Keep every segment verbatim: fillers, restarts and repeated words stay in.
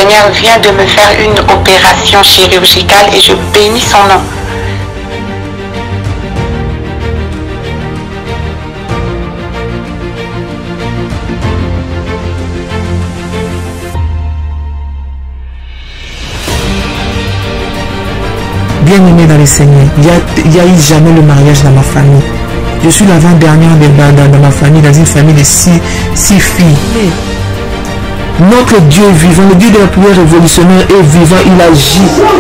Seigneur vient de me faire une opération chirurgicale et je bénis son nom. Bien-aimé dans le Seigneur, il n'y a, a eu jamais le mariage dans ma famille. Je suis l'avant-dernière dans, dans ma famille, dans une famille de six, six filles. Notre Dieu est vivant, le Dieu de la prière révolutionnaire est vivant, il agit.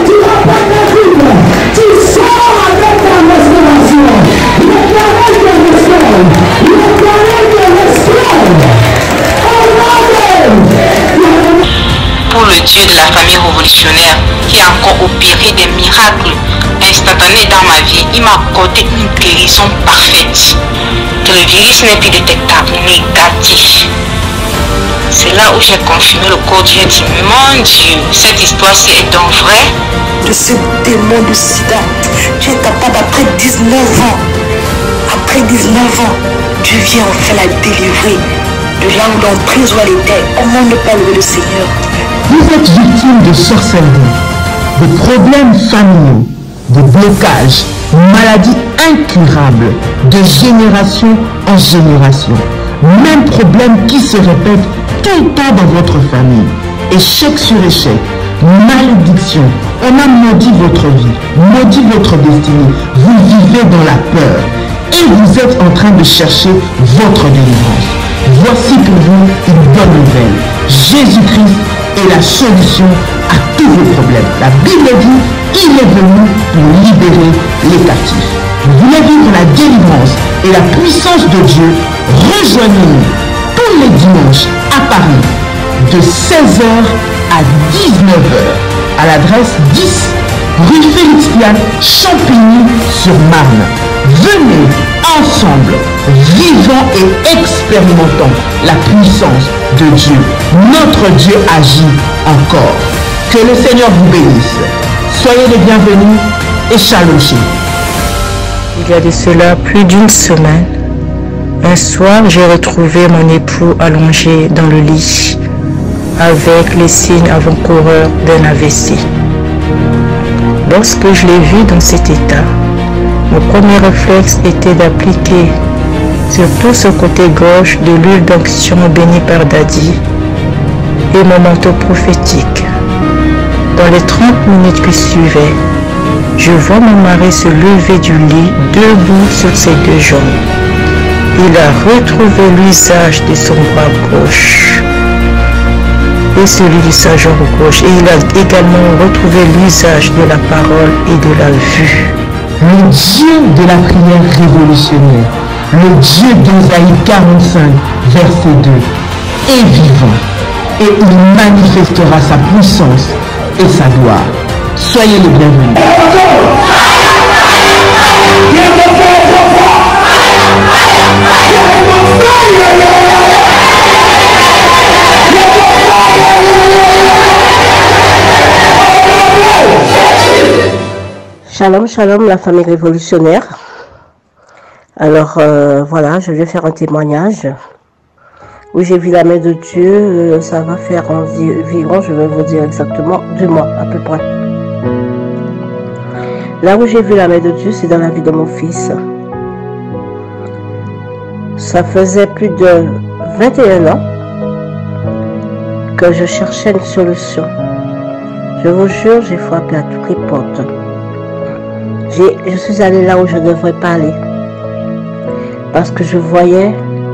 Pour le Dieu de la famille révolutionnaire qui a encore opéré des miracles instantanés dans ma vie, il m'a accordé une guérison parfaite. Que le virus n'est plus détectable, négatif. C'est là où j'ai confirmé le corps Dieu dit, mon Dieu, cette histoire-ci est donc vraie. De ce démon de sida, tu es capable après dix-neuf ans. Après dix-neuf ans, Dieu vient enfin la délivrer de là où en prison elle était. Comment ne pas louer le Seigneur? Vous êtes victime de sorcellerie, de problèmes familiaux, de blocages, maladies incurables, de génération en génération. Même problème qui se répète tout le temps dans votre famille. Échec sur échec, malédiction. On a maudit votre vie, maudit votre destinée. Vous vivez dans la peur et vous êtes en train de chercher votre délivrance. Voici pour vous une bonne nouvelle. Jésus-Christ est la solution à tous vos problèmes. La Bible dit, il est venu pour libérer les captifs. Vous voulez vivre la délivrance et la puissance de Dieu? Rejoignez-nous tous les dimanches à Paris de seize heures à dix-neuf heures à l'adresse dix rue Félix Piat, Champigny-sur-Marne. Venez ensemble, vivons et expérimentons la puissance de Dieu. Notre Dieu agit encore. Que le Seigneur vous bénisse. Soyez les bienvenus et shalom. Il y a de cela plus d'une semaine, un soir, j'ai retrouvé mon époux allongé dans le lit avec les signes avant-coureurs d'un A V C. Lorsque je l'ai vu dans cet état, mon premier réflexe était d'appliquer sur tout ce côté gauche de l'huile d'onction bénie par Dadi et mon manteau prophétique. Dans les trente minutes qui suivaient, je vois mon mari se lever du lit, debout sur ses deux jambes. Il a retrouvé l'usage de son bras gauche et celui de sa jambe gauche. Et il a également retrouvé l'usage de la parole et de la vue. Le Dieu de la prière révolutionnaire, le Dieu d'Ésaïe quarante-cinq, verset deux, est vivant et il manifestera sa puissance et sa gloire. Soyez les bienvenus. Shalom, shalom, la famille révolutionnaire. Alors euh, voilà, je vais faire un témoignage où j'ai vu la main de Dieu. Ça va faire environ, je vais vous dire exactement, deux mois à peu près. Là où j'ai vu la main de Dieu, c'est dans la vie de mon fils. Ça faisait plus de vingt et un ans que je cherchais une solution. Je vous jure, j'ai frappé à toutes les portes. Je suis allée là où je ne devrais pas aller. Parce que je voyais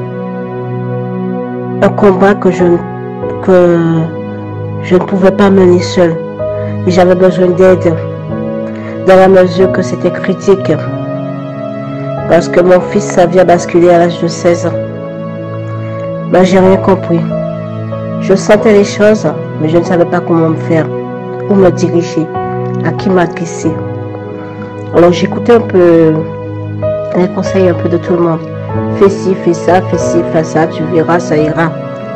un combat que je, que je ne pouvais pas mener seule. Et j'avais besoin d'aide dans la mesure que c'était critique. Parce que mon fils, ça vient basculer à l'âge de seize ans. Ben, j'ai rien compris. Je sentais les choses, mais je ne savais pas comment me faire, où me diriger, à qui m'adresser. Alors j'écoutais un peu les conseils un peu de tout le monde. Fais ci, fais ça, fais ci, fais ça, tu verras, ça ira.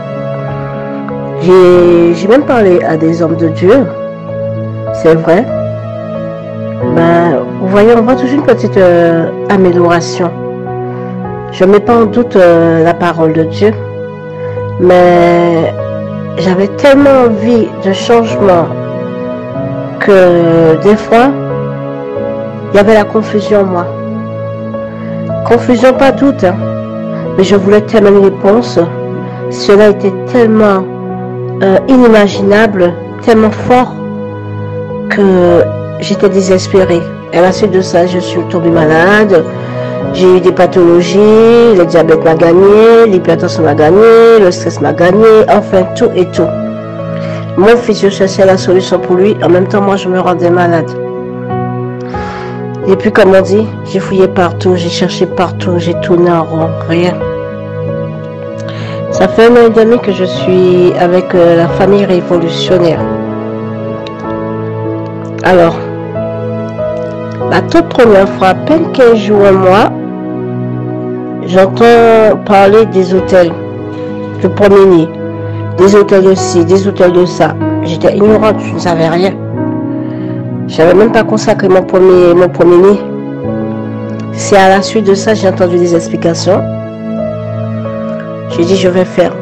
J'ai même parlé à des hommes de Dieu, c'est vrai. Ben, vous voyez, on voit toujours une petite euh, amélioration. Je ne mets pas en doute euh, la parole de Dieu, mais j'avais tellement envie de changement que des fois, il y avait la confusion en moi. Confusion, pas doute, hein, mais je voulais tellement une réponse. Cela était tellement euh, inimaginable, tellement fort que j'étais désespérée. Et à la suite de ça, je suis tombée malade. J'ai eu des pathologies, le diabète m'a gagné, l'hypertension m'a gagné, le stress m'a gagné, enfin tout et tout. Mon fils, je cherchais la solution pour lui, en même temps moi je me rendais malade. Et puis comme on dit, j'ai fouillé partout, j'ai cherché partout, j'ai tourné en rond, rien. Ça fait un an et demi que je suis avec euh, la famille révolutionnaire. Alors, la toute première fois, à peine quinze jours, un mois, j'entends parler des hôtels. Le premier-né, des hôtels de ci, des hôtels de ça. J'étais ignorante, je ne savais rien. Je n'avais même pas consacré mon premier, mon premier-né. C'est à la suite de ça, j'ai entendu des explications. J'ai dit, je vais faire.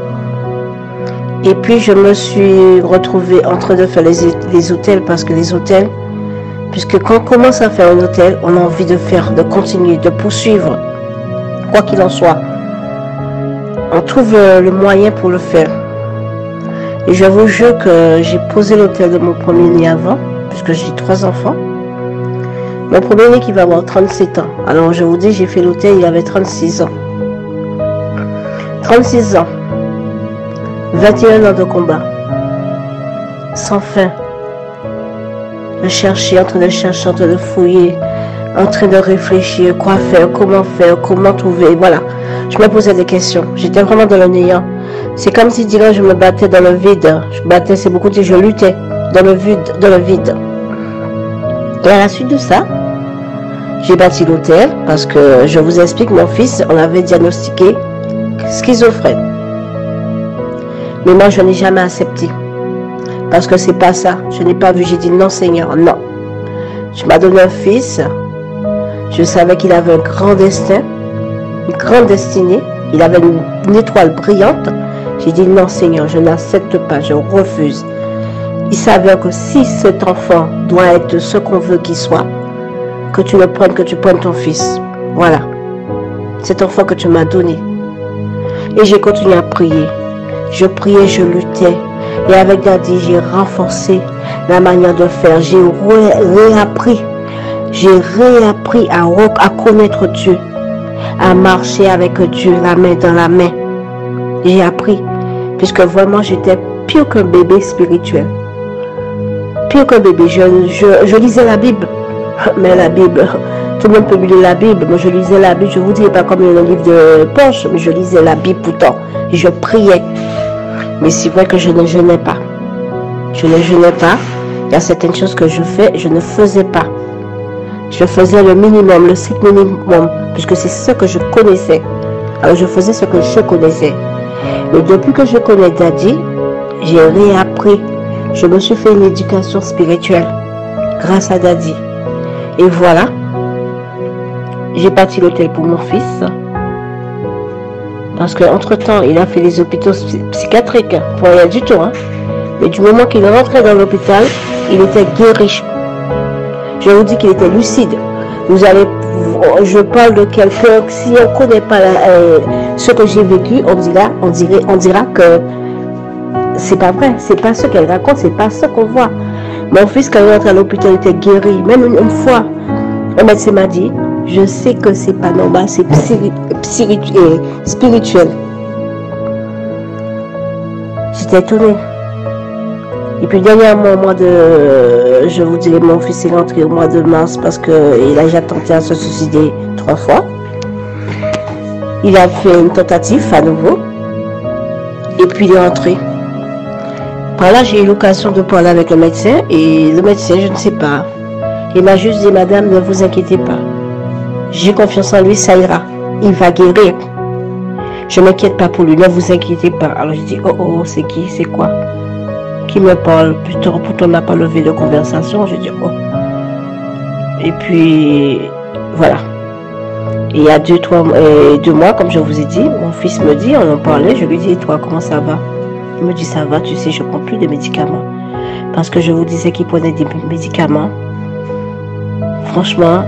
Et puis, je me suis retrouvée en train de faire les, les hôtels parce que les hôtels, puisque quand on commence à faire un hôtel, on a envie de faire, de continuer, de poursuivre, quoi qu'il en soit. On trouve le moyen pour le faire. Et je vous jure que j'ai posé l'hôtel de mon premier-né avant, puisque j'ai trois enfants. Mon premier-né qui va avoir trente-sept ans. Alors je vous dis, j'ai fait l'hôtel, il avait trente-six ans. trente-six ans. vingt et un ans de combat. Sans fin. De chercher, en train de chercher, en train de fouiller, en train de réfléchir, quoi faire, comment faire, comment trouver, voilà. Je me posais des questions. J'étais vraiment dans le néant. C'est comme si, disons, je me battais dans le vide. Je battais, c'est beaucoup dit, je luttais dans le vide, dans le vide. Et à la suite de ça, j'ai bâti l'hôtel parce que, je vous explique, mon fils, on avait diagnostiqué schizophrène. Mais moi, je n'ai jamais accepté. Parce que c'est pas ça. Je n'ai pas vu, j'ai dit non, Seigneur, non. Tu m'as donné un fils. Je savais qu'il avait un grand destin, une grande destinée. Il avait une, une étoile brillante. J'ai dit non, Seigneur, je n'accepte pas, je refuse. Il savait que si cet enfant doit être ce qu'on veut qu'il soit, que tu le prennes, que tu prennes ton fils. Voilà. Cet enfant que tu m'as donné. Et j'ai continué à prier. Je priais, je luttais. Et avec Daddy, j'ai renforcé la manière de faire. J'ai réappris. J'ai réappris à, à connaître Dieu. À marcher avec Dieu, la main dans la main. J'ai appris. Puisque vraiment, j'étais pire qu'un bébé spirituel. Pire qu'un bébé. Je, je, je lisais la Bible. Mais la Bible, tout le monde peut lire la Bible. Moi, je lisais la Bible. Je vous dis, pas comme un livre de poche, mais je lisais la Bible pourtant. Et je priais. Mais c'est vrai que je ne jeûnais pas. Je ne jeûnais pas. Il y a certaines choses que je fais, je ne faisais pas. Je faisais le minimum, le strict minimum, puisque c'est ce que je connaissais. Alors je faisais ce que je connaissais. Mais depuis que je connais Daddy, j'ai réappris. Je me suis fait une éducation spirituelle grâce à Daddy. Et voilà, j'ai bâti l'hôtel pour mon fils. Parce qu'entre-temps, il a fait les hôpitaux psychiatriques, pour rien du tout. Hein. Mais du moment qu'il rentrait dans l'hôpital, il était guéri. Je vous dis qu'il était lucide. Vous allez, je parle de quelqu'un, si on ne connaît pas la, euh, ce que j'ai vécu, on dira, on dirait, on dira que c'est pas vrai. C'est pas ce qu'elle raconte, c'est pas ce qu'on voit. Mon fils, quand il rentre à l'hôpital, il était guéri. Même une, une fois, un médecin m'a dit, je sais que c'est pas normal, c'est spirituel. J'étais étonnée. Et puis dernièrement, au mois de, je vous dirais, mon fils est rentré au mois de mars parce qu'il a déjà tenté à se suicider trois fois. Il a fait une tentative à nouveau. Et puis il est rentré. Par là, j'ai eu l'occasion de parler avec le médecin. Et le médecin, je ne sais pas. Il m'a juste dit, madame, ne vous inquiétez pas. J'ai confiance en lui, ça ira. Il va guérir. Je ne m'inquiète pas pour lui, ne vous inquiétez pas. Alors je dis, oh oh, c'est qui, c'est quoi? Qui me parle? Plutôt, pourtant on n'a pas levé de conversation. Je dis, oh. Et puis, voilà. Et il y a deux, trois, euh, deux mois, comme je vous ai dit, mon fils me dit, on en parlait, je lui dis, et toi, comment ça va? Il me dit, ça va, tu sais, je ne prends plus de médicaments. Parce que je vous disais qu'il prenait des médicaments. Franchement,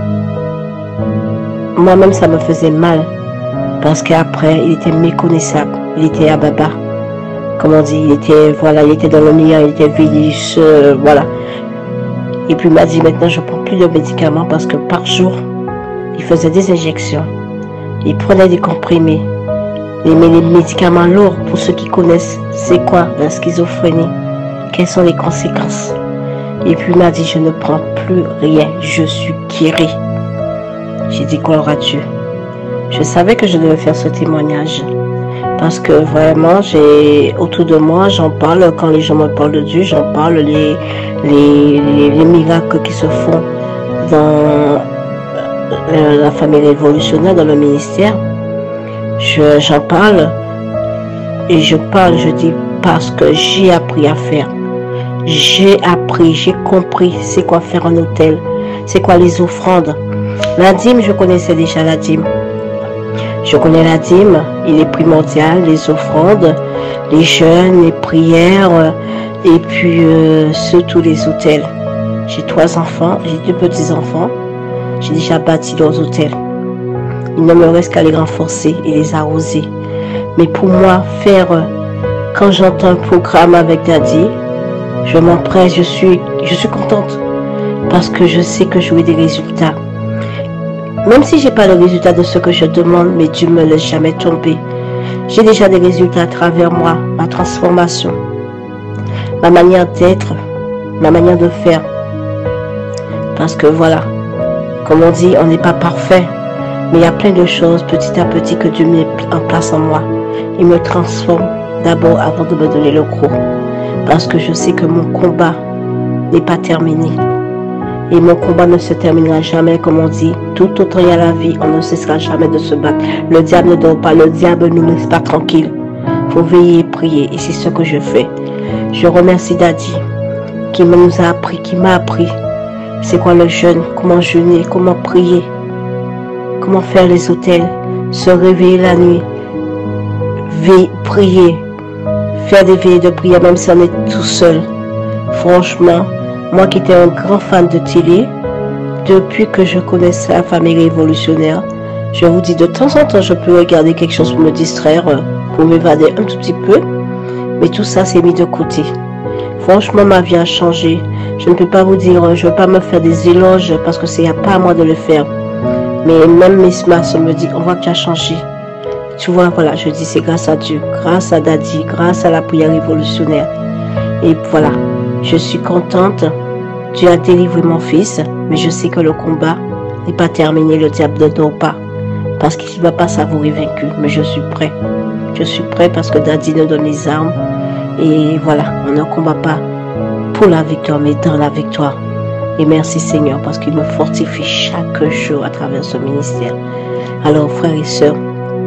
moi-même, ça me faisait mal. Parce qu'après, il était méconnaissable. Il était à baba. Comme on dit, il était, voilà, il était dans le milieu, il était village, euh, voilà. Et puis il m'a dit, maintenant, je ne prends plus de médicaments parce que par jour, il faisait des injections. Il prenait des comprimés. Mais les médicaments lourds, pour ceux qui connaissent, c'est quoi la schizophrénie? Quelles sont les conséquences? Et puis il m'a dit, je ne prends plus rien, je suis guéri. J'ai dit, gloire à Dieu. Je savais que je devais faire ce témoignage. Parce que vraiment, j'ai autour de moi, j'en parle, quand les gens me parlent de Dieu, j'en parle, les, les, les, les miracles qui se font dans euh, la famille révolutionnaire, dans le ministère. Je, j'en parle et je parle, je dis, parce que j'ai appris à faire. J'ai appris, j'ai compris c'est quoi faire un hôtel, c'est quoi les offrandes. La dîme, je connaissais déjà la dîme. Je connais la dîme, il est primordial, les offrandes, les jeûnes, les prières, et puis euh, surtout les hôtels. J'ai trois enfants, j'ai deux petits-enfants, j'ai déjà bâti leurs hôtels. Il ne me reste qu'à les renforcer et les arroser. Mais pour moi, faire, quand j'entends un programme avec Daddy, je m'empresse, je suis, je suis contente, parce que je sais que je veux des résultats. Même si je n'ai pas le résultat de ce que je demande, mais Dieu ne me laisse jamais tomber. J'ai déjà des résultats à travers moi, ma transformation, ma manière d'être, ma manière de faire. Parce que voilà, comme on dit, on n'est pas parfait, mais il y a plein de choses petit à petit que Dieu met en place en moi. Il me transforme d'abord avant de me donner le gros. Parce que je sais que mon combat n'est pas terminé. Et mon combat ne se terminera jamais, comme on dit. Tout autant il y a la vie, on ne cessera jamais de se battre. Le diable ne dort pas, le diable ne nous laisse pas tranquille. Il faut veiller et prier, et c'est ce que je fais. Je remercie Daddy, qui nous a appris, qui m'a appris. C'est quoi le jeûne, comment jeûner, comment prier, comment faire les hôtels, se réveiller la nuit, veiller, prier, faire des veillées de prière, même si on est tout seul. Franchement, moi qui étais un grand fan de télé, depuis que je connaissais la famille révolutionnaire, je vous dis, de temps en temps, je peux regarder quelque chose pour me distraire, pour m'évader un tout petit peu, mais tout ça, c'est mis de côté. Franchement, ma vie a changé. Je ne peux pas vous dire, je ne veux pas me faire des éloges, parce que ce n'est pas à moi de le faire. Mais même mes smas me dit, on voit que tu as changé. Tu vois, voilà, je dis, c'est grâce à Dieu, grâce à Daddy, grâce à la prière révolutionnaire. Et voilà, je suis contente. Dieu a délivré mon fils, mais je sais que le combat n'est pas terminé, le diable ne dort pas. Parce qu'il ne va pas savourer vaincu, mais je suis prêt. Je suis prêt parce que Daddy nous donne les armes. Et voilà, on ne combat pas pour la victoire, mais dans la victoire. Et merci Seigneur, parce qu'il me fortifie chaque jour à travers ce ministère. Alors frères et sœurs,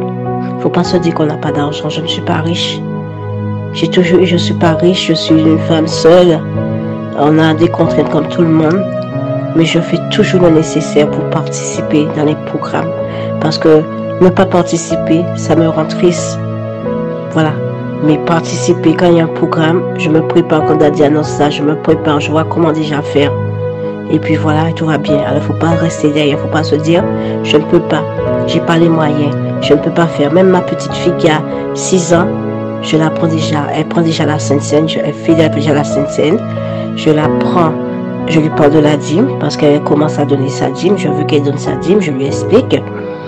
il ne faut pas se dire qu'on n'a pas d'argent. Je ne suis pas riche. J'ai toujours eu, je ne suis pas riche, je suis une femme seule. On a des contraintes comme tout le monde. Mais je fais toujours le nécessaire pour participer dans les programmes. Parce que ne pas participer, ça me rend triste. Voilà. Mais participer, quand il y a un programme, je me prépare, quand Daddy annonce ça, je me prépare, je vois comment déjà faire. Et puis voilà, tout va bien. Alors il ne faut pas rester derrière, il ne faut pas se dire, je ne peux pas, j'ai pas les moyens, je ne peux pas faire. Même ma petite fille qui a six ans, je la prends déjà, elle prend déjà la Sainte Seine, elle fait déjà la Sainte Seine. Je la prends, je lui parle de la dîme, parce qu'elle commence à donner sa dîme, je veux qu'elle donne sa dîme, je lui explique.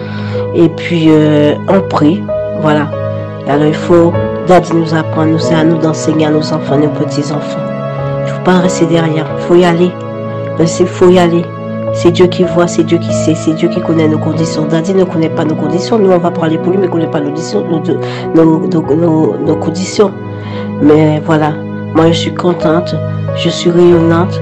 Et puis euh, on prie, voilà. Alors il faut, Daddy nous apprend, c'est à nous d'enseigner à nos enfants, nos petits-enfants. Il ne faut pas rester derrière, il faut y aller. Il faut y aller. C'est Dieu qui voit, c'est Dieu qui sait, c'est Dieu qui connaît nos conditions. Daddy ne connaît pas nos conditions, nous on va parler pour lui, mais il ne connaît pas nos, nos, nos, nos, nos conditions. Mais voilà, moi je suis contente, je suis rayonnante,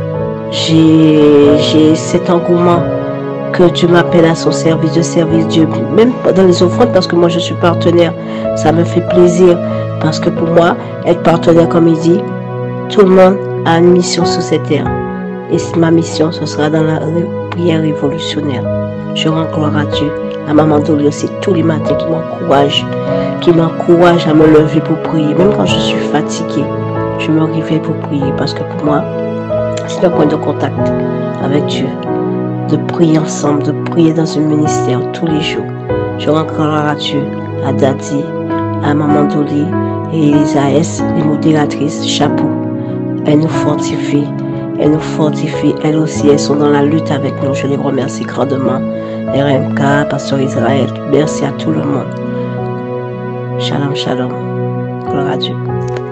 j'ai cet engouement que Dieu m'appelle à son service, de service Dieu, même dans les offrandes, parce que moi je suis partenaire, ça me fait plaisir, parce que pour moi, être partenaire, comme il dit, tout le monde a une mission sur cette terre. Et ma mission, ce sera dans la prière révolutionnaire. Je rends gloire à Dieu. À Maman Dolly aussi, tous les matins qui m'encourage, qui m'encourage à me lever pour prier. Même quand je suis fatiguée, je me réveille pour prier parce que pour moi, c'est le point de contact avec Dieu. De prier ensemble, de prier dans un ministère tous les jours. Je rends gloire à Dieu, à Daddy, à Maman Dolly et Elisa S, les modératrices, chapeau. Elles nous fortifient, elles nous fortifient. Elles aussi, elles sont dans la lutte avec nous. Je les remercie grandement. R M K, Pasteur Israël, merci à tout le monde. Shalom, shalom. Gloire à Dieu.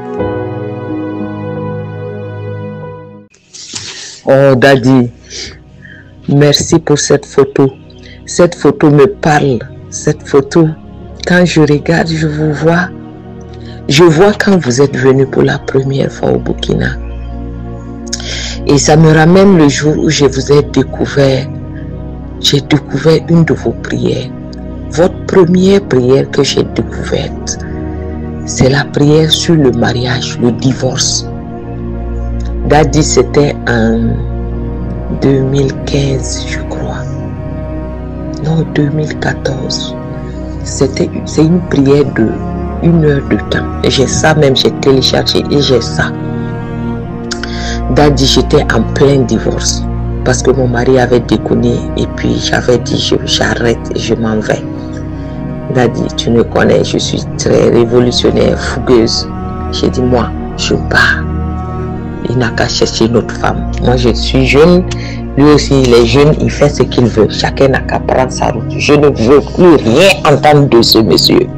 Oh, Daddy, merci pour cette photo. Cette photo me parle. Cette photo, quand je regarde, je vous vois. Je vois quand vous êtes venu pour la première fois au Burkina. Et ça me ramène le jour où je vous ai découvert. J'ai découvert une de vos prières. Votre première prière que j'ai découverte, c'est la prière sur le mariage, le divorce. Daddy, c'était en deux mille quinze, je crois. Non, deux mille quatorze. C'était c'est une prière de une heure de temps. Et j'ai ça même, j'ai téléchargé et j'ai ça. Daddy, j'étais en plein divorce. Parce que mon mari avait déconné et puis j'avais dit j'arrête et je m'en vais. Daddy, tu me connais, je suis très révolutionnaire, fougueuse. J'ai dit moi, je pars. Il n'a qu'à chercher une autre femme. Moi je suis jeune, lui aussi il est jeune, il fait ce qu'il veut. Chacun n'a qu'à prendre sa route. Je ne veux plus rien entendre de ce monsieur.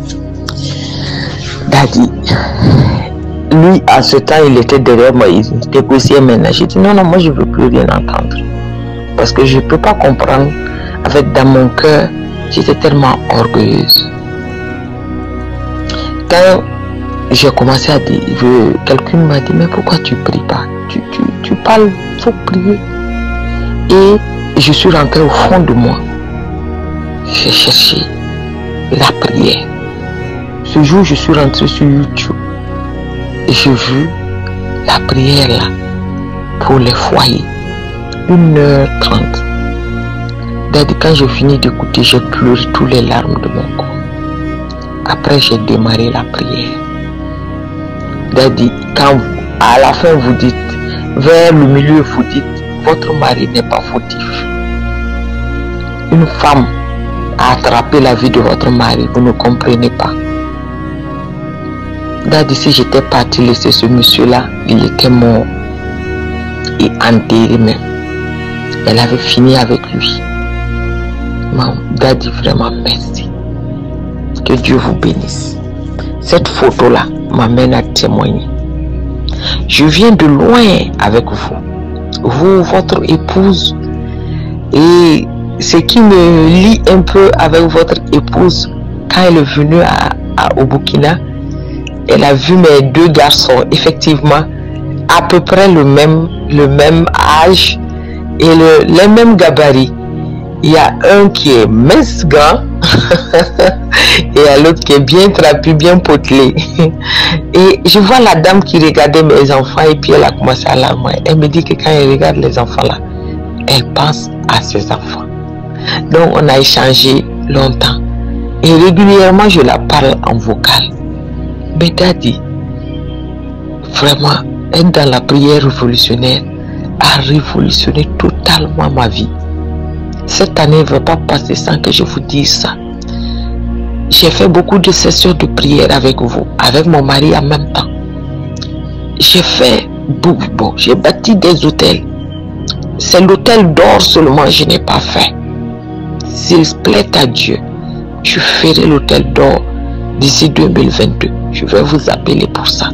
Daddy, lui, à ce temps, il était derrière moi, il négociait maintenant. J'ai dit non, non, moi je ne veux plus rien entendre. Parce que je ne peux pas comprendre. Avec dans mon cœur, j'étais tellement orgueilleuse. Quand j'ai commencé à dire, quelqu'un m'a dit, mais pourquoi tu ne pries pas? Tu, tu, tu parles, il faut prier. Et je suis rentrée au fond de moi. J'ai cherché la prière. Ce jour, je suis rentrée sur YouTube. Et j'ai vu la prière là pour les foyers. une heure trente. Daddy, quand j'ai fini d'écouter, j'ai pleuré tous les larmes de mon corps. Après, j'ai démarré la prière. Daddy, quand à la fin vous dites, vers le milieu vous dites, votre mari n'est pas fautif. Une femme a attrapé la vie de votre mari, vous ne comprenez pas. Daddy, si j'étais parti laisser ce monsieur-là, il était mort et enterré même. Elle avait fini avec lui. Maman, Daddy, vraiment merci. Que Dieu vous bénisse. Cette photo-là m'amène à témoigner. Je viens de loin avec vous. Vous, votre épouse. Et ce qui me lie un peu avec votre épouse, quand elle est venue à, à, au Burkina, elle a vu mes deux garçons, effectivement, à peu près le même, le même âge et le, les mêmes gabarits. Il y a un qui est mince, grand, et l'autre qui est bien trapu, bien potelé. Et je vois la dame qui regardait mes enfants et puis elle a commencé à larmer. Elle me dit que quand elle regarde les enfants là, elle pense à ses enfants. Donc on a échangé longtemps. Et régulièrement je la parle en vocal. Mais Daddy, vraiment, être dans la prière révolutionnaire a révolutionné totalement ma vie. Cette année ne va pas passer sans que je vous dise ça. J'ai fait beaucoup de sessions de prière avec vous, avec mon mari en même temps. J'ai fait, bon, bon j'ai bâti des hôtels. C'est l'hôtel d'or seulement, je n'ai pas fait. S'il plaît à Dieu, je ferai l'hôtel d'or d'ici deux mille vingt-deux. Je vais vous appeler pour ça.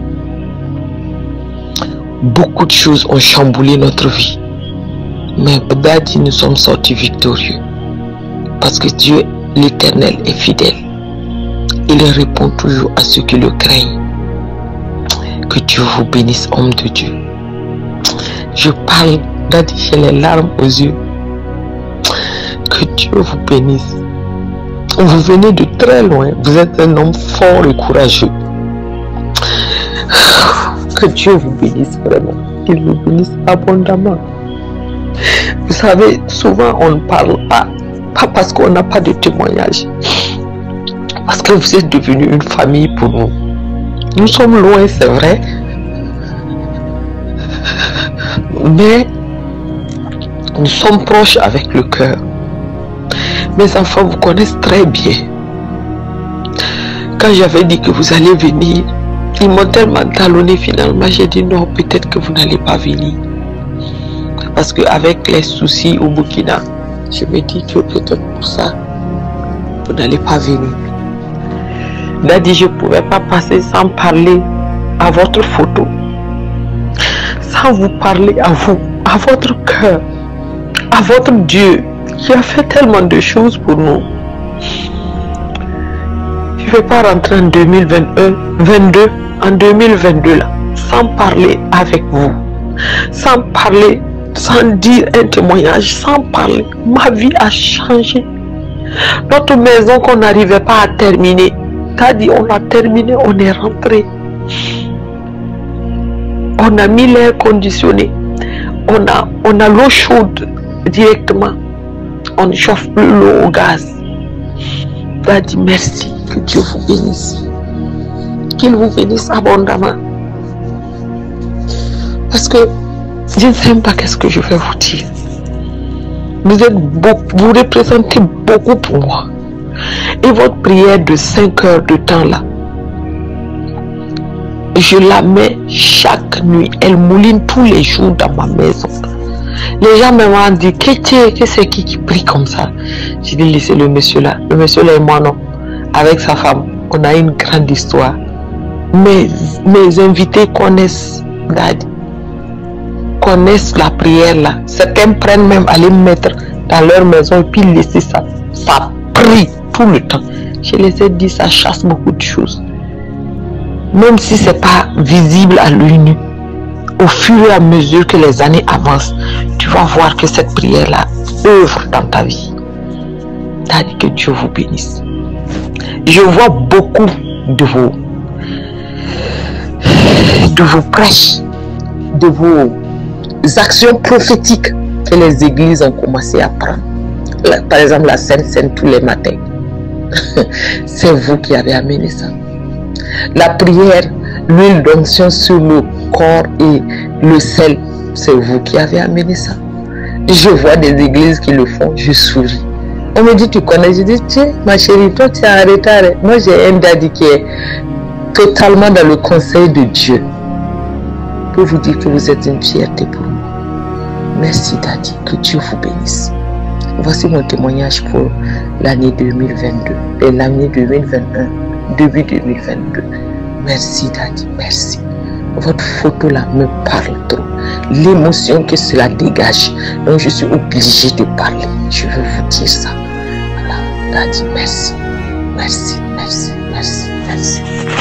Beaucoup de choses ont chamboulé notre vie. Mais Daddy, nous sommes sortis victorieux. Parce que Dieu, l'Éternel, est fidèle. Il répond toujours à ceux qui le craignent. Que Dieu vous bénisse, homme de Dieu. Je parle, Daddy, j'ai les larmes aux yeux. Que Dieu vous bénisse. Vous venez de très loin. Vous êtes un homme fort et courageux. Que Dieu vous bénisse vraiment. Qu'il vous bénisse abondamment. Vous savez, souvent on ne parle pas, pas parce qu'on n'a pas de témoignage, parce que vous êtes devenu une famille pour nous. Nous sommes loin, c'est vrai, mais nous sommes proches avec le cœur. Mes enfants vous connaissent très bien. Quand j'avais dit que vous allez venir, ils m'ont tellement talonné finalement, j'ai dit non, peut-être que vous n'allez pas venir. Parce qu'avec les soucis au Burkina, je me dis que peut-être pour ça, vous n'allez pas venir. Daddy, je ne pouvais pas passer sans parler à votre photo, sans vous parler à vous, à votre cœur, à votre Dieu, qui a fait tellement de choses pour nous. Je ne vais pas rentrer en deux mille vingt et un, vingt-deux, en deux mille vingt-deux là, sans parler avec vous, sans parler, sans dire un témoignage, sans parler. Ma vie a changé. Notre maison qu'on n'arrivait pas à terminer, t'as dit on l'a terminé, on est rentré. On a mis l'air conditionné, on a, on a l'eau chaude directement, on ne chauffe plus l'eau au gaz. T'as dit merci, que Dieu vous bénisse, qu'il vous bénisse abondamment. Parce que je ne sais même pas qu'est-ce que je vais vous dire. Vous êtes beaucoup, vous représentez beaucoup pour moi. Et votre prière de cinq heures de temps là, je la mets chaque nuit. Elle mouline tous les jours dans ma maison. Les gens me disent, que c'est qui qui prie comme ça? J'ai dit, laissez le monsieur là. Le monsieur là et moi non. Avec sa femme, on a une grande histoire. Mes, mes invités connaissent Daddy, connaissent la prière là. Certains prennent même à les mettre dans leur maison et puis laisser ça. Ça prie tout le temps. Je les ai dit, ça chasse beaucoup de choses. Même si ce n'est pas visible à l'œil nu, au fur et à mesure que les années avancent, tu vas voir que cette prière-là œuvre dans ta vie. Daddy, que Dieu vous bénisse. Je vois beaucoup de vos, de vos prêches, de vos actions prophétiques que les églises ont commencé à prendre. Par exemple, la Sainte Seine tous les matins. C'est vous qui avez amené ça. La prière, l'huile d'onction sur le corps et le sel, c'est vous qui avez amené ça. Je vois des églises qui le font, je souris. On me dit, tu connais? Je dis, tiens, ma chérie, toi tu es en retard. Moi j'ai un daddy qui est totalement dans le conseil de Dieu. Pour vous dire que vous êtes une fierté pour moi. Merci daddy, que Dieu vous bénisse. Voici mon témoignage pour l'année deux mille vingt-deux et l'année deux mille vingt et un, début deux mille vingt-deux. Merci daddy, merci. Votre photo là me parle trop. L'émotion que cela dégage. Donc je suis obligée de parler. Je veux vous dire ça. Voilà, daddy, merci. Merci, merci, merci, merci.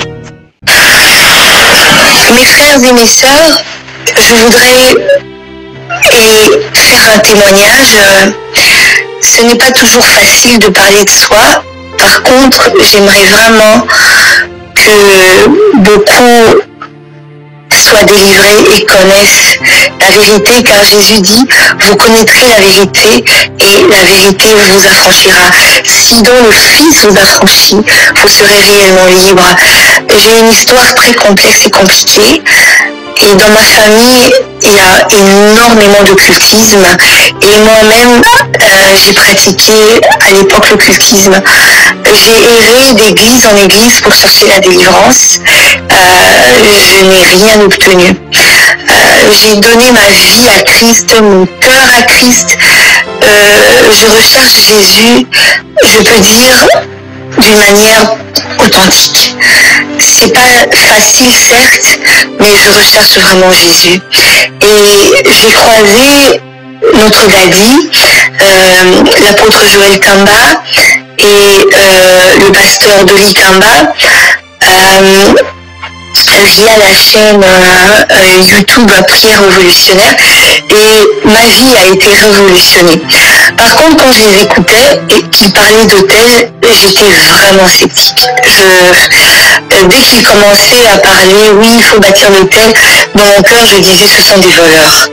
Mes frères et mes sœurs, je voudrais et faire un témoignage. Ce n'est pas toujours facile de parler de soi. Par contre, j'aimerais vraiment que beaucoup soient délivrés et connaissent la vérité, car Jésus dit, vous connaîtrez la vérité et la vérité vous affranchira. Si donc le Fils vous affranchit, vous serez réellement libre. J'ai une histoire très complexe et compliquée. Et dans ma famille, il y a énormément d'occultisme. Et moi-même, euh, j'ai pratiqué à l'époque l'occultisme. J'ai erré d'église en église pour chercher la délivrance. Euh, je n'ai rien obtenu. Euh, j'ai donné ma vie à Christ, mon cœur à Christ. Euh, je recherche Jésus, je peux dire, d'une manière authentique. C'est pas facile certes, mais je recherche vraiment Jésus. Et j'ai croisé notre daddy, euh, l'apôtre Joël Kamba et euh, le pasteur Dolly Kamba euh, via la chaîne euh, euh, YouTube Prière Révolutionnaire, et ma vie a été révolutionnée. Par contre, quand je les écoutais et qu'ils parlaient d'hôtel, j'étais vraiment sceptique. Je, euh, dès qu'ils commençaient à parler, oui, il faut bâtir l'hôtel, dans mon cœur, je disais, ce sont des voleurs.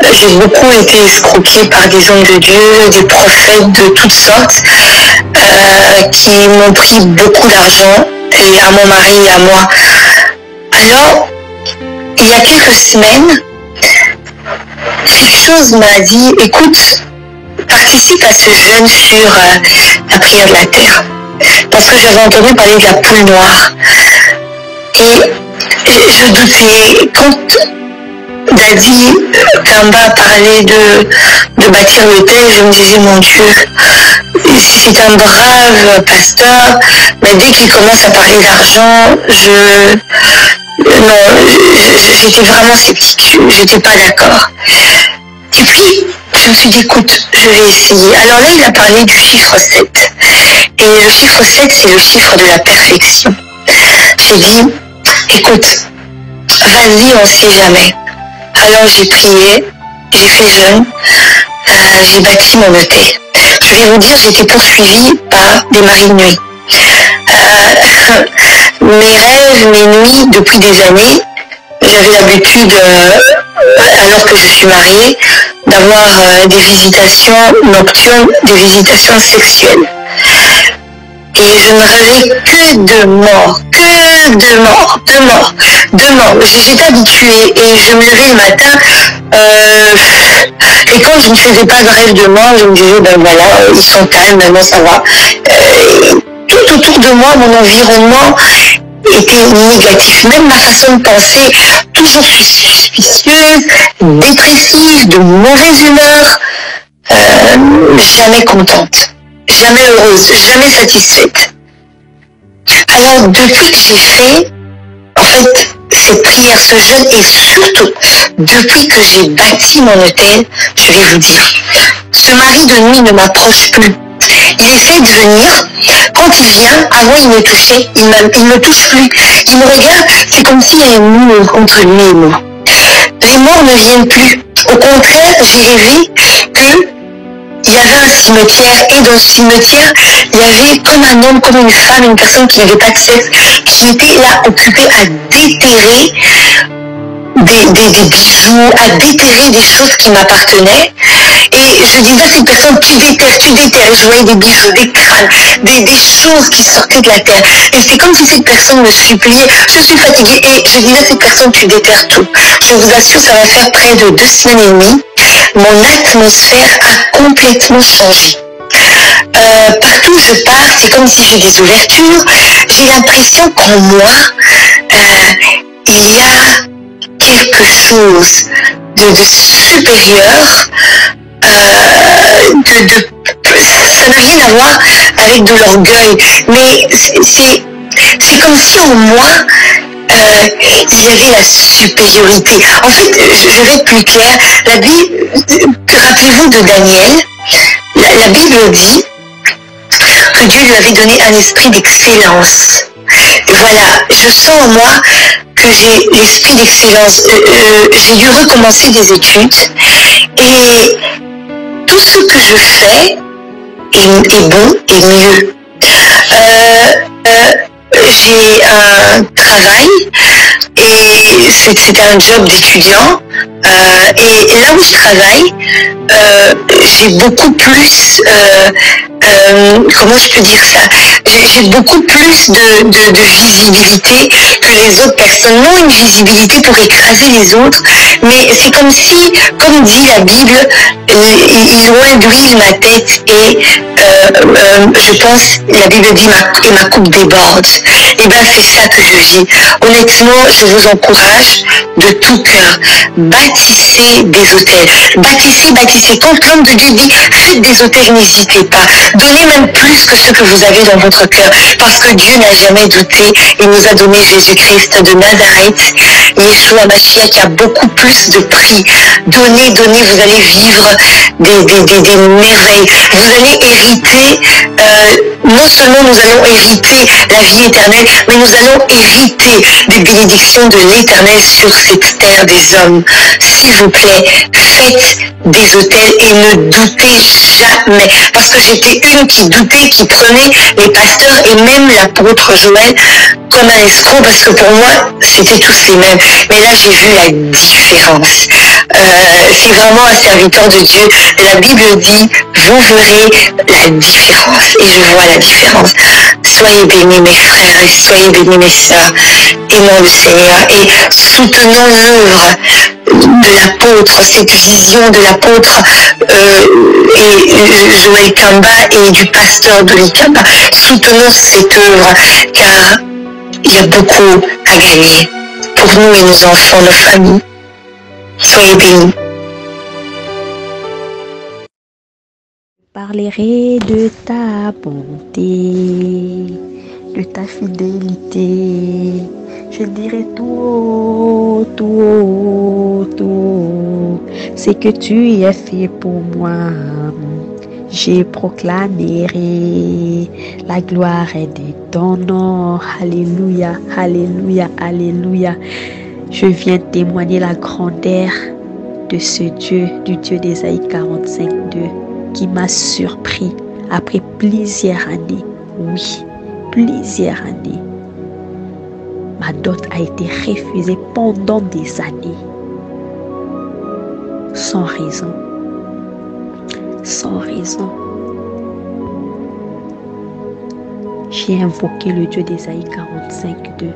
j'ai beaucoup été escroquée par des hommes de Dieu, des prophètes de toutes sortes, euh, qui m'ont pris beaucoup d'argent, et à mon mari et à moi. Alors, il y a quelques semaines, quelque chose m'a dit, écoute, participe à ce jeûne sur euh, la prière de la terre. Parce que j'avais entendu parler de la poule noire. Et je doutais, quand Daddy Kamba parlait de, de bâtir l'hôtel, je me disais, mon Dieu, c'est un brave pasteur, mais dès qu'il commence à parler d'argent, je... Non, j'étais vraiment sceptique, j'étais pas d'accord. Et puis, je me suis dit, écoute, je vais essayer. Alors là, il a parlé du chiffre sept. Et le chiffre sept, c'est le chiffre de la perfection. J'ai dit, écoute, vas-y, on sait jamais. Alors j'ai prié, j'ai fait jeûne, euh, j'ai bâti mon hôtel. Je vais vous dire, j'ai été poursuivie par des maris de nuit. Euh, mes rêves, mes nuits, depuis des années, j'avais l'habitude, euh, alors que je suis mariée, d'avoir euh, des visitations nocturnes, des visitations sexuelles. Et je ne rêvais que de mort, que de mort, de mort, de mort. J'étais habituée et je me levais le matin euh, et quand je ne faisais pas de rêve de mort, je me disais, ben voilà, ils sont calmes, maintenant ça va. Euh, tout autour de moi, mon environnement était négatif. Même ma façon de penser, toujours suspicieuse, dépressive, de mauvaise humeur, euh, jamais contente. Jamais heureuse, jamais satisfaite. Alors, depuis que j'ai fait, en fait, cette prière, ce jeûne, et surtout, depuis que j'ai bâti mon hôtel, je vais vous dire, ce mari de nuit ne m'approche plus. Il essaie de venir. Quand il vient, avant il me touchait, il ne me touche plus. Il me regarde, c'est comme s'il y a un mur entre lui et moi. Les morts ne viennent plus. Au contraire, j'ai rêvé que il y avait un cimetière et dans ce cimetière, il y avait comme un homme, comme une femme, une personne qui n'avait pas de sexe, qui était là occupée à déterrer des, des, des bijoux, à déterrer des choses qui m'appartenaient. Et je disais à cette personne, tu déterres, tu déterres. Et je voyais des bijoux, des crânes, des, des choses qui sortaient de la terre. Et c'est comme si cette personne me suppliait, je suis fatiguée. Et je disais à cette personne, tu déterres tout. Je vous assure, ça va faire près de deux semaines et demie. Mon atmosphère a complètement changé. Euh, partout où je pars, c'est comme si j'ai des ouvertures. J'ai l'impression qu'en moi, euh, il y a quelque chose de, de supérieur. Euh, de, de, ça n'a rien à voir avec de l'orgueil, mais c'est c'est comme si en moi, Euh, il y avait la supériorité. En fait, je, je vais être plus clair. La Bible, rappelez-vous de Daniel, la, la Bible dit que Dieu lui avait donné un esprit d'excellence. Et voilà, je sens en moi que j'ai l'esprit d'excellence. Euh, euh, j'ai dû recommencer des études et tout ce que je fais est, est bon et mieux. Euh, euh, J'ai un travail et c'était un job d'étudiant euh, et, et là où je travaille, euh, j'ai beaucoup plus, euh, euh, comment je peux dire ça, j'ai beaucoup plus de, de, de visibilité que les autres personnes. Non une visibilité pour écraser les autres, mais c'est comme si, comme dit la Bible, ils ont induit ma tête et euh, euh, je pense, la Bible dit ma, et ma coupe déborde. Et bien c'est ça que je vis. Honnêtement, je vous encourage de tout cœur, bâtissez des hôtels, bâtissez, bâtissez. Quand l'homme de Dieu dit faites des hôtels, n'hésitez pas. Donnez même plus que ce que vous avez dans votre cœur, parce que Dieu n'a jamais douté. Il nous a donné Jésus-Christ de Nazareth, Yeshua Mashiach, qui a beaucoup plus de prix. Donnez, donnez, vous allez vivre des, des, des, des merveilles. Vous allez hériter, euh, non seulement nous allons hériter la vie éternelle, mais nous allons hériter des bénédictions de l'éternel sur cette terre des hommes. S'il vous plaît, faites des hôtels et ne doutez jamais, parce que j'étais une qui doutait, qui prenait les pasteurs et même l'apôtre Joël comme un escroc, parce que pour moi c'était tous les mêmes. Mais là j'ai vu la différence. euh, c'est vraiment un serviteur de Dieu. La Bible dit, vous verrez la différence. Et je vois la différence. Soyez bénis mes frères et soyez bénis mes sœurs. Aimons le Seigneur et soutenons l'œuvre de l'apôtre, cette vision de l'apôtre euh, et Joël Kamba et du pasteur de l'Ikamba. Soutenons cette œuvre car il y a beaucoup à gagner pour nous et nos enfants, nos familles. Soyez bénis. Je parlerai de ta bonté, de ta fidélité. Je dirai tout haut, tout haut, tout haut, c'est que tu as fait pour moi. Je proclamerai la gloire de ton nom. Alléluia, alléluia, alléluia. Je viens témoigner la grandeur de ce Dieu, du Dieu d'Ésaïe quarante-cinq deux, qui m'a surpris après plusieurs années. Oui, plusieurs années. Ma dot a été refusée pendant des années. Sans raison. Sans raison. J'ai invoqué le Dieu d'Ésaïe quarante-cinq deux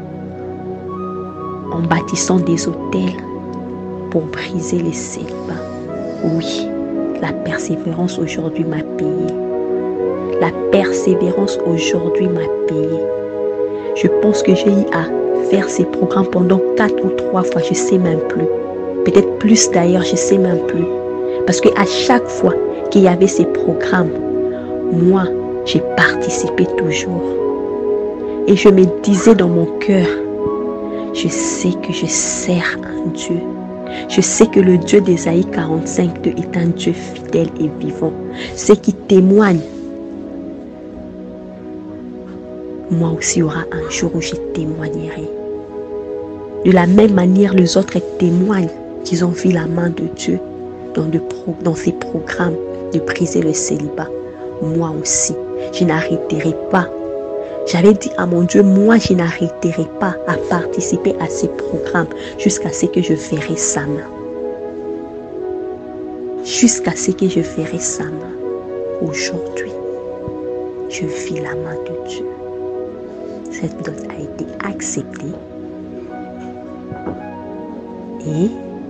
en bâtissant des autels pour briser les célibats. Oui, la persévérance aujourd'hui m'a payé. La persévérance aujourd'hui m'a payé. Je pense que j'ai eu à faire ces programmes pendant quatre ou trois fois, je ne sais même plus. Peut-être plus d'ailleurs, je ne sais même plus. Parce qu'à chaque fois qu'il y avait ces programmes, moi, j'ai participé toujours. Et je me disais dans mon cœur, je sais que je sers un Dieu. Je sais que le Dieu d'Ésaïe quarante-cinq deux est un Dieu fidèle et vivant. Ce qui témoigne. Moi aussi, il y aura un jour où je témoignerai. De la même manière, les autres témoignent qu'ils ont vu la main de Dieu dans, de pro, dans ces programmes de briser le célibat. Moi aussi, je n'arrêterai pas. J'avais dit à mon Dieu, moi, je n'arrêterai pas à participer à ces programmes jusqu'à ce que je verrai sa main. Jusqu'à ce que je verrai sa main. Aujourd'hui, je vis la main de Dieu. Cette dot a été acceptée et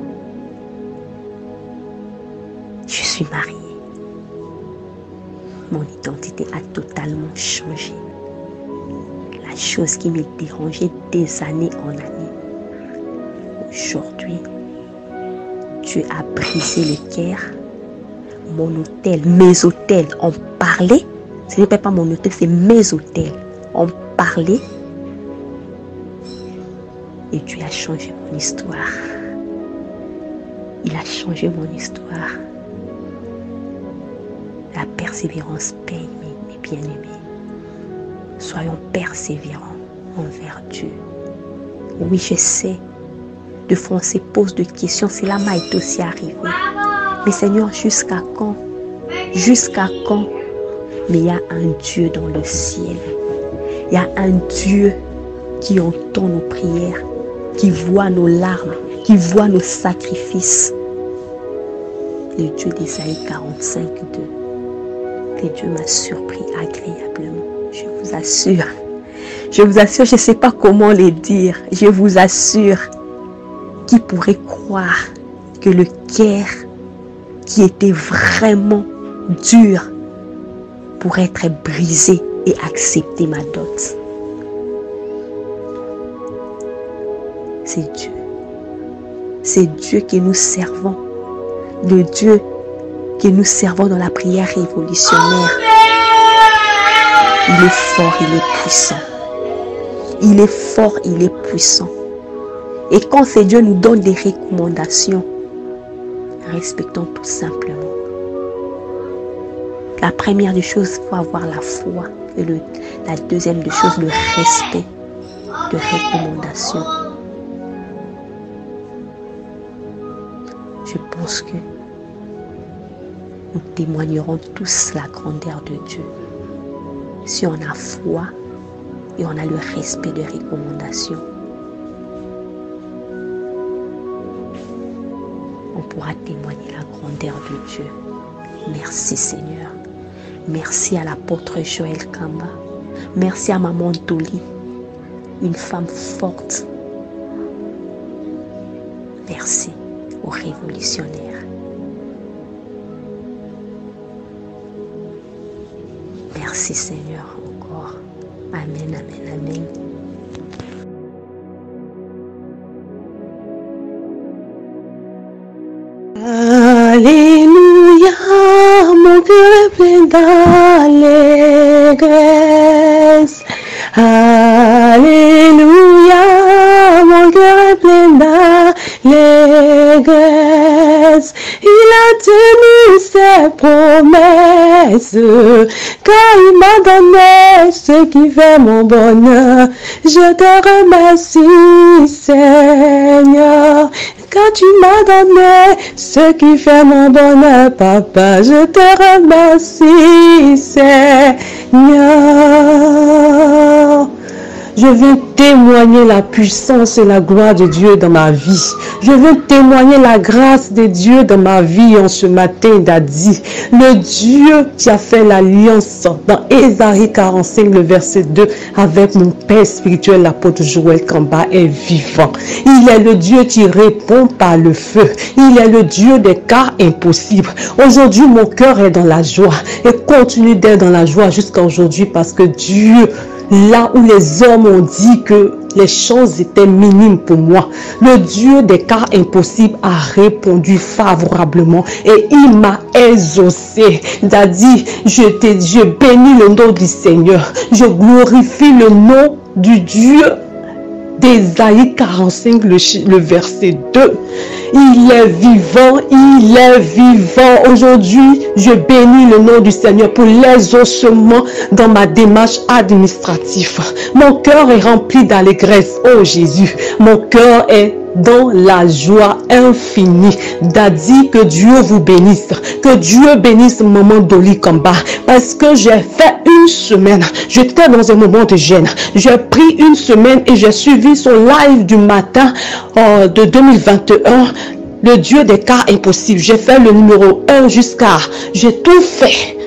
je suis mariée. Mon identité a totalement changé. La chose qui me dérangeait des années en années. Aujourd'hui, Dieu a brisé le cœur. Mon hôtel, mes hôtels ont parlé. Ce n'était pas mon hôtel, c'est mes hôtels ont parlé. Et Dieu a changé mon histoire. Il a changé mon histoire. La persévérance paye, mes, mes bien-aimés. Soyons persévérants envers Dieu. Oui, je sais. De fois, on se pose des questions. Cela m'a été aussi arrivé. Mais Seigneur, jusqu'à quand? Jusqu'à quand? Mais il y a un Dieu dans le ciel. Il y a un Dieu qui entend nos prières, qui voit nos larmes, qui voit nos sacrifices. Le Dieu d'Ésaïe quarante-cinq deux. Que Dieu m'a surpris agréablement. Je vous assure. Je vous assure, je ne sais pas comment le dire. Je vous assure. Qui pourrait croire que le cœur qui était vraiment dur pour être brisé et accepter ma dot? C'est Dieu. C'est Dieu que nous servons. Le Dieu que nous servons dans la prière révolutionnaire. Il est fort, il est puissant. Il est fort, il est puissant. Et quand ce Dieu nous donne des recommandations, respectons tout simplement. La première des choses, il faut avoir la foi. Et le, la deuxième des choses, le respect de recommandations. Je pense que nous témoignerons tous la grandeur de Dieu. Si on a foi et on a le respect de recommandations. pourra témoigner la grandeur de Dieu. Merci Seigneur. Merci à l'apôtre Joël Kamba. Merci à maman Dolly, une femme forte. Merci aux révolutionnaires. Merci Seigneur encore. Amen, amen, amen. Alléluia, mon cœur est plein d'allégresse. Alléluia, mon cœur est plein d'allégresse. Il a tenu ses promesses, car il m'a donné ce qui fait mon bonheur. Je te remercie, Seigneur, car tu m'as donné ce qui fait mon bonheur, papa. Je te remercie, Seigneur. Je veux témoigner la puissance et la gloire de Dieu dans ma vie. Je veux témoigner la grâce de Dieu dans ma vie en ce matin, Daddy. Le Dieu qui a fait l'alliance dans Ésaïe quarante-cinq, le verset deux, avec mon Père spirituel, l'apôtre Joël Kamba, est vivant. Il est le Dieu qui répond par le feu. Il est le Dieu des cas impossibles. Aujourd'hui, mon cœur est dans la joie et continue d'être dans la joie jusqu'à aujourd'hui parce que Dieu, là où les hommes ont dit que les choses étaient minimes pour moi, le Dieu des cas impossibles a répondu favorablement et il m'a exaucé. Daddy, je, te, je bénis le nom du Seigneur. Je glorifie le nom du Dieu d'Ésaïe quarante-cinq, le, le verset deux. Il est vivant, il est vivant. Aujourd'hui, je bénis le nom du Seigneur pour l'exaucement dans ma démarche administrative. Mon cœur est rempli d'allégresse, oh Jésus. Mon cœur est dans la joie infinie. Daddy, que Dieu vous bénisse. Que Dieu bénisse maman Dolly Kamba. Parce que j'ai fait une semaine. J'étais dans un moment de gêne. J'ai pris une semaine et j'ai suivi son live du matin euh, de deux mille vingt et un. Le Dieu des cas impossibles. J'ai fait le numéro un jusqu'à... J'ai tout fait.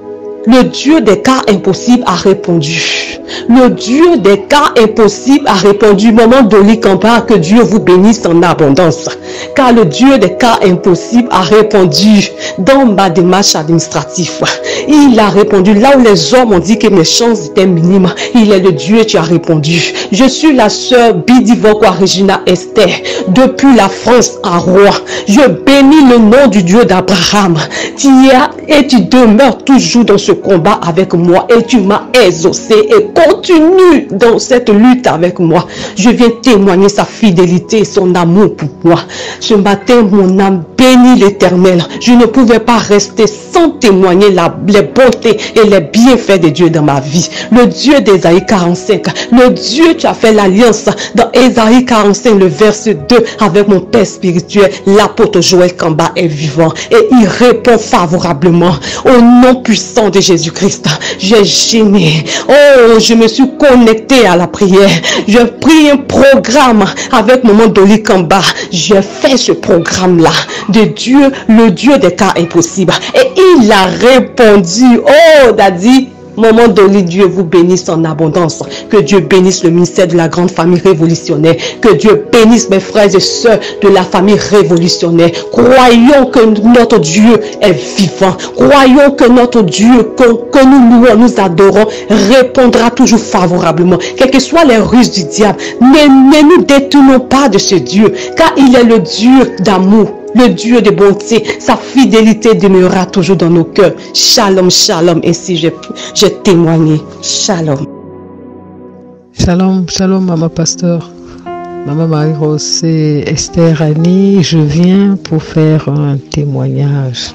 Le Dieu des cas impossibles a répondu. Le Dieu des cas impossibles a répondu. Maman Dolly Kamba, que Dieu vous bénisse en abondance. Car le Dieu des cas impossibles a répondu dans ma démarche administrative. Il a répondu là où les hommes ont dit que mes chances étaient minimes. Il est le Dieu qui a répondu. Je suis la sœur Bidivokwa Regina Esther depuis la France à Roi. Je bénis le nom du Dieu d'Abraham qui a et tu demeures toujours dans ce combat avec moi et tu m'as exaucé et continue dans cette lutte avec moi. Je viens témoigner sa fidélité et son amour pour moi. Ce matin, mon âme bénit l'Éternel. Je ne pouvais pas rester sans témoigner la, les bontés et les bienfaits de Dieu dans ma vie. Le Dieu d'Ésaïe quarante-cinq, le Dieu qui a fait l'alliance dans Ésaïe quarante-cinq, le verset deux, avec mon Père spirituel, l'apôtre Joël Kamba est vivant et il répond favorablement. Au nom puissant de Jésus-Christ, j'ai gêné. Oh, je me suis connecté à la prière. J'ai pris un programme avec maman Dolly Kamba. J'ai fait ce programme-là de Dieu, le Dieu des cas impossibles. Et il a répondu. Oh, Daddy, maman Dolly, Dieu vous bénisse en abondance. Que Dieu bénisse le ministère de la grande famille révolutionnaire. Que Dieu bénisse mes frères et sœurs de la famille révolutionnaire. Croyons que notre Dieu est vivant. Croyons que notre Dieu, que, que nous louons, nous adorons, répondra toujours favorablement. Quelles que soient les ruses du diable, ne, ne nous détournons pas de ce Dieu, car il est le Dieu d'amour. Le Dieu de bonté, sa fidélité demeurera toujours dans nos cœurs. Shalom, shalom. Ainsi, j'ai témoigné. Shalom. Shalom, shalom, maman pasteur. Maman Marie-Rose, c'est Esther Annie. Je viens pour faire un témoignage.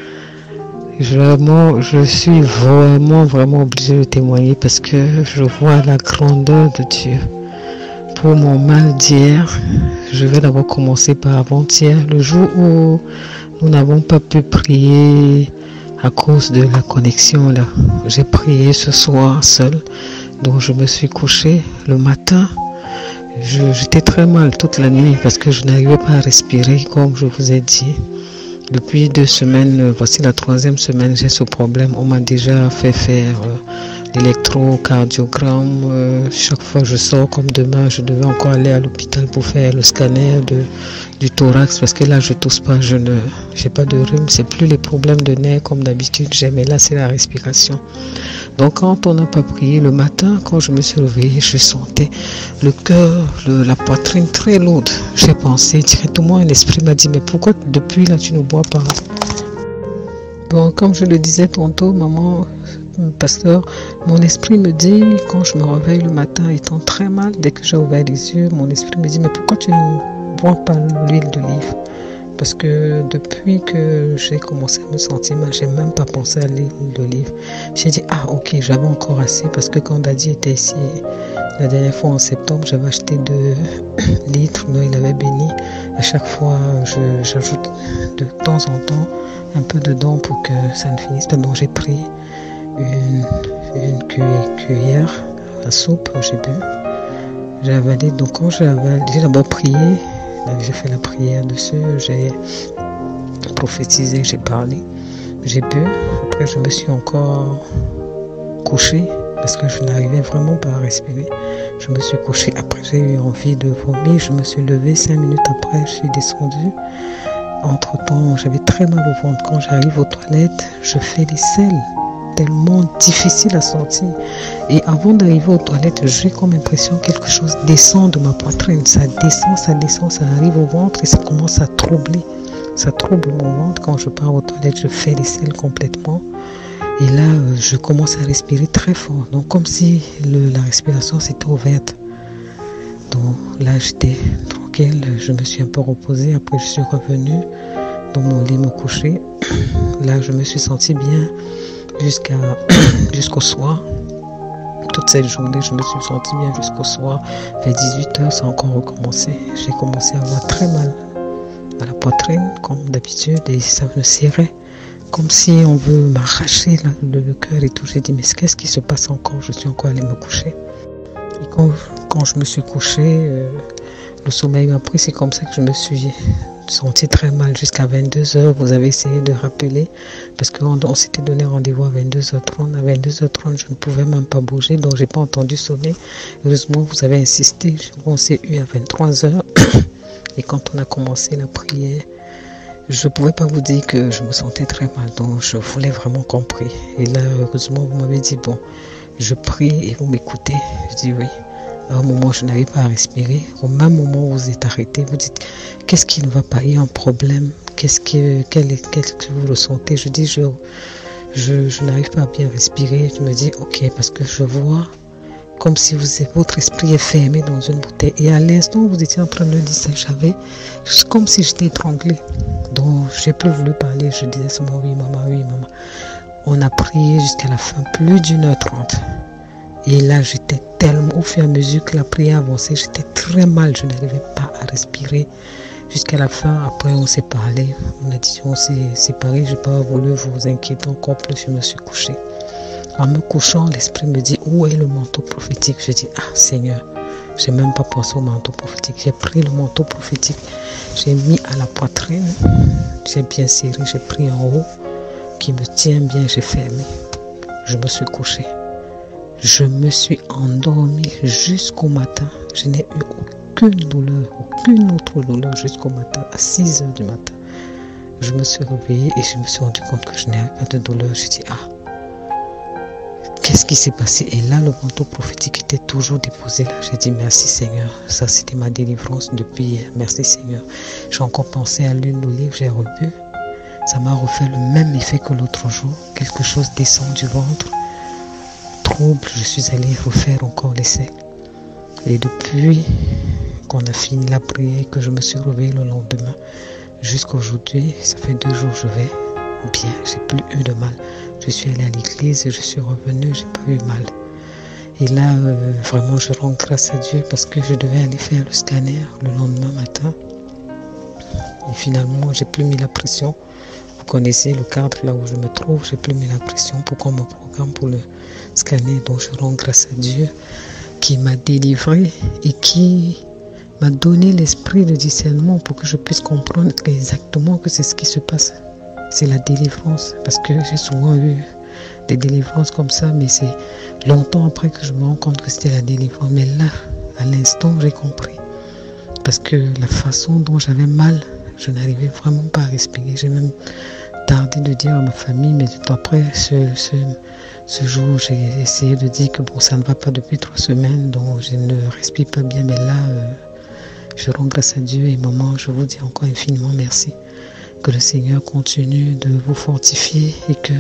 Vraiment, je suis vraiment, vraiment obligée de témoigner parce que je vois la grandeur de Dieu. Pour mon mal d'hier, je vais d'abord commencer par avant-hier, le jour où nous n'avons pas pu prier à cause de la connexion là. J'ai prié ce soir seul, donc je me suis couchée le matin. j'étais très mal toute la nuit parce que je n'arrivais pas à respirer comme je vous ai dit. Depuis deux semaines, voici la troisième semaine, j'ai ce problème. On m'a déjà fait faire euh, l'électrocardiogramme. Euh, chaque fois que je sors, comme demain, je devais encore aller à l'hôpital pour faire le scanner de, du thorax parce que là, je tousse pas, je ne, j'ai pas de rhume. C'est plus les problèmes de nerfs comme d'habitude, j'ai, mais là, c'est la respiration. Donc, quand on n'a pas prié le matin, quand je me suis réveillée, je sentais le cœur, le, la poitrine très lourde. J'ai pensé directement, un esprit m'a dit, mais pourquoi depuis là, tu ne bois pas? Bon, comme je le disais tantôt, maman, pasteur, mon esprit me dit, quand je me réveille le matin étant très mal, dès que j'ai ouvert les yeux, mon esprit me dit, mais pourquoi tu ne bois pas l'huile d'olive? Parce que depuis que j'ai commencé à me sentir mal, j'ai même pas pensé à l'huile d'olive. J'ai dit, ah ok, j'avais encore assez, parce que quand Daddy était ici, la dernière fois en septembre, j'avais acheté deux litres, mais il avait béni. À chaque fois, je, j'ajoute de temps en temps un peu dedans pour que ça ne finisse pas. Donc j'ai pris une, une cuillère à soupe, j'ai bu, j'ai avalé. Donc quand j'ai avalé, j'ai d'abord prié, j'ai fait la prière dessus, j'ai prophétisé, j'ai parlé, j'ai bu. Après je me suis encore couchée parce que je n'arrivais vraiment pas à respirer. Je me suis couchée, après j'ai eu envie de vomir, je me suis levée, cinq minutes après je suis descendue. Entre temps j'avais très mal au ventre. Quand j'arrive aux toilettes, je fais des selles tellement difficile à sortir. Et avant d'arriver aux toilettes, j'ai comme impression que quelque chose descend de ma poitrine. Ça descend, ça descend, ça arrive au ventre et ça commence à troubler. Ça trouble mon ventre. Quand je pars aux toilettes, je fais des selles complètement. Et là, je commence à respirer très fort. Donc comme si le, la respiration s'était ouverte. Donc là, j'étais tranquille. Je me suis un peu reposée. Après, je suis revenue dans mon lit me coucher. Là, je me suis sentie bien jusqu'à jusqu'au soir. Toute cette journée, je me suis sentie bien jusqu'au soir. Vers dix-huit heures, ça a encore recommencé. J'ai commencé à avoir très mal à la poitrine, comme d'habitude, et ça me serrait, comme si on veut m'arracher le, le cœur et tout. J'ai dit, mais qu'est-ce qui se passe encore? Je suis encore allée me coucher. Et quand, quand je me suis couchée, euh, le sommeil m'a pris. C'est comme ça que je me suis senti très mal jusqu'à vingt-deux heures. Vous avez essayé de rappeler parce qu'on on, s'était donné rendez-vous à vingt-deux heures trente. À vingt-deux heures trente, je ne pouvais même pas bouger, donc j'ai pas entendu sonner. Heureusement, vous avez insisté. On s'est eu à vingt-trois heures et quand on a commencé la prière, je ne pouvais pas vous dire que je me sentais très mal, donc je voulais vraiment qu'on prie. Et là, heureusement, vous m'avez dit, bon, je prie et vous m'écoutez. Je dis oui. À un moment, je n'arrive pas à respirer. Au même moment où vous êtes arrêté, vous dites, qu'est-ce qui ne va pas? Il y a un problème. Qu'est-ce que, quel, qu'est-ce que vous ressentez? Je dis, je, je, je n'arrive pas à bien respirer. Je me dis, ok, parce que je vois comme si vous, votre esprit est fermé dans une bouteille. Et à l'instant où vous étiez en train de dire ça, j'avais comme si j'étais étranglée. Donc, j'ai plus voulu parler. Je disais seulement, oui, maman, oui, maman. On a prié jusqu'à la fin, plus d'une heure trente. Et là, j'étais tellement, au fur et à mesure que la prière avançait, j'étais très mal, je n'arrivais pas à respirer jusqu'à la fin. Après, on s'est parlé, on a dit, on s'est séparés, je n'ai pas voulu vous inquiéter encore plus, je me suis couchée. En me couchant, l'esprit me dit, où est le manteau prophétique? Je dis, ah Seigneur, je n'ai même pas pensé au manteau prophétique. J'ai pris le manteau prophétique, j'ai mis à la poitrine, j'ai bien serré, j'ai pris en haut, qui me tient bien, j'ai fermé. Je me suis couchée. Je me suis endormie jusqu'au matin. Je n'ai eu aucune douleur, aucune autre douleur jusqu'au matin, à six heures du matin. Je me suis réveillée et je me suis rendu compte que je n'avais pas de douleur. J'ai dit, ah, qu'est-ce qui s'est passé? Et là, le manteau prophétique était toujours déposé là. J'ai dit, merci Seigneur. Ça, c'était ma délivrance depuis hier. Merci Seigneur. J'ai encore pensé à l'huile d'olive, j'ai rebu. Ça m'a refait le même effet que l'autre jour. Quelque chose descend du ventre. Trouble, je suis allée refaire encore l'essai. Et depuis qu'on a fini la prière, que je me suis réveillée le lendemain, jusqu'à aujourd'hui, ça fait deux jours que je vais bien, j'ai plus eu de mal. Je suis allée à l'église et je suis revenue, j'ai pas eu mal. Et là, euh, vraiment, je rends grâce à Dieu parce que je devais aller faire le scanner le lendemain matin. Et finalement, j'ai plus mis la pression. Vous connaissez le cadre là où je me trouve, j'ai plus mis la pression pour qu'on me programme pour le scanner. Donc je rends grâce à Dieu qui m'a délivré et qui m'a donné l'esprit de discernement pour que je puisse comprendre exactement que c'est ce qui se passe. C'est la délivrance, parce que j'ai souvent eu des délivrances comme ça, mais c'est longtemps après que je me rends compte que c'était la délivrance. Mais là, à l'instant, j'ai compris. Parce que la façon dont j'avais mal, je n'arrivais vraiment pas à respirer. J'ai même tardé de dire à ma famille, mais après ce, ce, ce jour, j'ai essayé de dire que bon, ça ne va pas depuis trois semaines, donc je ne respire pas bien. Mais là, euh, je rends grâce à Dieu et maman, je vous dis encore infiniment merci. Que le Seigneur continue de vous fortifier et que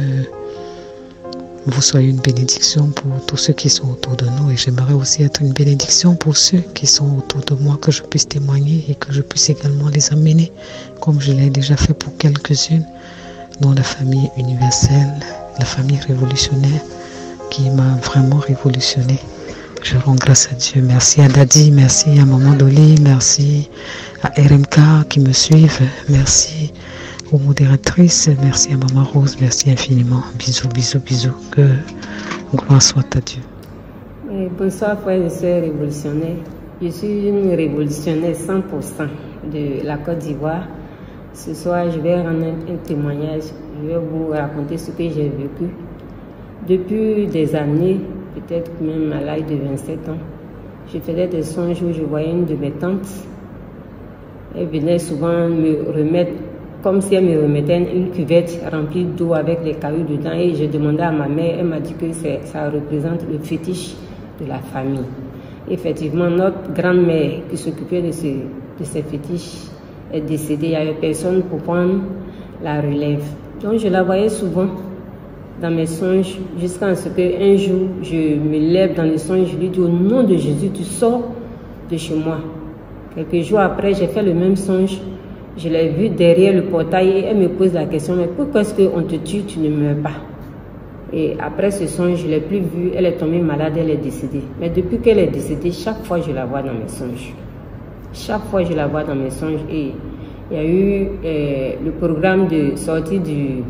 vous soyez une bénédiction pour tous ceux qui sont autour de nous. Et j'aimerais aussi être une bénédiction pour ceux qui sont autour de moi, que je puisse témoigner et que je puisse également les amener, comme je l'ai déjà fait pour quelques-unes, dont la famille universelle, la famille révolutionnaire, qui m'a vraiment révolutionné. Je rends grâce à Dieu. Merci à Daddy, merci à Maman Dolly, merci à R M K qui me suivent, merci aux modératrices, merci à Maman Rose, merci infiniment. Bisous, bisous, bisous. Que gloire soit à Dieu. Et bonsoir frères et sœurs révolutionnaires. Je suis une révolutionnaire cent pour cent de la Côte d'Ivoire. Ce soir, je vais rendre un, un témoignage. Je vais vous raconter ce que j'ai vécu. Depuis des années, peut-être même à l'âge de vingt-sept ans, je faisais des songes où je voyais une de mes tantes. Elle venait souvent me remettre, comme si elle me remettait une cuvette remplie d'eau avec les cailloux dedans. Et je demandais à ma mère, elle m'a dit que ça représente le fétiche de la famille. Effectivement, notre grand-mère qui s'occupait de, ce, de ces fétiches est décédée. Il n'y avait personne pour prendre la relève. Donc je la voyais souvent dans mes songes, jusqu'à ce qu'un jour, je me lève dans le songe, je lui dis au nom de Jésus, tu sors de chez moi. Quelques jours après, j'ai fait le même songe. Je l'ai vue derrière le portail et elle me pose la question, mais pourquoi est-ce qu'on te tue, tu ne meurs pas? Et après ce songe, je ne l'ai plus vue, elle est tombée malade, elle est décédée. Mais depuis qu'elle est décédée, chaque fois je la vois dans mes songes. Chaque fois je la vois dans mes songes. Et il y a eu euh, le programme de sortie du...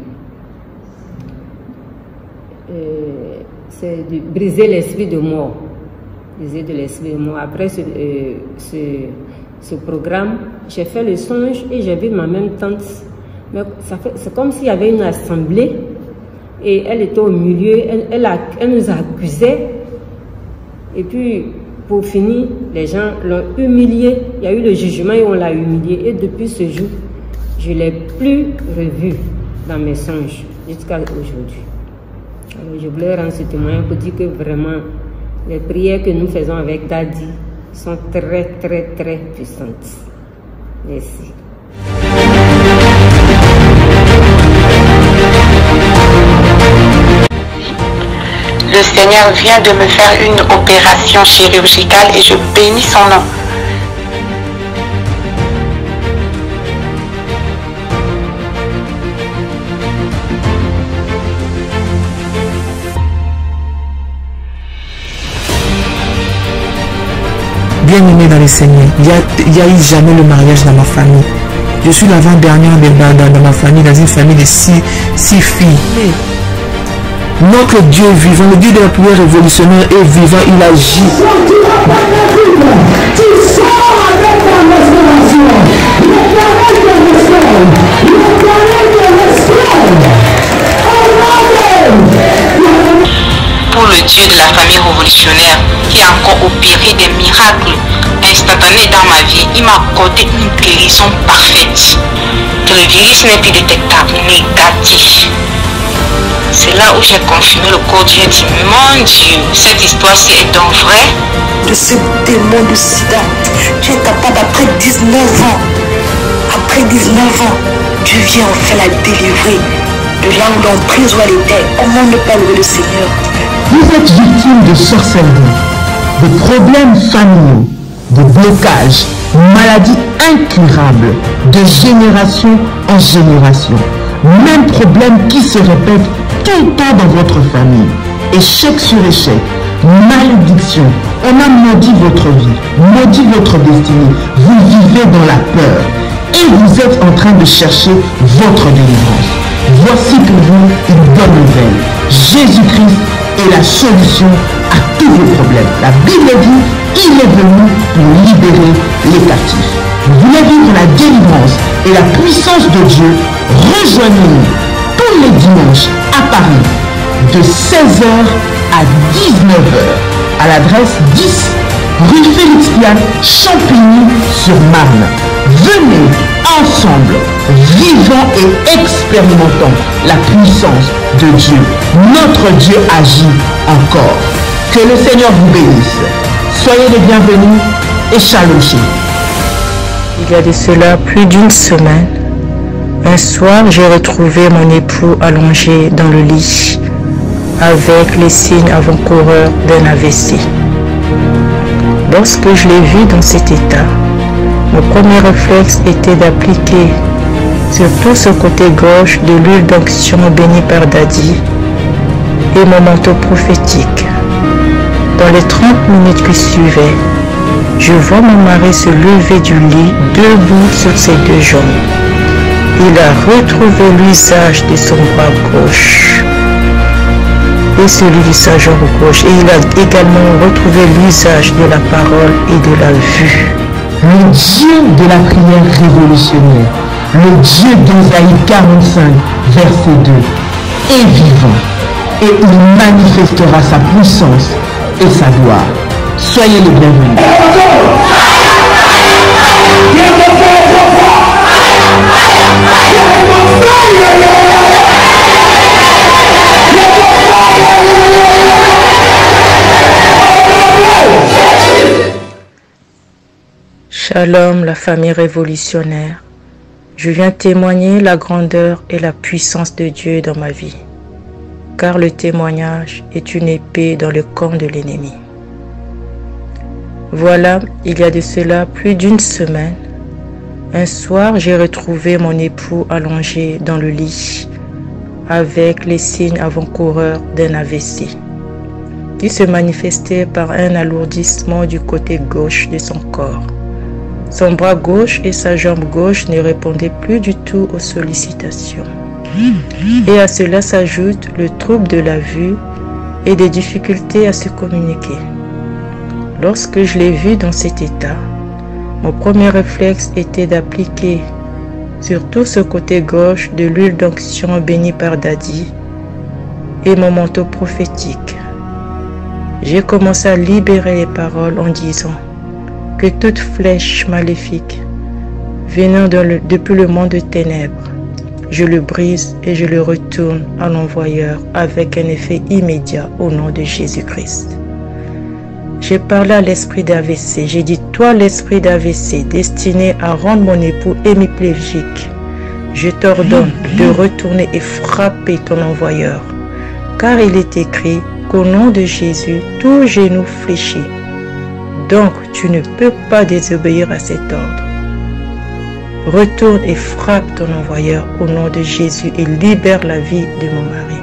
Euh, c'est de briser l'esprit de mort. Briser de l'esprit de mort. Après ce... Euh, ce ce programme, j'ai fait le songe et j'ai vu ma même tante. Mais c'est comme s'il y avait une assemblée et elle était au milieu, elle, elle, a, elle nous accusait. Et puis, pour finir, les gens l'ont humiliée. Il y a eu le jugement et on l'a humiliée. Et depuis ce jour, je ne l'ai plus revue dans mes songes jusqu'à aujourd'hui. Alors, je voulais rendre ce témoignage pour dire que vraiment, les prières que nous faisons avec Daddy sont très très très puissantes. Merci. Le Seigneur vient de me faire une opération chirurgicale et je bénis son nom. Bien-aimé dans le Seigneur, il n'y a, a eu jamais le mariage dans ma famille. Je suis l'avant-dernière dans, dans, dans ma famille, dans une famille de six, six filles. Notre Dieu vivant, le Dieu de la prière révolutionnaire est vivant, il agit. Pour le Dieu de la famille révolutionnaire qui a encore opéré des miracles instantanés dans ma vie, il m'a accordé une guérison parfaite. Que le virus n'est plus détectable, négatif. C'est là où j'ai confirmé le corps Dieu dit, mon Dieu, cette histoire-ci est donc vraie. De ce démon de sida, tu es capable après dix-neuf ans. Après dix-neuf ans, tu viens enfin la délivrer de là où l'emprise où elle était. Comment ne pas louer le Seigneur? Vous êtes victime de sorcellerie, de problèmes familiaux, de blocages, maladies incurables, de génération en génération. Même problème qui se répète tout le temps dans votre famille. Échec sur échec, malédiction. On a maudit votre vie, maudit votre destinée. Vous vivez dans la peur et vous êtes en train de chercher votre délivrance. Voici pour vous une bonne nouvelle. Jésus-Christ est la solution à tous vos problèmes. La Bible dit, il est venu pour libérer les captifs. Vous voulez vivre la délivrance et la puissance de Dieu? Rejoignez-nous tous les dimanches à Paris de seize heures à dix-neuf heures à l'adresse dix rue Félix Piat, Champigny-sur-Marne. Venez ensemble, vivons et expérimentons la puissance de Dieu. Notre Dieu agit encore. Que le Seigneur vous bénisse. Soyez les bienvenus et shalom. Il y a de cela plus d'une semaine, un soir, j'ai retrouvé mon époux allongé dans le lit avec les signes avant-coureurs d'un A V C. Lorsque je l'ai vu dans cet état, mon premier réflexe était d'appliquer sur tout ce côté gauche de l'huile d'onction bénie par Daddy et mon manteau prophétique. Dans les trente minutes qui suivaient, je vois mon mari se lever du lit debout sur ses deux jambes. Il a retrouvé l'usage de son bras gauche et celui de sa jambe gauche, et il a également retrouvé l'usage de la parole et de la vue. Le Dieu de la prière révolutionnaire, le Dieu d'Ésaïe quarante-cinq, verset deux, est vivant et il manifestera sa puissance et sa gloire. Soyez les bienvenus. Shalom, la famille révolutionnaire. Je viens témoigner la grandeur et la puissance de Dieu dans ma vie, car le témoignage est une épée dans le camp de l'ennemi. Voilà, il y a de cela plus d'une semaine, un soir, j'ai retrouvé mon époux allongé dans le lit avec les signes avant-coureurs d'un A V C, qui se manifestait par un alourdissement du côté gauche de son corps. Son bras gauche et sa jambe gauche ne répondaient plus du tout aux sollicitations. Et à cela s'ajoute le trouble de la vue et des difficultés à se communiquer. Lorsque je l'ai vu dans cet état, mon premier réflexe était d'appliquer sur tout ce côté gauche de l'huile d'onction bénie par Daddy et mon manteau prophétique. J'ai commencé à libérer les paroles en disant que toute flèche maléfique venant de le, depuis le monde de ténèbres, je le brise et je le retourne à l'envoyeur avec un effet immédiat au nom de Jésus-Christ. J'ai parlé à l'esprit d'A V C. J'ai dit, toi l'esprit d'A V C destiné à rendre mon époux hémiplégique, je t'ordonne de retourner et frapper ton envoyeur. Car il est écrit qu'au nom de Jésus, tout genou fléchit. Donc, tu ne peux pas désobéir à cet ordre. Retourne et frappe ton envoyeur au nom de Jésus et libère la vie de mon mari.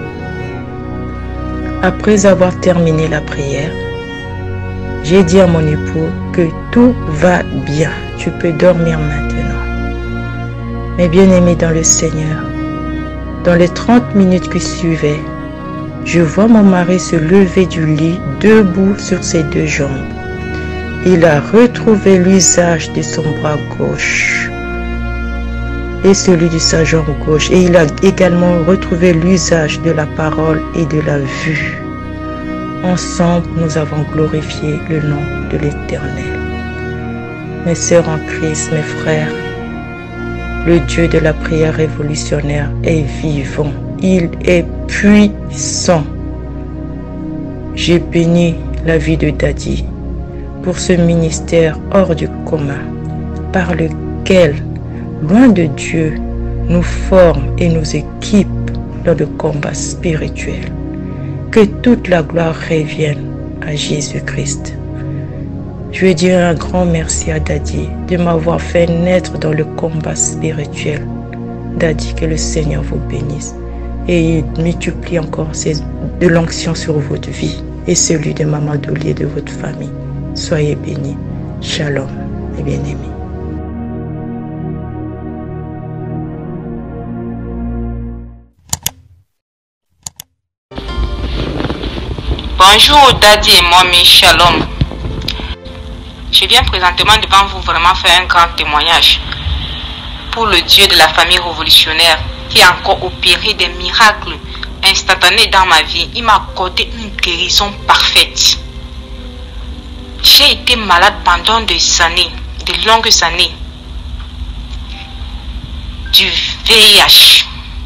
Après avoir terminé la prière, j'ai dit à mon époux que tout va bien, tu peux dormir maintenant. Mes bien-aimés dans le Seigneur, dans les trente minutes qui suivaient, je vois mon mari se lever du lit debout sur ses deux jambes. Il a retrouvé l'usage de son bras gauche et celui de sa jambe gauche, et il a également retrouvé l'usage de la parole et de la vue. Ensemble, nous avons glorifié le nom de l'Éternel. Mes sœurs en Christ, mes frères, le Dieu de la prière révolutionnaire est vivant. Il est puissant. J'ai béni la vie de Daddy pour ce ministère hors du commun, par lequel, loin de Dieu, nous forme et nous équipe dans le combat spirituel. Que toute la gloire revienne à Jésus-Christ. Je veux dire un grand merci à Daddy de m'avoir fait naître dans le combat spirituel. Daddy, que le Seigneur vous bénisse et il multiplie encore ses, de l'onction sur votre vie et celui de Maman Dolly et de votre famille. Soyez bénis. Shalom, mes bien-aimés. Bonjour Daddy et Mommy, Shalom. Je viens présentement devant vous vraiment faire un grand témoignage pour le Dieu de la famille révolutionnaire qui a encore opéré des miracles instantanés dans ma vie. Il m'a accordé une guérison parfaite. J'ai été malade pendant des années, de longues années, du V I H.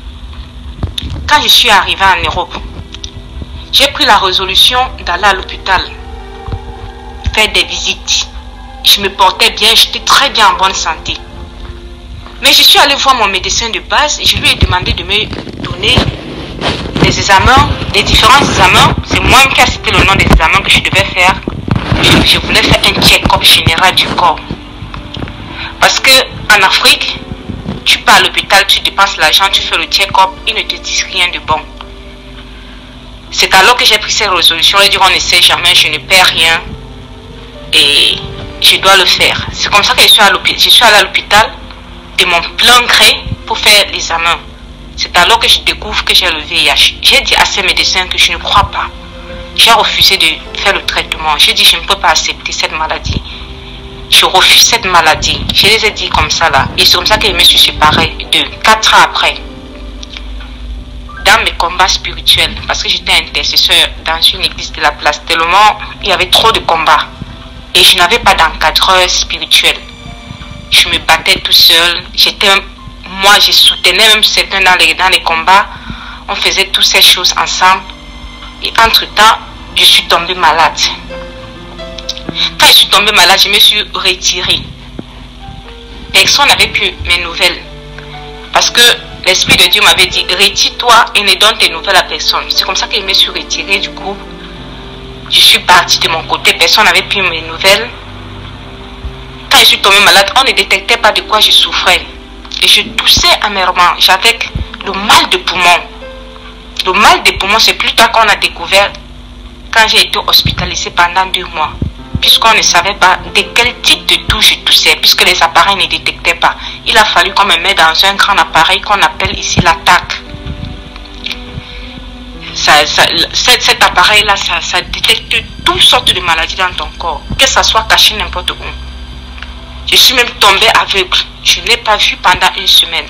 Quand je suis arrivée en Europe, j'ai pris la résolution d'aller à l'hôpital, faire des visites. Je me portais bien, j'étais très bien en bonne santé. Mais je suis allée voir mon médecin de base et je lui ai demandé de me donner des examens, des différents examens. C'est moi qui ai cité le nom des examens que je devais faire. Je, je voulais faire un check-up général du corps. Parce que en Afrique, tu pars à l'hôpital, tu dépenses l'argent, tu fais le check-up, ils ne te disent rien de bon. C'est alors que j'ai pris cette résolution et dit on ne sait jamais, je ne perds rien et je dois le faire. C'est comme ça que je suis, à je suis allée à l'hôpital de mon plein gré pour faire l'examen. C'est alors que je découvre que j'ai le V I H. J'ai dit à ces médecins que je ne crois pas. J'ai refusé de faire le traitement. J'ai dit je ne peux pas accepter cette maladie. Je refuse cette maladie. Je les ai dit comme ça là. Et c'est comme ça que je me suis séparée de quatre ans après. Dans mes combats spirituels, parce que j'étais intercesseur dans une église de la place, tellement il y avait trop de combats. Et je n'avais pas d'encadreur spirituel. Je me battais tout seul. J'étais, moi, je soutenais même certains dans les, dans les combats. On faisait toutes ces choses ensemble. Et entre-temps, je suis tombée malade. Quand je suis tombée malade, je me suis retirée. Personne n'avait plus mes nouvelles. Parce que l'Esprit de Dieu m'avait dit, retire-toi et ne donne tes nouvelles à personne. C'est comme ça que je me suis retirée du groupe. Je suis partie de mon côté, personne n'avait plus mes nouvelles. Quand je suis tombée malade, on ne détectait pas de quoi je souffrais. Et je toussais amèrement. J'avais le mal de poumon. Le mal de poumon, c'est plus tard qu'on a découvert quand j'ai été hospitalisée pendant deux mois. Puisqu'on ne savait pas de quel type de toux je toussais, puisque les appareils ne détectaient pas. Il a fallu qu'on me mette dans un grand appareil qu'on appelle ici la T A C. Ça, ça, cet, cet appareil-là, ça, ça détecte toutes sortes de maladies dans ton corps, que ça soit caché n'importe où. Je suis même tombée aveugle. Je n'ai pas vu pendant une semaine.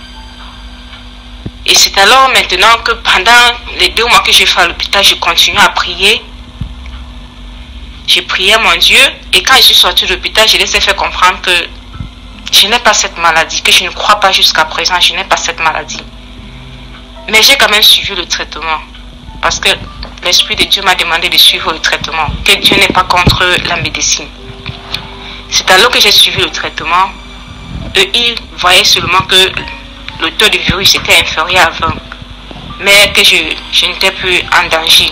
Et c'est alors maintenant que pendant les deux mois que j'ai fait à l'hôpital, je continue à prier. J'ai prié mon Dieu et quand je suis sortie de l'hôpital, je les ai fait comprendre que je n'ai pas cette maladie, que je ne crois pas jusqu'à présent, je n'ai pas cette maladie. Mais j'ai quand même suivi le traitement parce que l'Esprit de Dieu m'a demandé de suivre le traitement, que Dieu n'est pas contre la médecine. C'est alors que j'ai suivi le traitement. Eux, ils voyaient seulement que le taux de virus était inférieur à vingt, mais que je, je n'étais plus en danger.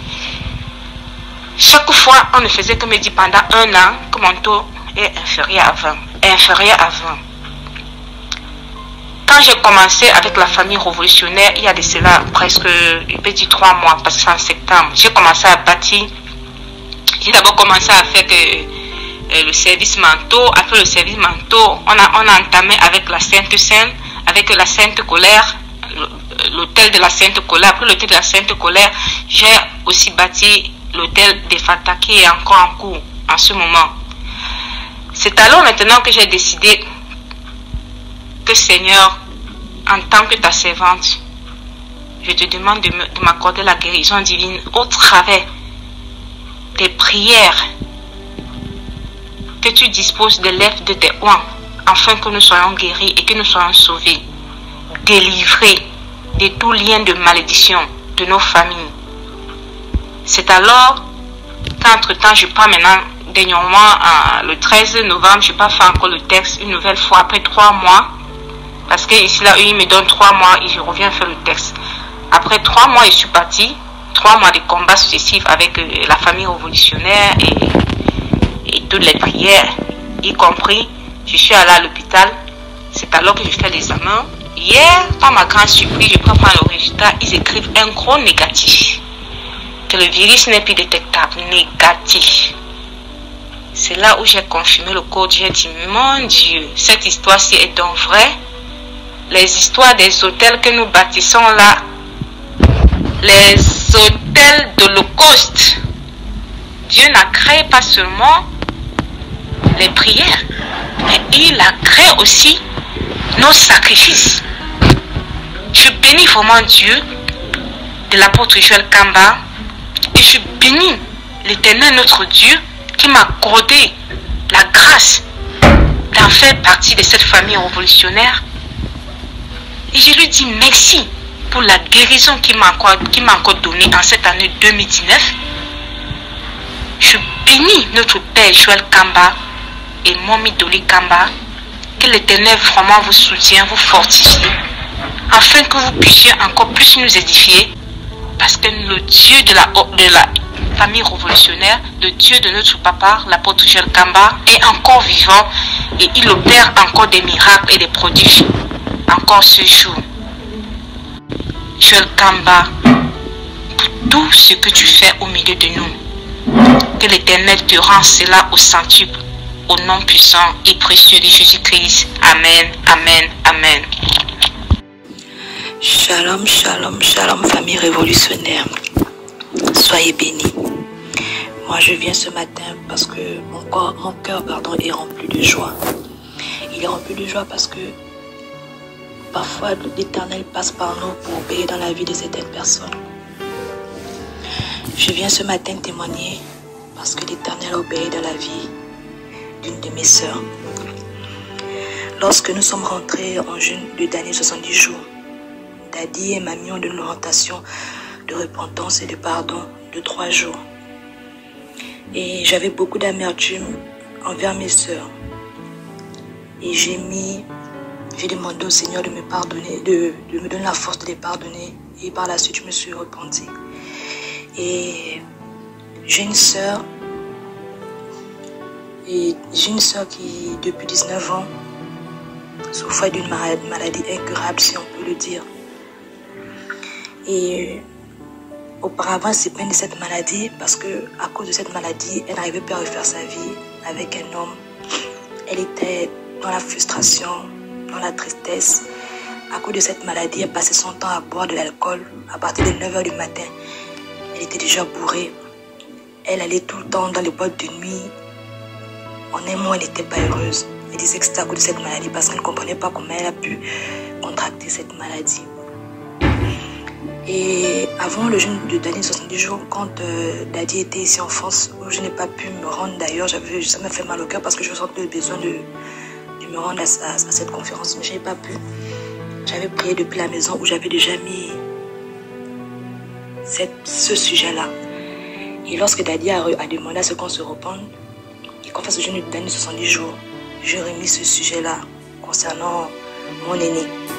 Chaque fois, on ne faisait que me dire pendant un an que mon taux est inférieur à vingt. Inférieur à vingt. Quand j'ai commencé avec la famille révolutionnaire, il y a de cela presque, je peux dire trois mois, parce que c'est en septembre, j'ai commencé à bâtir. J'ai d'abord commencé à faire que, euh, le service manteau. Après le service manteau, on a, on a entamé avec la Sainte Seine, avec la Sainte Colère, l'hôtel de la Sainte Colère. Après l'hôtel de la Sainte Colère, j'ai aussi bâti l'hôtel de Fata qui est encore en cours en ce moment. C'est alors maintenant que j'ai décidé que Seigneur, en tant que ta servante, je te demande de m'accorder la guérison divine au travers des prières que tu disposes des lèvres de tes oins, afin que nous soyons guéris et que nous soyons sauvés, délivrés de tout lien de malédiction de nos familles. C'est alors qu'entre-temps, je prends maintenant, dernièrement, euh, le treize novembre, je n'ai pas fait encore le texte une nouvelle fois après trois mois. Parce que ici, là, ils me donnent trois mois et je reviens faire le texte. Après trois mois, je suis partie. Trois mois de combats successifs avec euh, la famille révolutionnaire et, et toutes les prières, y compris, je suis allée à l'hôpital. C'est alors que je fais l'examen. Hier, par ma grande surprise, je prends le résultat. Ils écrivent un gros négatif. Que le virus n'est plus détectable. Négatif. C'est là où j'ai confirmé le code. J'ai dit, mon Dieu, cette histoire-ci est donc vraie. Les histoires des hôtels que nous bâtissons là, les hôtels d'Holocauste. Dieu n'a créé pas seulement les prières, mais il a créé aussi nos sacrifices. Je bénis vraiment Dieu de l'apôtre Joël Kamba et je bénis l'Éternel notre Dieu qui m'a accordé la grâce d'en faire partie de cette famille révolutionnaire. Et je lui dis merci pour la guérison qu'il m'a encore, qu'il m'a encore donnée en cette année deux mille dix-neuf. Je bénis notre Père Joël Kamba et Mommy Dolly Kamba. Que l'Éternel vraiment vous soutienne, vous fortifie, afin que vous puissiez encore plus nous édifier. Parce que le Dieu de la, de la famille révolutionnaire, le Dieu de notre papa, l'apôtre Joël Kamba, est encore vivant et il opère encore des miracles et des prodiges encore ce jour. Joël Kamba, pour tout ce que tu fais au milieu de nous, que l'Éternel te rende cela au centuple, au nom puissant et précieux de Jésus-Christ. Amen, amen, amen. Shalom, shalom, shalom, famille révolutionnaire. Soyez bénis. Moi, je viens ce matin parce que mon corps, mon cœur, pardon, est rempli de joie. Il est rempli de joie parce que parfois l'Éternel passe par nous pour obéir dans la vie de certaines personnes. Je viens ce matin témoigner parce que l'Éternel a obéi dans la vie d'une de mes sœurs. Lorsque nous sommes rentrés en jeûne de dernier soixante-dix jours, Daddy et Mamie ont donné une orientation de repentance et de pardon de trois jours. Et j'avais beaucoup d'amertume envers mes sœurs. Et j'ai mis, j'ai demandé au Seigneur de me pardonner, de, de me donner la force de les pardonner. Et par la suite, je me suis repentie. Et j'ai une sœur, et j'ai une sœur qui, depuis dix-neuf ans, souffrait d'une maladie incurable, si on peut le dire. Et auparavant, elle s'est plainte de cette maladie parce que à cause de cette maladie, elle n'arrivait pas à refaire sa vie avec un homme. Elle était dans la frustration, dans la tristesse. À cause de cette maladie, elle passait son temps à boire de l'alcool. À partir de neuf heures du matin, elle était déjà bourrée. Elle allait tout le temps dans les boîtes de nuit. En un mois, elle n'était pas heureuse. Elle disait que c'était à cause de cette maladie parce qu'elle ne comprenait pas comment elle a pu contracter cette maladie. Et avant le jeûne de dernier soixante-dix jours, quand euh, Daddy était ici en France, où je n'ai pas pu me rendre d'ailleurs, ça m'a fait mal au cœur parce que je sentais le besoin de, de me rendre à, à, à cette conférence, mais je n'ai pas pu. J'avais prié depuis la maison où j'avais déjà mis cette, ce sujet-là. Et lorsque Daddy a, a demandé à ce qu'on se repente et qu'on fasse le jeûne de dernier soixante-dix jours, j'ai remis ce sujet-là concernant mon aîné.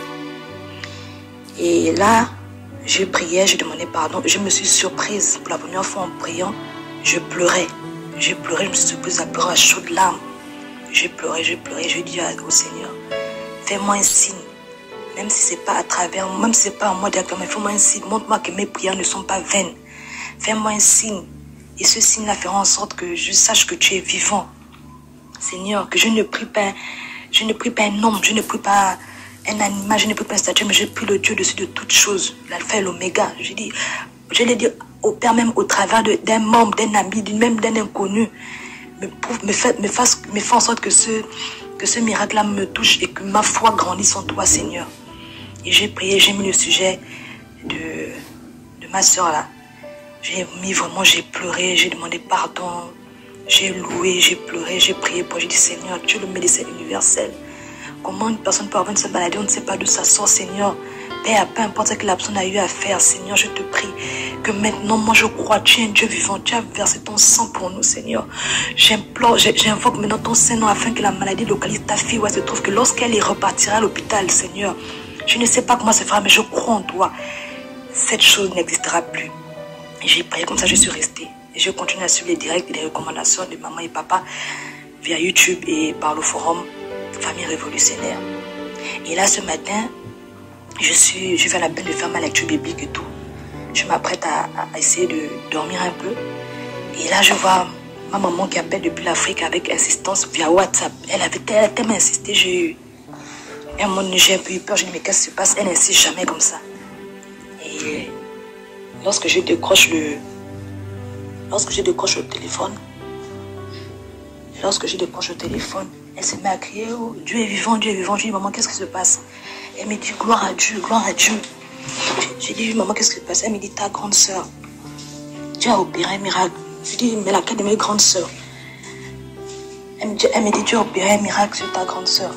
Et là, je priais, je demandais pardon. Je me suis surprise pour la première fois en priant. Je pleurais. Je pleurais, je me suis surprise à pleurer à chaudes larmes. Je pleurais, je pleurais. Je dis au Seigneur, fais-moi un signe. Même si ce n'est pas à travers, même si ce n'est pas à moi directement, fais-moi un signe. Montre-moi que mes prières ne sont pas vaines. Fais-moi un signe. Et ce signe-là fera en sorte que je sache que tu es vivant. Seigneur, que je ne prie pas, je ne prie pas un homme, je ne prie pas un animal, je ne prie pas un statut, mais je prie le Dieu dessus de toutes choses, l'alpha et l'oméga. Je dis, je l'ai dit au Père même au travers d'un membre, d'un ami, même d'un inconnu, me, me, fait, me, fasse, me fait en sorte que ce, que ce miracle-là me touche et que ma foi grandisse en toi, Seigneur. Et j'ai prié, j'ai mis le sujet de, de ma soeur là. J'ai mis vraiment, j'ai pleuré, j'ai demandé pardon, j'ai loué, j'ai pleuré, j'ai prié pour, j'ai dit Seigneur, tu es le médecin universel. Comment une personne peut avoir cette maladie, on ne sait pas d'où ça sort, Seigneur. Père, peu importe ce que la personne a eu à faire, Seigneur, je te prie que maintenant, moi je crois, tu es un Dieu vivant, tu as versé ton sang pour nous, Seigneur. J'implore, j'invoque maintenant ton Saint-Nom afin que la maladie localise ta fille où elle se trouve, que lorsqu'elle y repartira à l'hôpital, Seigneur, je ne sais pas comment ça se fera, mais je crois en toi. Cette chose n'existera plus. Et j'ai prié comme ça, je suis restée. Et je continue à suivre les directs et les recommandations de maman et papa via YouTube et par le forum Famille Révolutionnaire. Et là, ce matin, je suis, je fais la peine de faire ma lecture biblique et tout. Je m'apprête à, à essayer de dormir un peu. Et là, je vois ma maman qui appelle depuis l'Afrique avec insistance via WhatsApp. Elle avait elle a tellement insisté, j'ai eu un moment, j'ai un peu eu peur. Je me dis, mais qu'est-ce qui se passe? Elle n'insiste jamais comme ça. Et lorsque je décroche le... Lorsque je décroche le téléphone, lorsque je décroche le téléphone, elle se met à crier, oh, Dieu est vivant, Dieu est vivant. Je dis, maman, qu'est-ce qui se passe? Elle me dit, gloire à Dieu, gloire à Dieu. J'ai dit, maman, qu'est-ce qui se passe? Elle me dit, ta grande soeur, Dieu a opéré un miracle. Je dis, mais laquelle de mes grandes sœurs? Elle me dit, elle me dit, Dieu a opéré un miracle sur ta grande sœur.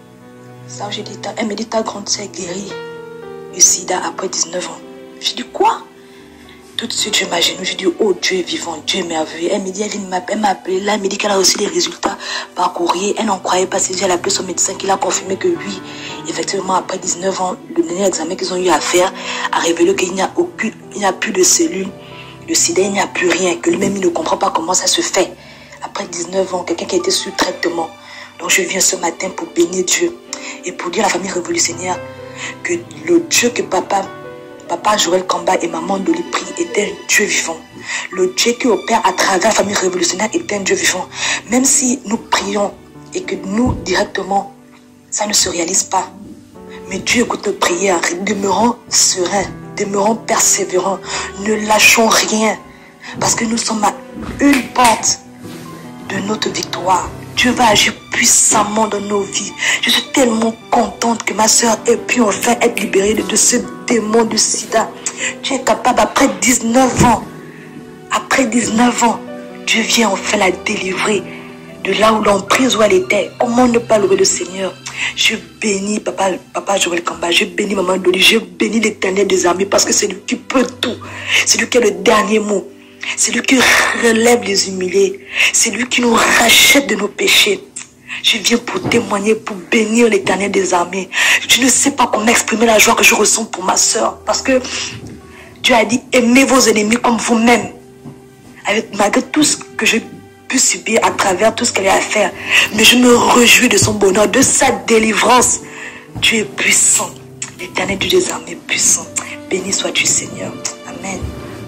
Ça, j'ai dit, ta... elle me dit, ta grande sœur est guérie du sida après dix-neuf ans. J'ai dit, quoi? Tout de suite, je m'agenouille, je dis, oh, Dieu est vivant, Dieu est merveilleux. Elle me dit, elle m'a appelé là, elle me dit qu'elle a reçu les résultats par courrier. Elle n'en croyait pas, c'est elle a appelé son médecin qui l'a confirmé que oui, effectivement, après dix-neuf ans, le dernier examen qu'ils ont eu à faire a révélé qu'il n'y a aucune, il n'y a plus de cellules, le sida, il n'y a plus rien, que lui-même, il ne comprend pas comment ça se fait. Après dix-neuf ans, quelqu'un qui a été sous traitement. Donc, je viens ce matin pour bénir Dieu et pour dire à la famille révolutionnaire que le Dieu que papa Papa Joël Kamba et maman Dolly prient est un Dieu vivant. Le Dieu qui opère à travers la famille révolutionnaire est un Dieu vivant. Même si nous prions et que nous, directement, ça ne se réalise pas. Mais Dieu écoute nos prières. Demeurons sereins, demeurons persévérants. Ne lâchons rien. Parce que nous sommes à une porte de notre victoire. Dieu va agir puissamment dans nos vies. Je suis tellement contente que ma soeur ait pu enfin être libérée de, de ce démon du sida. Dieu est capable, après dix-neuf ans, après dix-neuf ans, Dieu vient enfin la délivrer de là où l'emprise où elle était. Comment ne pas louer le Seigneur? Je bénis papa, papa Joël Kamba, je bénis maman Dolly, je bénis l'Éternel des armées parce que c'est lui qui peut tout. C'est lui qui a le dernier mot. C'est lui qui relève les humiliés. C'est lui qui nous rachète de nos péchés. Je viens pour témoigner, pour bénir l'Éternel des armées. Je ne sais pas comment exprimer la joie que je ressens pour ma soeur. Parce que Dieu a dit, aimez vos ennemis comme vous-même. Avec, malgré tout ce que j'ai pu subir à travers tout ce qu'elle a à faire. Mais je me réjouis de son bonheur, de sa délivrance. Dieu est puissant. L'Éternel Dieu des armées est puissant. Béni sois-tu Seigneur. Amen.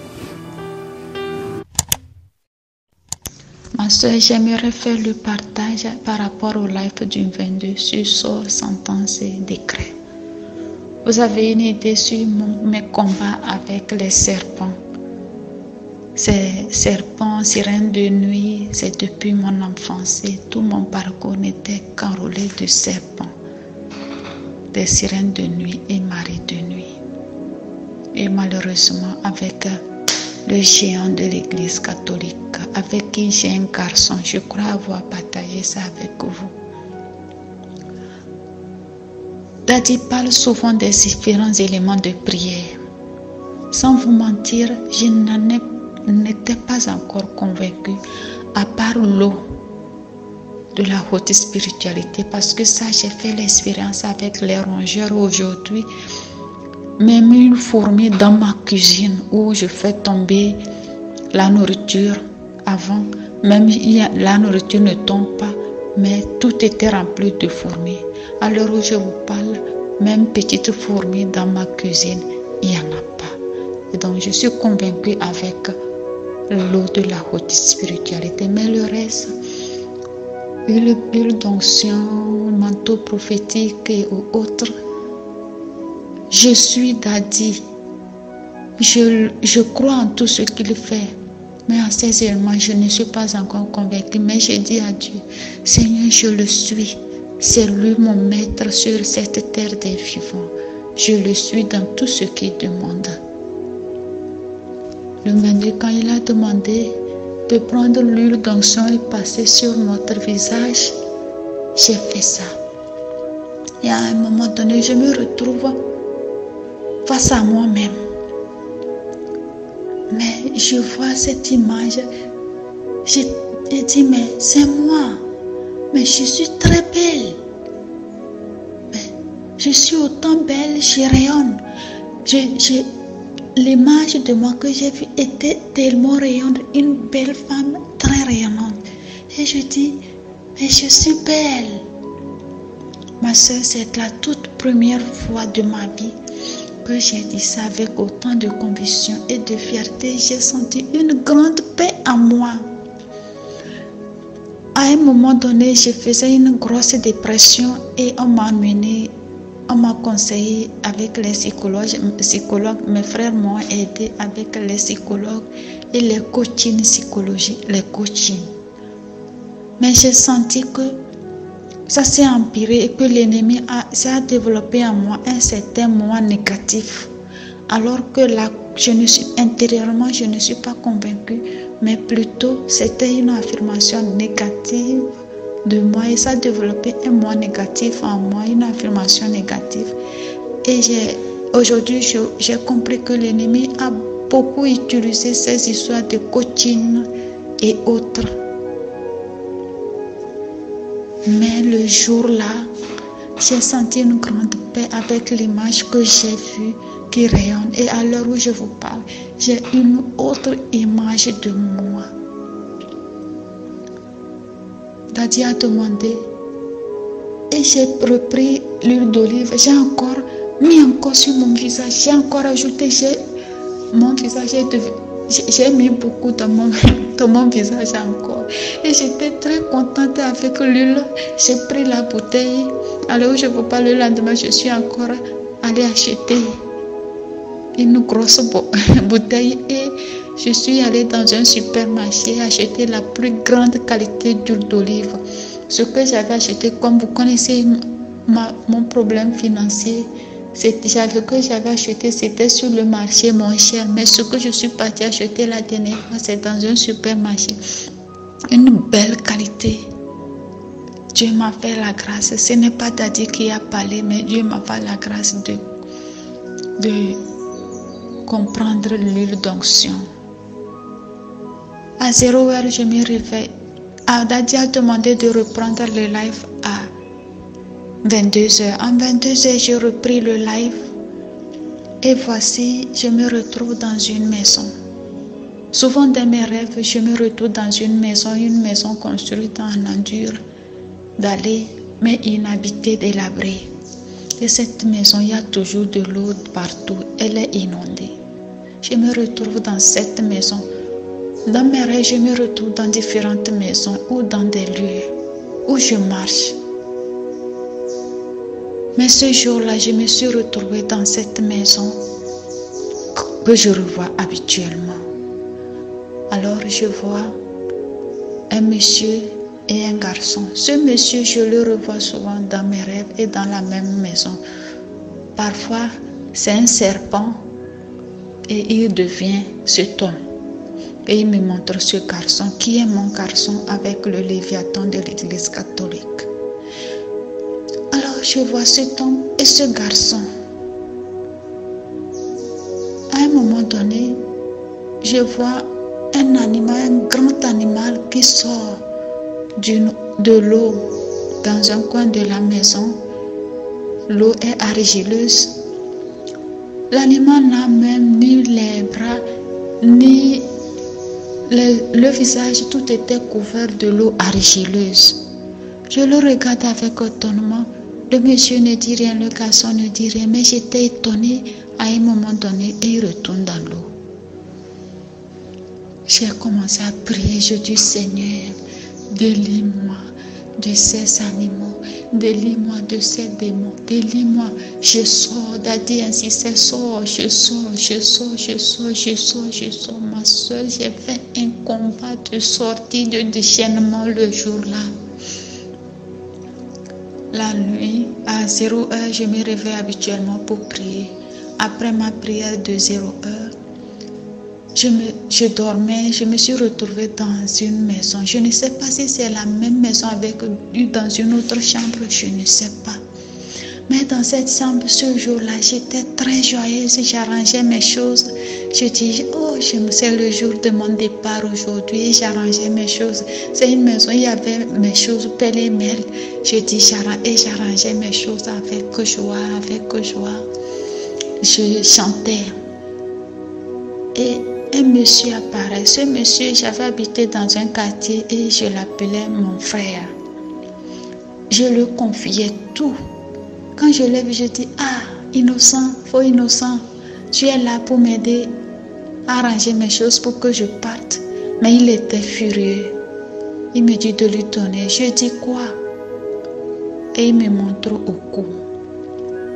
Ma soeur, j'aimerais faire le partage par rapport au live du vingt-deux sur sort, sentence et décret. Vous avez une idée sur mon, mes combats avec les serpents. Ces serpents, sirènes de nuit, c'est depuis mon enfance et tout mon parcours n'était qu'enroulé de serpents, des sirènes de nuit et maris de nuit. Et malheureusement, avec le géant de l'église catholique, avec qui j'ai un garçon, je crois avoir partagé ça avec vous. Daddy parle souvent des différents éléments de prière. Sans vous mentir, je n'étais pas encore convaincue, à part l'eau de la haute spiritualité, parce que ça, j'ai fait l'expérience avec les rongeurs aujourd'hui. Même une fourmi dans ma cuisine où je fais tomber la nourriture avant, même la nourriture ne tombe pas, mais tout était rempli de fourmis. À l'heure où je vous parle, même petite fourmi dans ma cuisine, il n'y en a pas. Et donc je suis convaincue avec l'eau de la haute spiritualité, mais le reste, huile, huile d'onction, manteau prophétique et autres, je suis Daddy. Je, je crois en tout ce qu'il fait. Mais à ces éléments, je ne suis pas encore convaincue. Mais je dis à Dieu, Seigneur, je le suis. C'est lui mon maître sur cette terre des vivants. Je le suis dans tout ce qu'il demande. Le menu, quand il a demandé de prendre l'huile d'onction et passer sur notre visage, j'ai fait ça. Et à un moment donné, je me retrouve face à moi-même. Mais je vois cette image. Je, je dis, mais c'est moi. Mais je suis très belle. Mais je suis autant belle, je rayonne. Je, je, l'image de moi que j'ai vue était tellement rayonnante. Une belle femme très rayonnante. Et je dis, mais je suis belle. Ma soeur, c'est la toute première fois de ma vie que j'ai dit ça avec autant de conviction et de fierté. J'ai senti une grande paix en moi. À un moment donné, je faisais une grosse dépression et on m'a emmené on m'a conseillé avec les psychologues, psychologues, mes frères m'ont aidé avec les psychologues et les coachings psychologiques, les coachings. Mais j'ai senti que ça s'est empiré et que l'ennemi a, ça a développé en moi un certain moi négatif. Alors que là, je ne suis, intérieurement, je ne suis pas convaincue, mais plutôt c'était une affirmation négative de moi et ça a développé un moi négatif en moi, une affirmation négative. Et j'ai, aujourd'hui, je, j'ai compris que l'ennemi a beaucoup utilisé ces histoires de coaching et autres. Mais le jour-là, j'ai senti une grande paix avec l'image que j'ai vue qui rayonne. Et à l'heure où je vous parle, j'ai une autre image de moi. Daddy a demandé et j'ai repris l'huile d'olive. J'ai encore mis encore sur mon visage. J'ai encore ajouté. J'ai, mon visage est devenu. J'ai mis beaucoup dans mon, dans mon visage encore. Et j'étais très contente avec l'huile. J'ai pris la bouteille. Alors, je ne vous parle le lendemain, je suis encore allée acheter une grosse bouteille. Et je suis allée dans un supermarché acheter la plus grande qualité d'huile d'olive. Ce que j'avais acheté, comme vous connaissez ma, mon problème financier, c'est ce que j'avais acheté, c'était sur le marché moins cher. Mais ce que je suis partie acheter la dernière fois, c'est dans un supermarché. Une belle qualité. Dieu m'a fait la grâce. Ce n'est pas Daddy qui a parlé, mais Dieu m'a fait la grâce de, de comprendre l'huile d'onction. À zéro heure, je me réveille. Ah, Daddy a demandé de reprendre le live à vingt-deux heures. En vingt-deux heures, j'ai repris le live. Et voici, je me retrouve dans une maison. Souvent dans mes rêves, je me retrouve dans une maison, une maison construite en ordure, d'aller, mais inhabitée, délabrée. Et cette maison, il y a toujours de l'eau partout. Elle est inondée. Je me retrouve dans cette maison. Dans mes rêves, je me retrouve dans différentes maisons ou dans des lieux où je marche. Mais ce jour-là, je me suis retrouvée dans cette maison que je revois habituellement. Alors je vois un monsieur et un garçon. Ce monsieur, je le revois souvent dans mes rêves et dans la même maison. Parfois, c'est un serpent et il devient cet homme. Et il me montre ce garçon qui est mon garçon avec le Léviathan de l'Église catholique. Alors je vois cet homme et ce garçon. À un moment donné, je vois un animal, un grand animal qui sort d'une, de l'eau dans un coin de la maison. L'eau est argileuse. L'animal n'a même ni les bras, ni le, le visage, tout était couvert de l'eau argileuse. Je le regarde avec étonnement. Le monsieur ne dit rien, le garçon ne dit rien, mais j'étais étonnée à un moment donné et il retourne dans l'eau. J'ai commencé à prier, je dis Seigneur, délie-moi de ces animaux, délie-moi de ces démons, délie-moi. Je sors, Daddy insistait, sors, je sors, je sors, je sors, je sors, je sors. Ma soeur, j'ai fait un combat de sortie, de déchaînement le jour-là. La nuit, à zéro heure, je me réveille habituellement pour prier. Après ma prière de zéro heure, je, me, je dormais, je me suis retrouvée dans une maison. Je ne sais pas si c'est la même maison avec dans une autre chambre, je ne sais pas. Mais dans cette chambre, ce jour-là, j'étais très joyeuse, j'arrangeais mes choses. Je dis, oh, c'est le jour de mon départ aujourd'hui, j'arrangeais mes choses. C'est une maison, il y avait mes choses pêle-mêle. Je dis, et j'arrangeais mes choses avec joie, avec joie. Je chantais. Et un monsieur apparaît. Ce monsieur, j'avais habité dans un quartier et je l'appelais mon frère. Je le confiais tout. Quand je l'ai vu, je dis, ah, innocent, faux innocent, tu es là pour m'aider à arranger mes choses pour que je parte. Mais il était furieux. Il me dit de lui donner. Je dis quoi? Et il me montre au cou.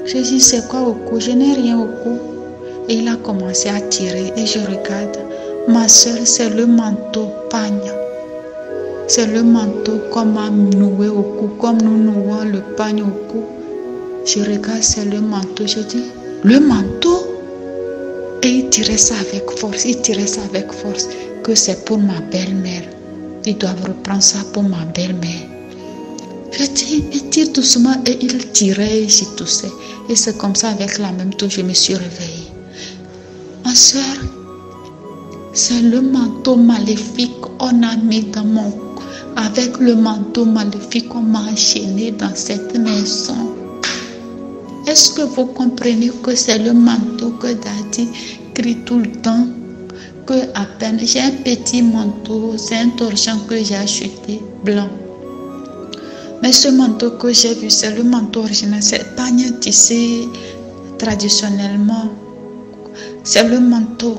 Je dis, c'est quoi au cou? Je n'ai rien au cou. Et il a commencé à tirer et je regarde. Ma soeur, c'est le manteau pagne. C'est le manteau qu'on m'a noué au cou, comme nous nouons le pagne au cou. Je regarde, c'est le manteau. Je dis, le manteau? Et il tirait ça avec force, il tirait ça avec force, que c'est pour ma belle-mère. Ils doivent reprendre ça pour ma belle-mère. Je dis, il tire doucement et il tirait et j'y toussais. Et c'est comme ça, avec la même touche, je me suis réveillée. Ma soeur, c'est le manteau maléfique qu'on a mis dans mon cou. Avec le manteau maléfique, on m'a enchaîné dans cette maison. Est-ce que vous comprenez que c'est le manteau que Daddy crie tout le temps? Que à peine j'ai un petit manteau, c'est un torchon que j'ai acheté blanc. Mais ce manteau que j'ai vu, c'est le manteau original. C'est pagne tissé traditionnellement. C'est le manteau.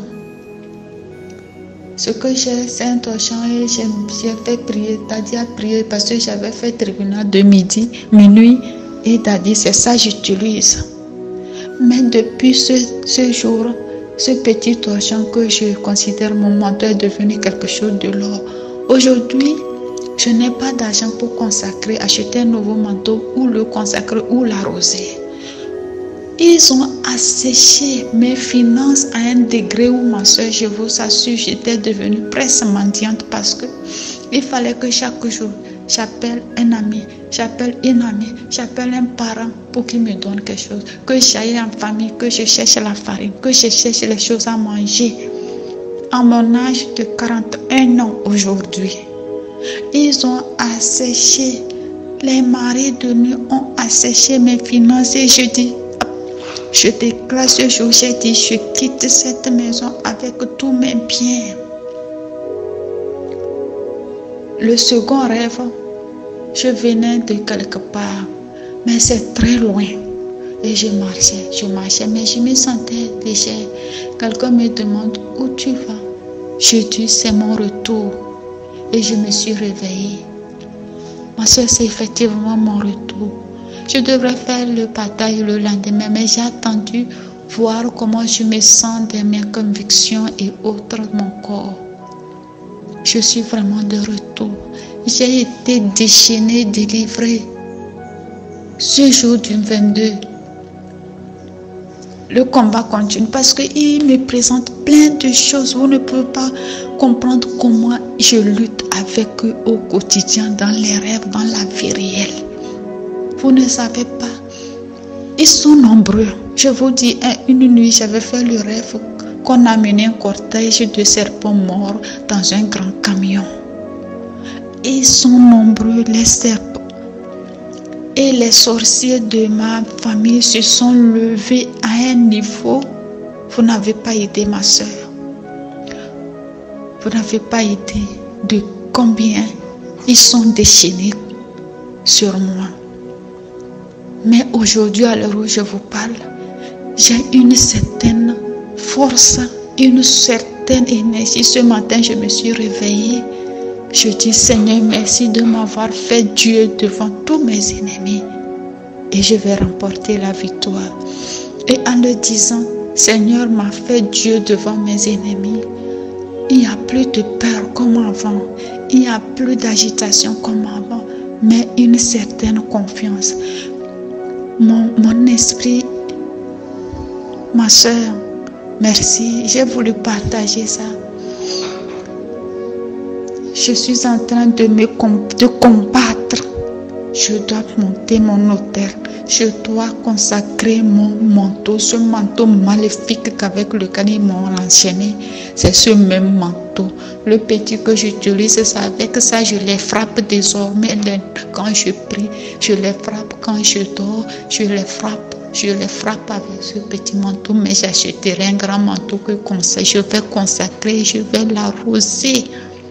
Ce que j'ai, c'est un torchon et j'ai fait prier. Daddy a prié parce que j'avais fait tribunal de midi, minuit. Et Daddy, c'est ça que j'utilise. Mais depuis ce, ce jour, ce petit torchon que je considère mon manteau est devenu quelque chose de l'or. Aujourd'hui, je n'ai pas d'argent pour consacrer, acheter un nouveau manteau ou le consacrer ou l'arroser. Ils ont asséché mes finances à un degré où, ma soeur, je vous assure, j'étais devenue presque mendiante parce que il fallait que chaque jour, j'appelle un ami, j'appelle une amie, j'appelle un parent pour qu'il me donne quelque chose. Que j'aille en famille, que je cherche la farine, que je cherche les choses à manger. À mon âge de quarante et un ans aujourd'hui, ils ont asséché, les maris de nuit ont asséché mes finances et je dis, je déclare ce jour, j'ai dit, je quitte cette maison avec tous mes biens. Le second rêve, je venais de quelque part, mais c'est très loin. Et je marchais, je marchais, mais je me sentais légère. Quelqu'un me demande où tu vas. Je dis, c'est mon retour. Et je me suis réveillée. Ma soeur, c'est effectivement mon retour. Je devrais faire le bataille le lendemain, mais j'ai attendu voir comment je me sens de mes convictions et autres de mon corps. Je suis vraiment de retour. J'ai été déchaînée, délivrée. Ce jour du vingt-deux, le combat continue parce qu'il me présente plein de choses. Vous ne pouvez pas comprendre comment je lutte avec eux au quotidien, dans les rêves, dans la vie réelle. Vous ne savez pas. Ils sont nombreux. Je vous dis, une nuit, j'avais fait le rêve qu'on a mené un cortège de serpents morts dans un grand camion. Ils sont nombreux, les serpents. Et les sorciers de ma famille se sont levés à un niveau. Vous n'avez pas idée, ma soeur. Vous n'avez pas idée de combien ils sont déchaînés sur moi. Mais aujourd'hui, à l'heure où je vous parle, j'ai une certaine force, une certaine énergie. Ce matin, je me suis réveillée. Je dis, Seigneur, merci de m'avoir fait Dieu devant tous mes ennemis. Et je vais remporter la victoire. Et en le disant, Seigneur m'a fait Dieu devant mes ennemis. Il n'y a plus de peur comme avant. Il n'y a plus d'agitation comme avant. Mais une certaine confiance. Mon, mon esprit, ma soeur, merci. J'ai voulu partager ça. Je suis en train de me de combattre. Je dois monter mon autel. Je dois consacrer mon manteau, ce manteau maléfique qu'avec lequel ils m'ont enchaîné. C'est ce même manteau. Le petit que j'utilise, c'est avec ça, je les frappe désormais quand je prie. Je les frappe quand je dors. Je les frappe. Je les frappe avec ce petit manteau. Mais j'achèterai un grand manteau que comme ça, je vais consacrer, je vais l'arroser.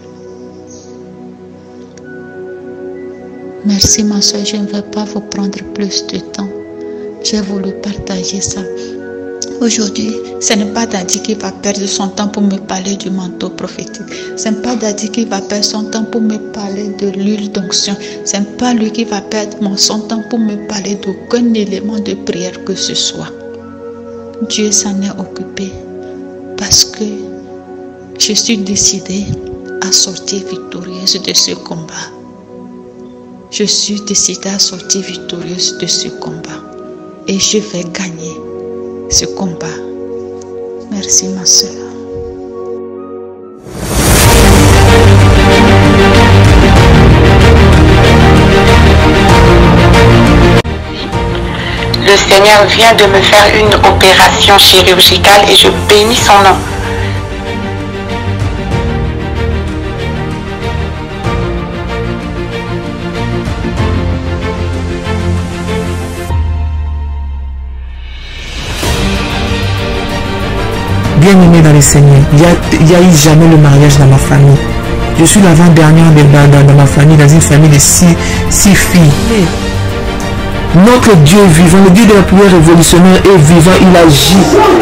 Merci ma soeur, je ne vais pas vous prendre plus de temps. J'ai voulu partager ça. Aujourd'hui, ce n'est pas Daddy qui va perdre son temps pour me parler du manteau prophétique. Ce n'est pas Daddy qui va perdre son temps pour me parler de l'huile d'onction. Ce n'est pas lui qui va perdre son temps pour me parler d'aucun élément de prière que ce soit. Dieu s'en est occupé parce que je suis décidée à sortir victorieuse de ce combat. Je suis décidée à sortir victorieuse de ce combat. Et je vais gagner ce combat. Merci ma soeur. Le Seigneur vient de me faire une opération chirurgicale et je bénis son nom. Bien-aimé dans le Seigneur, il n'y a, a eu jamais le mariage dans ma famille. Je suis l'avant-dernière de, dans, dans ma famille, dans une famille de six, six filles. Mais notre Dieu vivant, le Dieu de la prière révolutionnaire est vivant, il agit.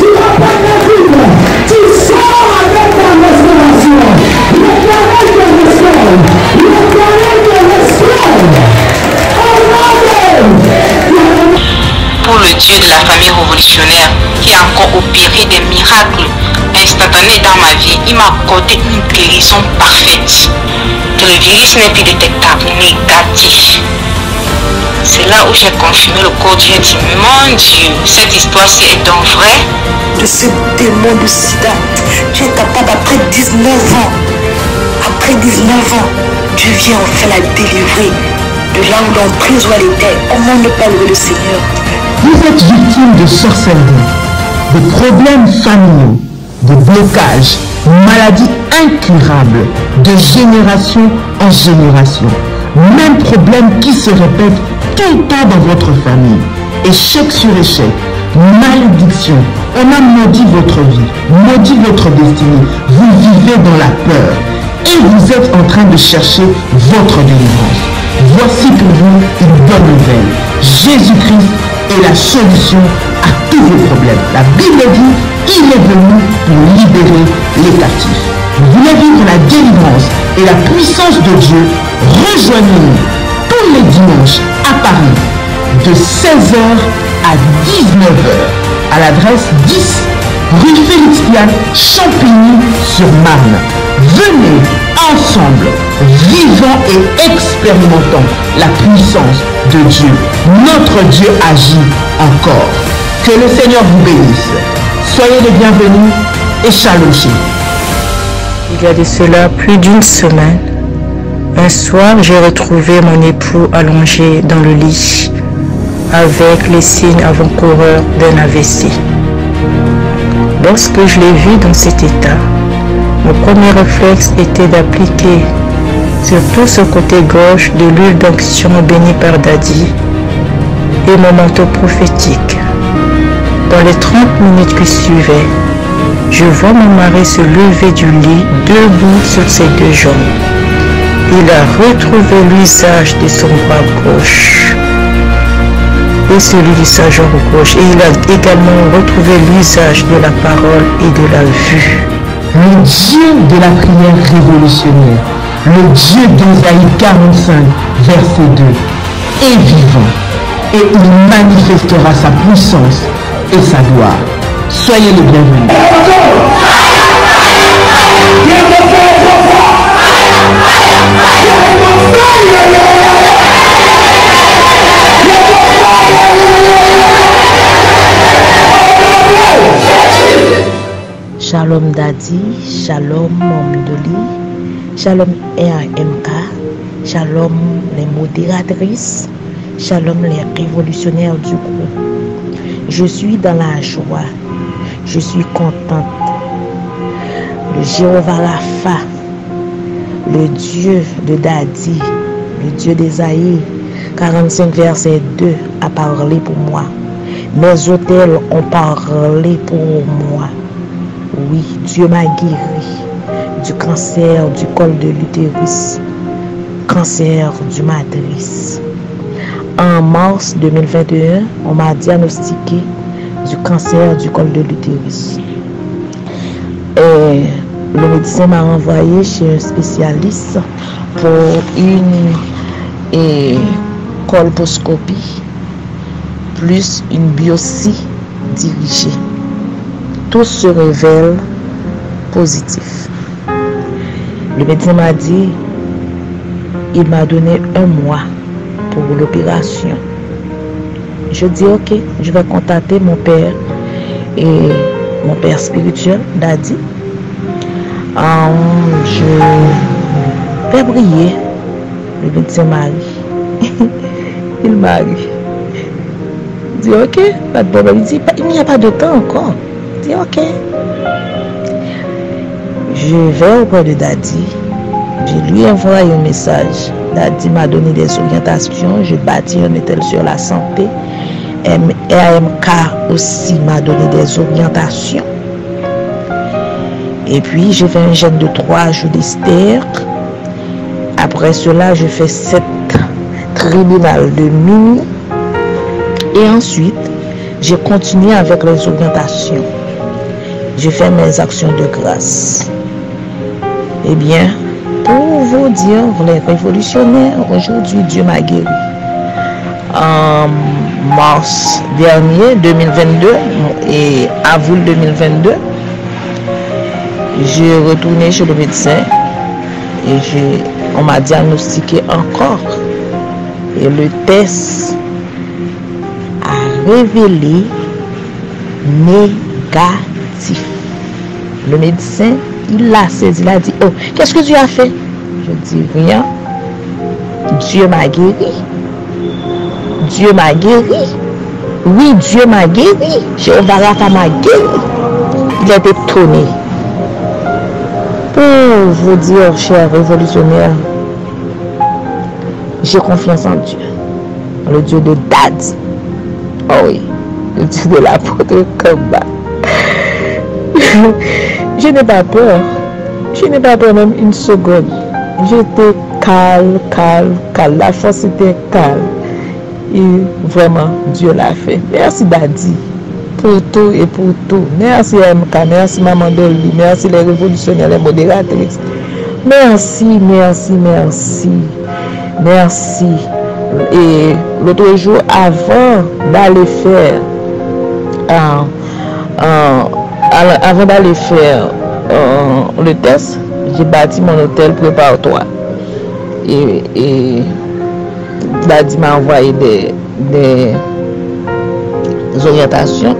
Pour le Dieu de la famille révolutionnaire qui a encore opéré des miracles instantanés dans ma vie, il m'a accordé une guérison parfaite. Que le virus n'est plus détectable, négatif. C'est là où j'ai confirmé le corps Dieu dit, mon Dieu, cette histoire-ci est donc vraie. De ce démon de sida, tu es capable après dix-neuf ans. Après dix-neuf ans, Dieu vient enfin la délivrer de là où l'emprise où elle était. Comment ne pas louer le Seigneur? Vous êtes victime de sorcellerie, de problèmes familiaux, de blocages, maladies incurables, de génération en génération. Même problème qui se répète tout le temps dans votre famille. Échec sur échec, malédiction. On a maudit votre vie, maudit votre destinée. Vous vivez dans la peur et vous êtes en train de chercher votre délivrance. Voici pour vous une bonne nouvelle. Jésus-Christ est la solution à tous vos problèmes. La Bible dit, il est venu pour libérer les captifs. Vous voulez vivre la délivrance et la puissance de Dieu? Rejoignez-nous tous les dimanches à Paris de seize heures à dix-neuf heures à l'adresse dix rue Félix Piane, Champigny-sur-Marne. Venez ensemble, vivons et expérimentons la puissance de Dieu. Notre Dieu agit encore. Que le Seigneur vous bénisse. Soyez les bienvenus et shalom. Il y a de cela plus d'une semaine, un soir, j'ai retrouvé mon époux allongé dans le lit avec les signes avant-coureurs d'un A V C. Lorsque je l'ai vu dans cet état, mon premier réflexe était d'appliquer sur tout ce côté gauche de l'huile d'onction bénie par Daddy et mon manteau prophétique. Dans les trente minutes qui suivaient, je vois mon mari se lever du lit debout sur ses deux jambes. Il a retrouvé l'usage de son bras gauche et celui de sa jambe gauche. Et il a également retrouvé l'usage de la parole et de la vue. Le Dieu de la prière révolutionnaire, le Dieu d'Ésaïe quarante-cinq, verset deux, est vivant et il manifestera sa puissance et sa gloire. Soyez les bienvenus. Shalom Daddy, Shalom Momdoli, Shalom R M K, Shalom les modératrices, Shalom les révolutionnaires du groupe. Je suis dans la joie, je suis contente. Le Jéhovah Rapha, le Dieu de Daddy, le Dieu d'Ésaïe, quarante-cinq verset deux a parlé pour moi. Mes autels ont parlé pour moi. Oui, Dieu m'a guéri du cancer du col de l'utérus, cancer du matrice. En mars deux mille vingt et un, on m'a diagnostiqué du cancer du col de l'utérus. Et le médecin m'a envoyé chez un spécialiste pour une et, colposcopie plus une biopsie dirigée. Tout se révèle positif. Le médecin m'a dit, il m'a donné un mois pour l'opération. Je dis ok, je vais contacter mon père et mon père spirituel, Daddy. Um, je vais briller. Le médecin Marie. Il marie. Il dit ok, pas de problème. Il dit il n'y a pas de temps encore. Il dit ok. Je vais auprès de Daddy. Je lui ai envoyé un message. Daddy m'a donné des orientations. Je bâtis un hôtel sur la santé. A M K aussi m'a donné des orientations. Et puis, j'ai fait un jeûne de trois jours d'Esther. Après cela, je fais sept tribunal de minuit. Et ensuite, j'ai continué avec les orientations. J'ai fait mes actions de grâce. Eh bien, pour vous dire, les révolutionnaires, aujourd'hui, Dieu m'a guéri. En mars dernier, deux mille vingt-deux, et avril deux mille vingt-deux, j'ai retourné chez le médecin et j'ai, on m'a diagnostiqué encore. Et le test a révélé négatif. Le médecin, il l'a saisi, il a dit, oh, qu'est-ce que tu as fait? Je dis, rien. Dieu m'a guéri. Dieu m'a guéri. Oui, Dieu m'a guéri. Jéhovah Rapha m'a guéri. Il est étonné. Pour vous dire, chers révolutionnaires, j'ai confiance en Dieu. Le Dieu de Daddy. Oh oui, le Dieu de l'apôtre Kamba. Je n'ai pas peur. Je n'ai pas peur même une seconde. J'étais calme, calme, calme. La force était calme. Et vraiment, Dieu l'a fait. Merci Daddy pour tout et pour tout. Merci M K, merci Maman Dolly, merci les révolutionnaires, les modératrices. Merci, merci, merci. Merci. Et l'autre jour, avant d'aller faire, euh, euh, avant d'aller faire euh, le test, j'ai bâti mon hôtel préparatoire. Et, et Daddy m'a envoyé des, des, des orientations.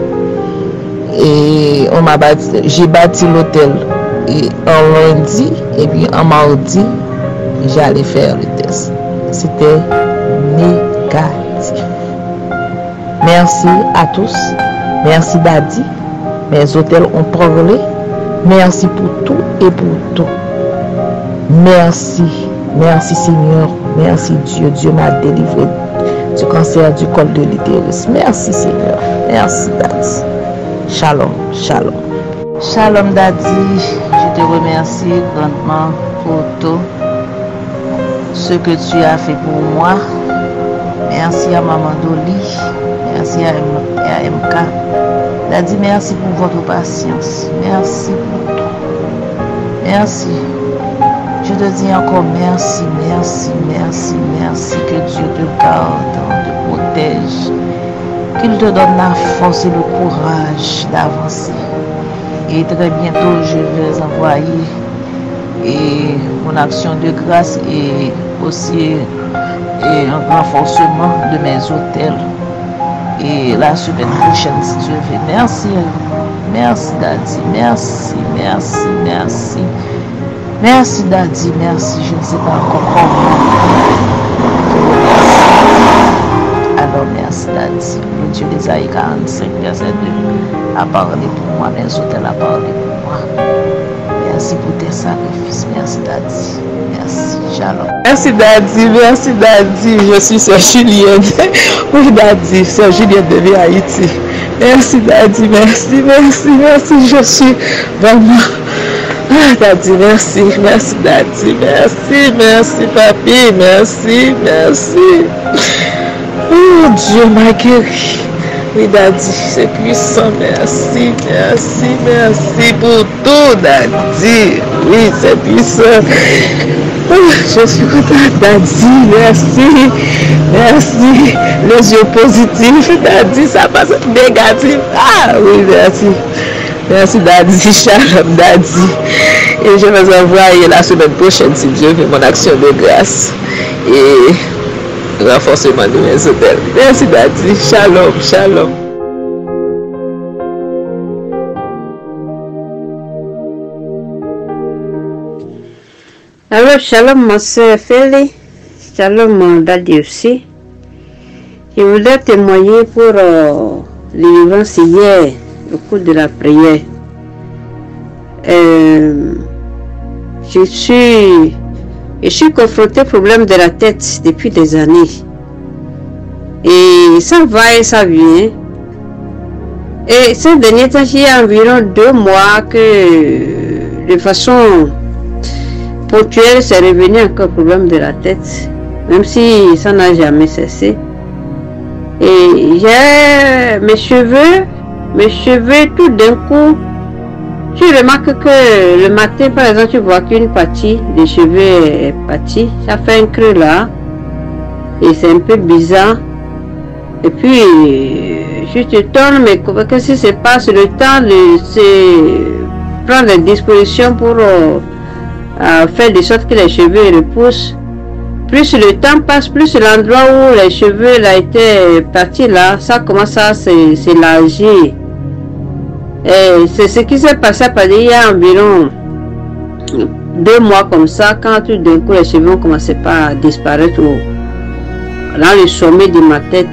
Et on m'a bâti, j'ai bâti l'hôtel en lundi et puis en mardi, j'allais faire le test. C'était négatif. Merci à tous. Merci Daddy. Mes hôtels ont parlé. Merci pour tout et pour tout. Merci. Merci Seigneur. Merci Dieu. Dieu m'a délivré du cancer du col de l'utérus. Merci Seigneur. Merci Daddy. Shalom. Shalom. Shalom Daddy. Je te remercie grandement pour tout ce que tu as fait pour moi. Merci à Maman Dolly. Merci à M K. Daddy, merci pour votre patience. Merci pour tout. Merci. Je te dis encore merci, merci, merci, merci. Que Dieu te garde, te protège. Qu'il te donne la force et le courage d'avancer. Et très bientôt, je vais envoyer et mon action de grâce et aussi et un renforcement de mes hôtels. Et la semaine prochaine, si Dieu veut. Merci. Merci, Daddy. Merci, merci, merci. Merci, Daddy. Merci. Je ne sais pas encore comment. Alors, merci, Daddy. Le Dieu d'Ésaïe quarante-cinq, verset deux, a parlé pour moi. Mes hôtels a parlé pour moi. Merci pour tes sacrifices. Merci, Daddy. Merci. Shalom. Merci, Daddy. Merci, Daddy. Je suis Sœur Julienne. Oui, Daddy. Sœur Julienne de Haïti. Merci, Daddy. Merci, merci, merci. Je suis vraiment. Ah, Daddy, merci. Merci, Daddy. Merci, merci, Papi. Merci, merci. Oh, Dieu m'a guéri. Oui, Daddy, c'est puissant. Merci, merci, merci pour tout, Daddy. Oui, c'est puissant. Oh, je suis contente, Daddy. Merci, merci. Les yeux positifs, Daddy, ça passe négatif. Ah oui, merci. Merci, Daddy. Shalom, Daddy. Et je vais envoyer la semaine prochaine, si Dieu veut, mon action de grâce. Et renforcement de mes hôtels. Merci, Daddy. Shalom, shalom. Alors, shalom, ma soeur Félix. Shalom, mon Daddy aussi. Je voudrais témoigner pour euh, l'événement hier, au cours de la prière. Euh, je suis Je suis confrontée au problème de la tête depuis des années. Et ça va et ça vient. Et ces derniers temps, il y a environ deux mois que, de façon ponctuelle, c'est revenu encore le problème de la tête. Même si ça n'a jamais cessé. Et j'ai mes cheveux, mes cheveux tout d'un coup. Tu remarques que le matin, par exemple, tu vois qu'une partie des cheveux est partie. Ça fait un creux là. Et c'est un peu bizarre. Et puis, je te tourne, mais qu'est-ce qui se passe? Le temps de se prendre des dispositions pour euh, euh, faire de sorte que les cheveux repoussent. Plus le temps passe, plus l'endroit où les cheveux là étaient partis là, ça commence à s'élargir. Et c'est ce qui s'est passé il y a environ deux mois comme ça, quand tout d'un coup les cheveux ont commencé à disparaître au, dans le sommet de ma tête.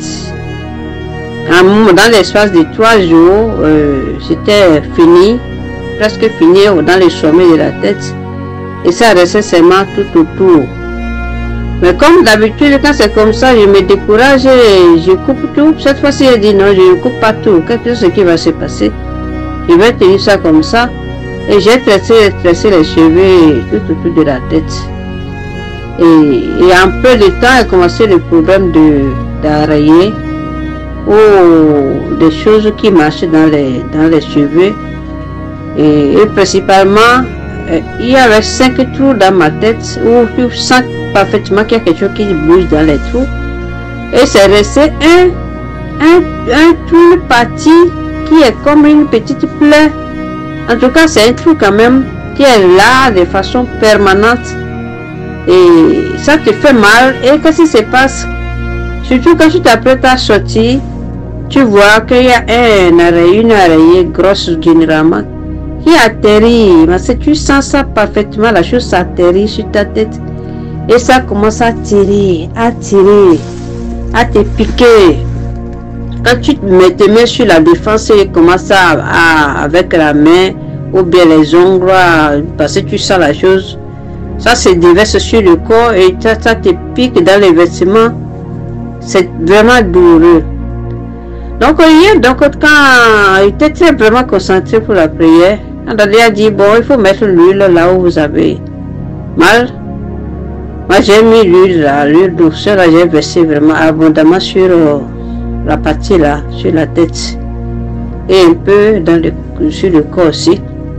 Dans l'espace de trois jours, euh, c'était fini, presque fini dans le sommet de la tête. Et ça restait seulement tout autour. Mais comme d'habitude, quand c'est comme ça, je me décourage et je coupe tout. Cette fois-ci, j'ai dit non, je ne coupe pas tout. Quelque chose qui va se passer. Je vais tenir ça comme ça. Et j'ai tressé, tressé les cheveux tout autour de la tête. Et, et en peu de temps, a commencé le problème d'arrayer ou des choses qui marchaient dans les, dans les cheveux. Et, et principalement, euh, il y avait cinq trous dans ma tête où tu sens parfaitement qu'il y a quelque chose qui bouge dans les trous. Et c'est resté un, un, un trou parti qui est comme une petite plaie. En tout cas, c'est un trou quand même qui est là de façon permanente. Et ça te fait mal. Et qu'est-ce qui se passe? Surtout quand tu t'apprêtes à sortir, tu vois qu'il y a un araignée, une araignée grosse généralement, qui atterrit. Parce que tu sens ça parfaitement, la chose s'atterrit sur ta tête. Et ça commence à tirer, à tirer, à te piquer. Quand tu te mets sur la défense et commences à, à, avec la main ou bien les ongles, parce que tu sens la chose, ça se déverse sur le corps et ça, ça te pique dans les vêtements. C'est vraiment douloureux. Donc hier, donc, quand il était très vraiment concentré pour la prière, Andalé a dit, bon, il faut mettre l'huile là où vous avez mal. Moi j'ai mis l'huile là, l'huile douceur là, j'ai versé vraiment abondamment sur euh, la partie là, sur la tête. Et un peu dans le, sur le corps aussi.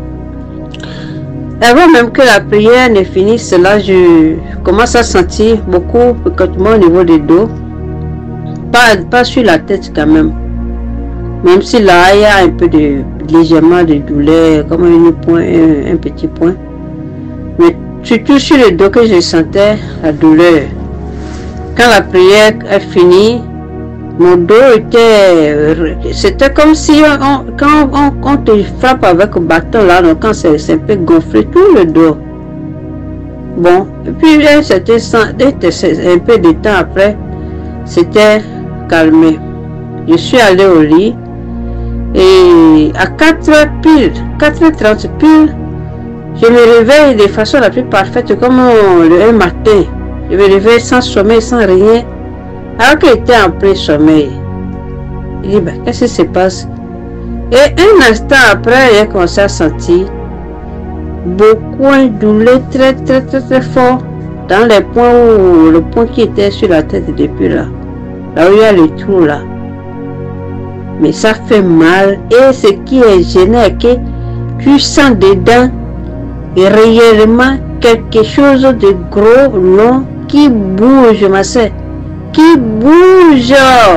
Avant même que la prière ne finisse, là je commence à sentir beaucoup picotement au niveau du dos. Pas, pas sur la tête quand même. Même si là il y a un peu de légèrement de douleur, comme un point, un, un petit point. Mais surtout sur le dos que je sentais la douleur. Quand la prière est finie, mon dos était... C'était comme si on, quand on, on te frappe avec un bâton là, donc quand c'est un peu gonflé tout le dos. Bon, et puis c'était un peu de temps après, c'était calmé. Je suis allé au lit et à quatre heures pile, quatre heures trente pile, je me réveille de façon la plus parfaite comme le matin. Je me réveille sans sommeil, sans rien. Alors qu'il était en plein sommeil. Il dit, ben, qu'est-ce qui se passe? Et un instant après, il a commencé à sentir beaucoup de douleur très, très, très, très fort dans les points où le point qui était sur la tête depuis là. Là où il y a le trou là. mais ça fait mal. Et ce qui est gênant, c'est que tu sens dedans réellement quelque chose de gros, long, qui bouge, ma soeur, qui bouge.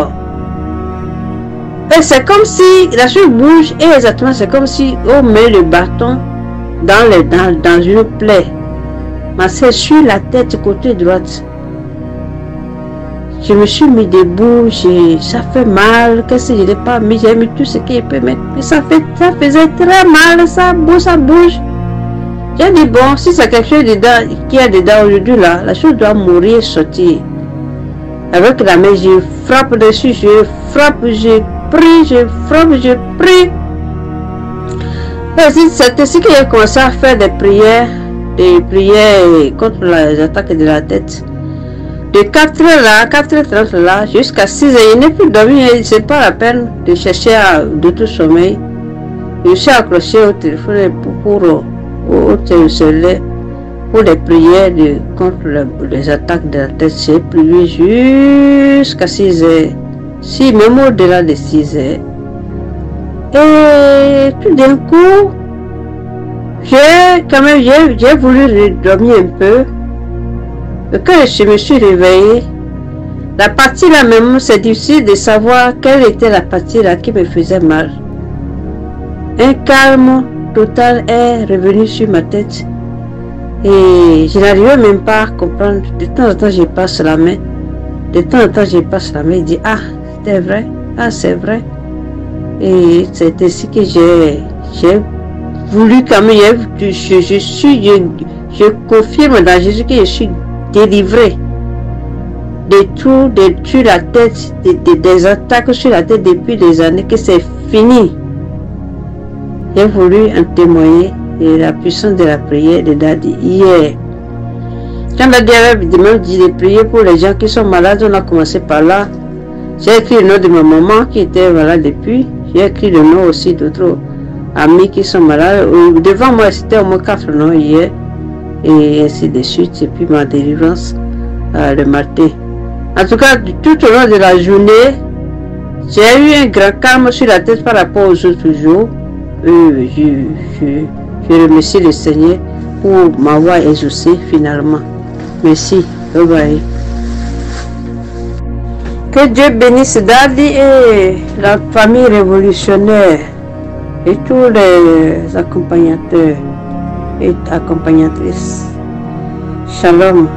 Et c'est comme si la chose bouge, et exactement c'est comme si on met le bâton dans, le, dans, dans une plaie. Ma soeur, sur la tête côté droite. Je me suis mis debout, ça fait mal, qu'est-ce que je n'ai pas mis, j'ai mis tout ce qu'il peut mettre, mais ça, fait, ça faisait très mal, ça bouge, ça bouge. J'ai dit, bon, si c'est quelque chose dedans, qu'il y a dedans aujourd'hui, là, la chose doit mourir, sortir. Avec la main, je frappe dessus, je frappe, je prie, je frappe, je prie. C'est ainsi que j'ai commencé à faire des prières, des prières contre les attaques de la tête. De quatre heures là, quatre heures trente là, jusqu'à six heures, il n'est plus dormi, c'est pas la peine de chercher à, de tout sommeil. Je suis accroché au téléphone pour, pour, au téléphone, pour les prières de, contre le, les attaques de la tête. J'ai prié jusqu'à six heures, si même au-delà de six heures. Et tout d'un coup, j'ai quand même, j'ai voulu dormir un peu. Quand je me suis réveillée, la partie là même, c'est difficile de savoir quelle était la partie là qui me faisait mal. Un calme total est revenu sur ma tête et je n'arrivais même pas à comprendre. De temps en temps, je passe la main. De temps en temps, je passe la main et dis, ah, c'est vrai, ah, c'est vrai. Et c'est ainsi que j'ai voulu quand même, je, je, je suis, je, je confirme dans Jésus que je suis délivré de tout, de toute la tête, de, de, des attaques sur la tête depuis des années, que c'est fini. J'ai voulu en témoigner de la puissance de la prière de Daddy hier. Quand Daddy avait même dit de prier pour les gens qui sont malades, on a commencé par là. J'ai écrit le nom de ma maman qui était malade depuis. J'ai écrit le nom aussi d'autres amis qui sont malades. Devant moi, c'était au moins quatre noms hier. Et ainsi de suite, et puis ma délivrance euh, le matin. En tout cas, tout au long de la journée, j'ai eu un grand calme sur la tête par rapport aux autres jours. Euh, je, je, je remercie le Seigneur pour m'avoir exaucé finalement. Merci. Bye bye. Que Dieu bénisse Daddy et la famille révolutionnaire et tous les accompagnateurs et accompagnatrice. Shalom.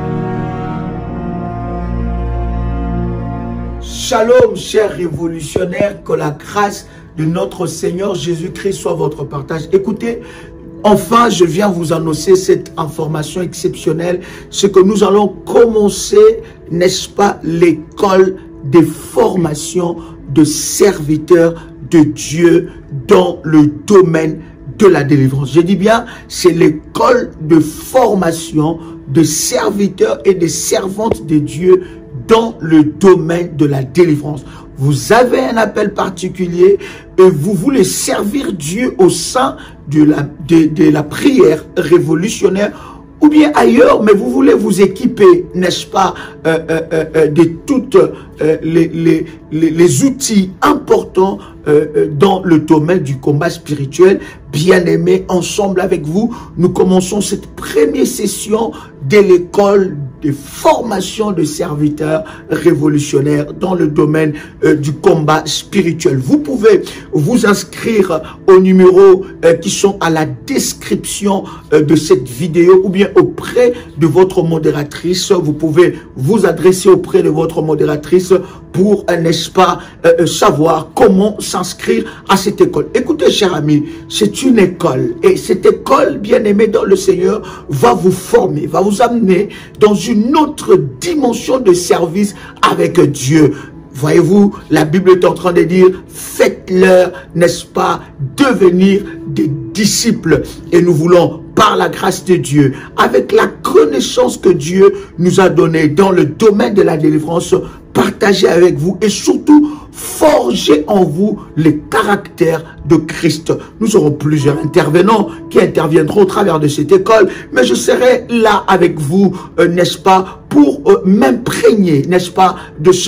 Shalom, chers révolutionnaires, que la grâce de notre Seigneur Jésus-Christ soit votre partage. Écoutez, enfin, je viens vous annoncer cette information exceptionnelle, c'est que nous allons commencer, n'est-ce pas, l'école des formations de serviteurs de Dieu dans le domaine de la délivrance. Je dis bien, c'est l'école de formation de serviteurs et de servantes de Dieu dans le domaine de la délivrance. Vous avez un appel particulier et vous voulez servir Dieu au sein de la, de, de la prière révolutionnaire ou bien ailleurs, mais vous voulez vous équiper, n'est-ce pas, euh, euh, euh, de toutes euh, les, les, les, les outils importants euh, dans le domaine du combat spirituel. Bien-aimés, ensemble avec vous, nous commençons cette première session de l'école de formation de serviteurs révolutionnaires dans le domaine euh, du combat spirituel. Vous pouvez vous inscrire aux numéros euh, qui sont à la description euh, de cette vidéo ou bien auprès de votre modératrice. Vous pouvez vous adresser auprès de votre modératrice pour, euh, n'est-ce pas, euh, savoir comment s'inscrire à cette école. Écoutez, chers amis, c'est une école et cette école, bien aimée dans le Seigneur, va vous former, va vous amener dans une autre dimension de service avec Dieu. Voyez-vous, la Bible est en train de dire, faites-leur, n'est-ce pas, devenir des disciples. Et nous voulons, par la grâce de Dieu, avec la connaissance que Dieu nous a donnée dans le domaine de la délivrance, partager avec vous et surtout forger en vous le caractère de Christ. Nous aurons plusieurs intervenants qui interviendront au travers de cette école, mais je serai là avec vous, euh, n'est-ce pas, pour euh, m'imprégner, n'est-ce pas, de ce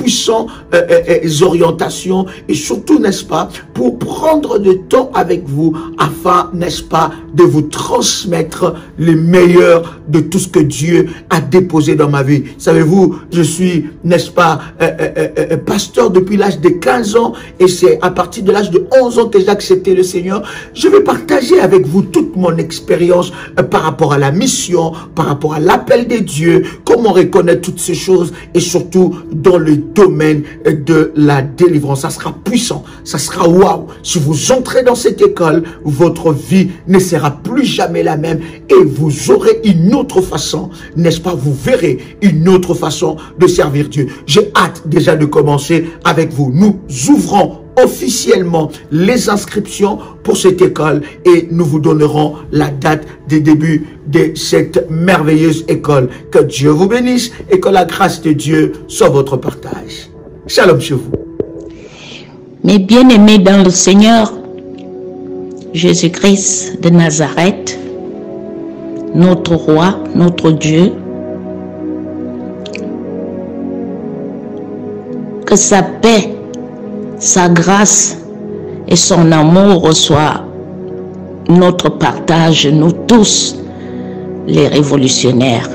puissantes euh, euh, orientations et surtout, n'est-ce pas, pour prendre du temps avec vous afin, n'est-ce pas, de vous transmettre le meilleur de tout ce que Dieu a déposé dans ma vie. Savez-vous, je suis, n'est-ce pas, euh, euh, euh, pasteur depuis l'âge de quinze ans et c'est à partir de l'âge de onze ans que j'ai accepté le Seigneur. Je vais partager avec vous toute mon expérience euh, par rapport à la mission, par rapport à l'appel de Dieu, comment reconnaître toutes ces choses et surtout dans le domaine de la délivrance. Ça sera puissant, ça sera waouh. Si vous entrez dans cette école, votre vie ne sera plus jamais la même et vous aurez une autre façon, n'est-ce pas, vous verrez une autre façon de servir Dieu. J'ai hâte déjà de commencer avec vous. Nous ouvrons officiellement les inscriptions pour cette école et nous vous donnerons la date des débuts de cette merveilleuse école. Que Dieu vous bénisse et que la grâce de Dieu soit votre partage. Shalom chez vous. Mes bien-aimés dans le Seigneur, Jésus-Christ de Nazareth, notre roi, notre Dieu, que sa paix, sa grâce et son amour soient notre partage, nous tous, les révolutionnaires.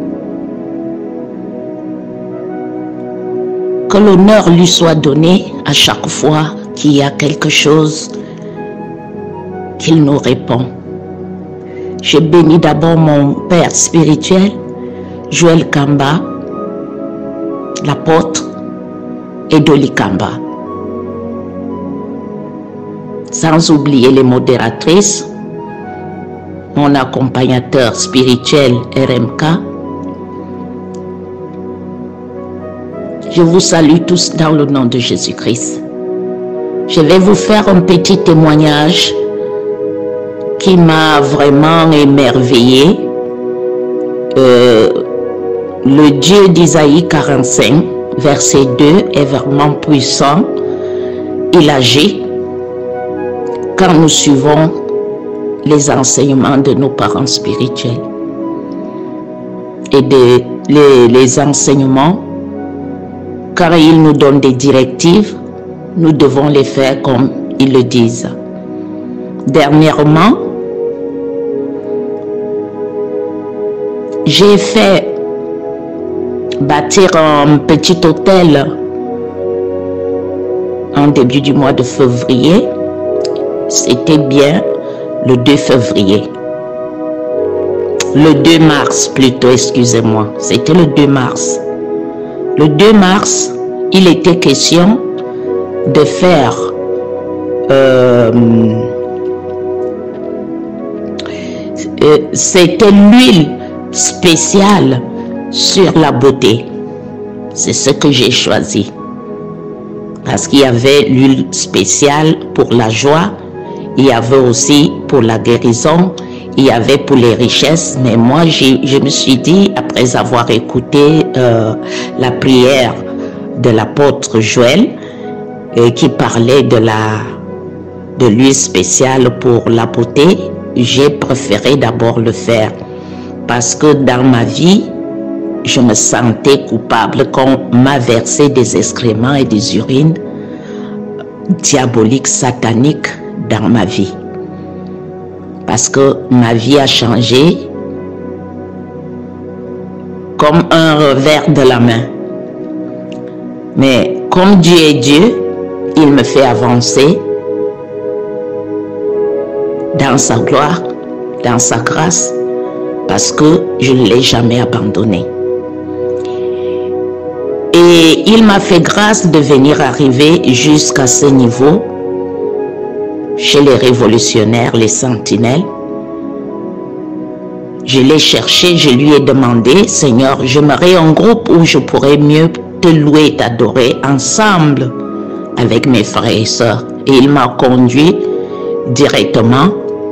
Que l'honneur lui soit donné à chaque fois qu'il y a quelque chose qu'il nous répond. Je bénis d'abord mon Père spirituel, Joël Kamba, l'apôtre, et Dolly Kamba. Sans oublier les modératrices, mon accompagnateur spirituel R M K. Je vous salue tous dans le nom de Jésus-Christ. Je vais vous faire un petit témoignage qui m'a vraiment émerveillé. Euh, le Dieu d'Isaïe quarante-cinq, verset deux, est vraiment puissant. Il agit quand nous suivons les enseignements de nos parents spirituels. Et de, les, les enseignements, car ils nous donnent des directives, nous devons les faire comme ils le disent. Dernièrement, j'ai fait bâtir un petit hôtel en début du mois de février. C'était bien le deux février. Le deux mars plutôt, excusez-moi. C'était le deux mars. Le deux mars, il était question de faire euh, euh, c'était l'huile spéciale sur la beauté. C'est ce que j'ai choisi. Parce qu'il y avait l'huile spéciale pour la joie, il y avait aussi pour la guérison, il y avait pour les richesses. Mais moi, je me suis dit, après avoir écouté euh, la prière de l'apôtre Joël, euh, qui parlait de la de l'huile spéciale pour la beauté, j'ai préféré d'abord le faire. Parce que dans ma vie, je me sentais coupable quand on m'a versé des excréments et des urines diaboliques, sataniques dans ma vie. Parce que ma vie a changé comme un revers de la main. Mais comme Dieu est Dieu, il me fait avancer dans sa gloire, dans sa grâce, parce que je ne l'ai jamais abandonné. Et il m'a fait grâce de venir arriver jusqu'à ce niveau chez les révolutionnaires, les sentinelles. Je l'ai cherché, je lui ai demandé, Seigneur, j'aimerais un groupe où je pourrais mieux te louer et t'adorer ensemble avec mes frères et sœurs. Et il m'a conduit directement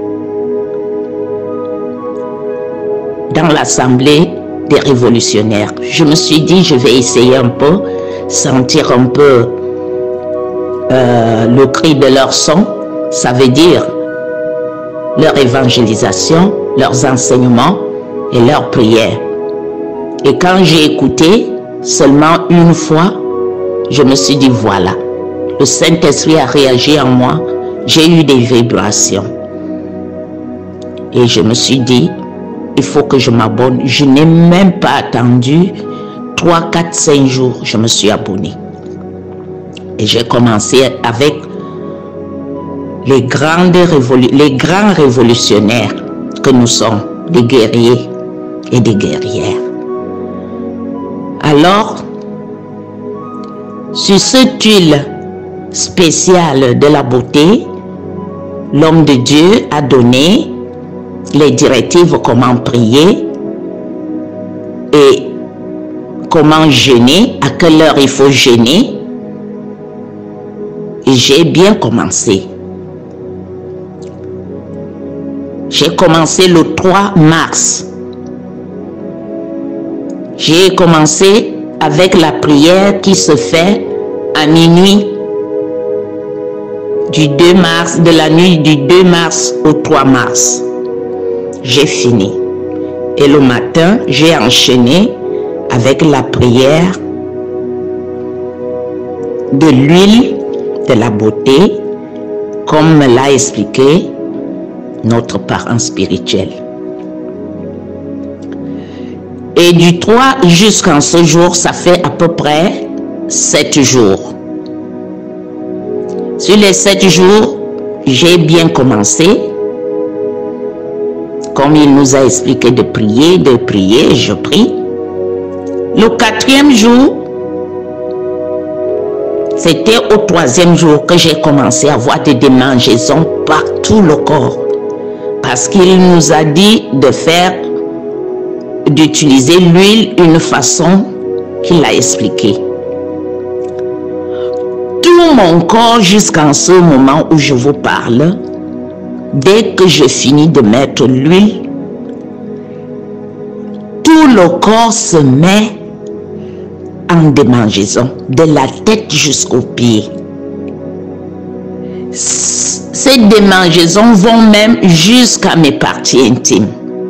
dans l'assemblée des révolutionnaires. Je me suis dit, je vais essayer un peu, sentir un peu euh, le cri de leur son, ça veut dire leur évangélisation, leurs enseignements et leurs prières. Et quand j'ai écouté seulement une fois, je me suis dit, voilà, le Saint-Esprit a réagi en moi, j'ai eu des vibrations. Et je me suis dit, il faut que je m'abonne. Je n'ai même pas attendu trois, quatre, cinq jours, je me suis abonné. Et j'ai commencé avec les, grandes révolu les grands révolutionnaires que nous sommes, des guerriers et des guerrières. Alors, sur cette huile spéciale de la beauté, l'homme de Dieu a donné les directives comment prier et comment jeûner, à quelle heure il faut jeûner. Et j'ai bien commencé. J'ai commencé le trois mars. J'ai commencé avec la prière qui se fait à minuit du deux mars, de la nuit du deux mars au trois mars. J'ai fini. Et le matin, j'ai enchaîné avec la prière de l'huile de la beauté, comme me l'a expliqué notre parent spirituel. Et du trois jusqu'en ce jour, ça fait à peu près sept jours. Sur les sept jours, j'ai bien commencé. Comme il nous a expliqué de prier, de prier, je prie. Le quatrième jour, c'était au troisième jour que j'ai commencé à avoir des démangeaisons par tout le corps. Parce qu'il nous a dit de faire, d'utiliser l'huile d'une façon qu'il a expliqué. Tout mon corps jusqu'en ce moment où je vous parle, dès que je finis de mettre l'huile, tout le corps se met en démangeaison, de la tête jusqu'aux pieds. Ces démangeaisons vont même jusqu'à mes parties intimes.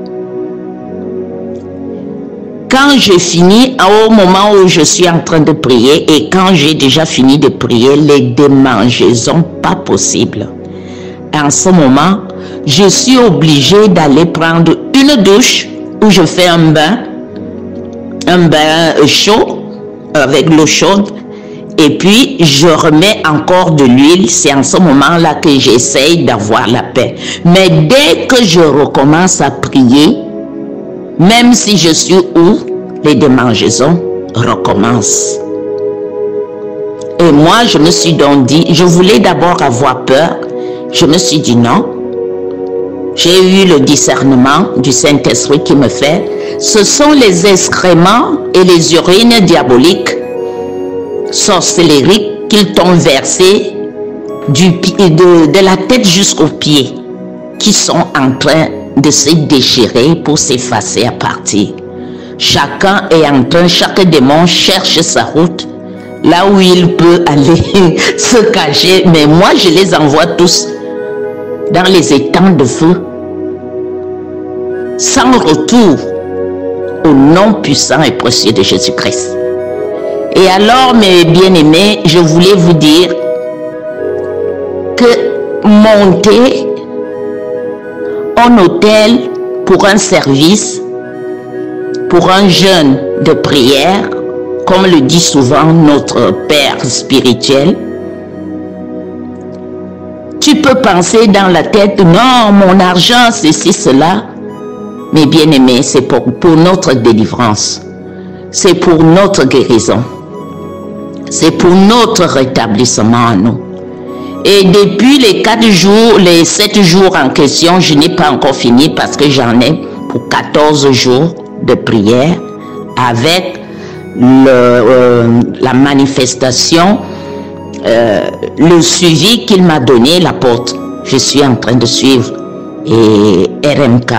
Quand je finis, au moment où je suis en train de prier, et quand j'ai déjà fini de prier, les démangeaisons, pas possible. En ce moment, je suis obligée d'aller prendre une douche où je fais un bain, un bain chaud, avec l'eau chaude, et puis je remets encore de l'huile. C'est en ce moment-là que j'essaye d'avoir la paix. Mais dès que je recommence à prier, même si je suis où, les démangeaisons recommencent. Et moi, je me suis donc dit, je voulais d'abord avoir peur. Je me suis dit non. J'ai eu le discernement du Saint-Esprit qui me fait. Ce sont les excréments et les urines diaboliques, sorcelleriques, qu'ils t'ont versé du, de, de la tête jusqu'aux pieds, qui sont en train de se déchirer pour s'effacer à partir. Chacun est en train, chaque démon cherche sa route, là où il peut aller se cacher. Mais moi, je les envoie tous dans les étangs de feu, sans retour, au nom puissant et précieux de Jésus-Christ. Et alors, mes bien-aimés, je voulais vous dire que monter en hôtel pour un service, pour un jeûne de prière, comme le dit souvent notre Père spirituel, tu peux penser dans la tête, non, mon argent, ceci, cela. Mais bien aimé, c'est pour, pour notre délivrance. C'est pour notre guérison. C'est pour notre rétablissement à nous. Et depuis les quatre jours, les sept jours en question, je n'ai pas encore fini parce que j'en ai pour quatorze jours de prière avec le, euh, la manifestation, euh, le suivi qu'il m'a donné, l'apôtre. Je suis en train de suivre et R M K.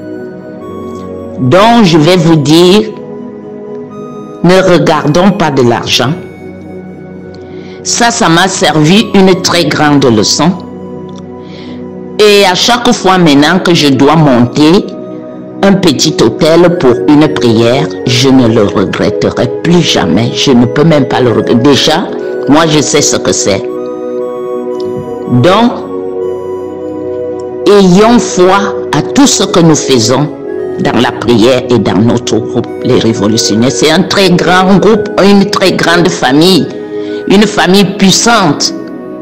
Donc je vais vous dire, ne regardons pas de l'argent. Ça, ça m'a servi une très grande leçon. Et à chaque fois maintenant que je dois monter un petit hôtel pour une prière, je ne le regretterai plus jamais. Je ne peux même pas le regretter. Déjà, moi je sais ce que c'est. Donc, ayons foi à tout ce que nous faisons dans la prière et dans notre groupe, les révolutionnaires. C'est un très grand groupe, une très grande famille, une famille puissante,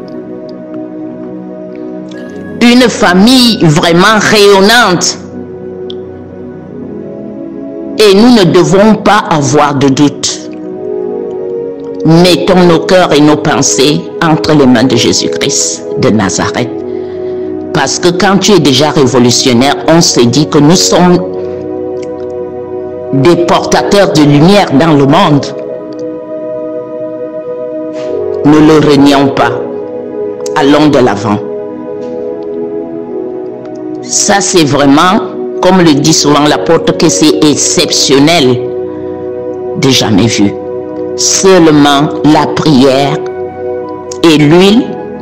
une famille vraiment rayonnante. Et nous ne devons pas avoir de doute. Mettons nos cœurs et nos pensées entre les mains de Jésus-Christ de Nazareth. Parce que quand tu es déjà révolutionnaire, on se dit que nous sommes des portateurs de lumière dans le monde. Ne le renions pas. Allons de l'avant. Ça, c'est vraiment, comme le dit souvent l'apôtre, que c'est exceptionnel de jamais vu. Seulement la prière et l'huile,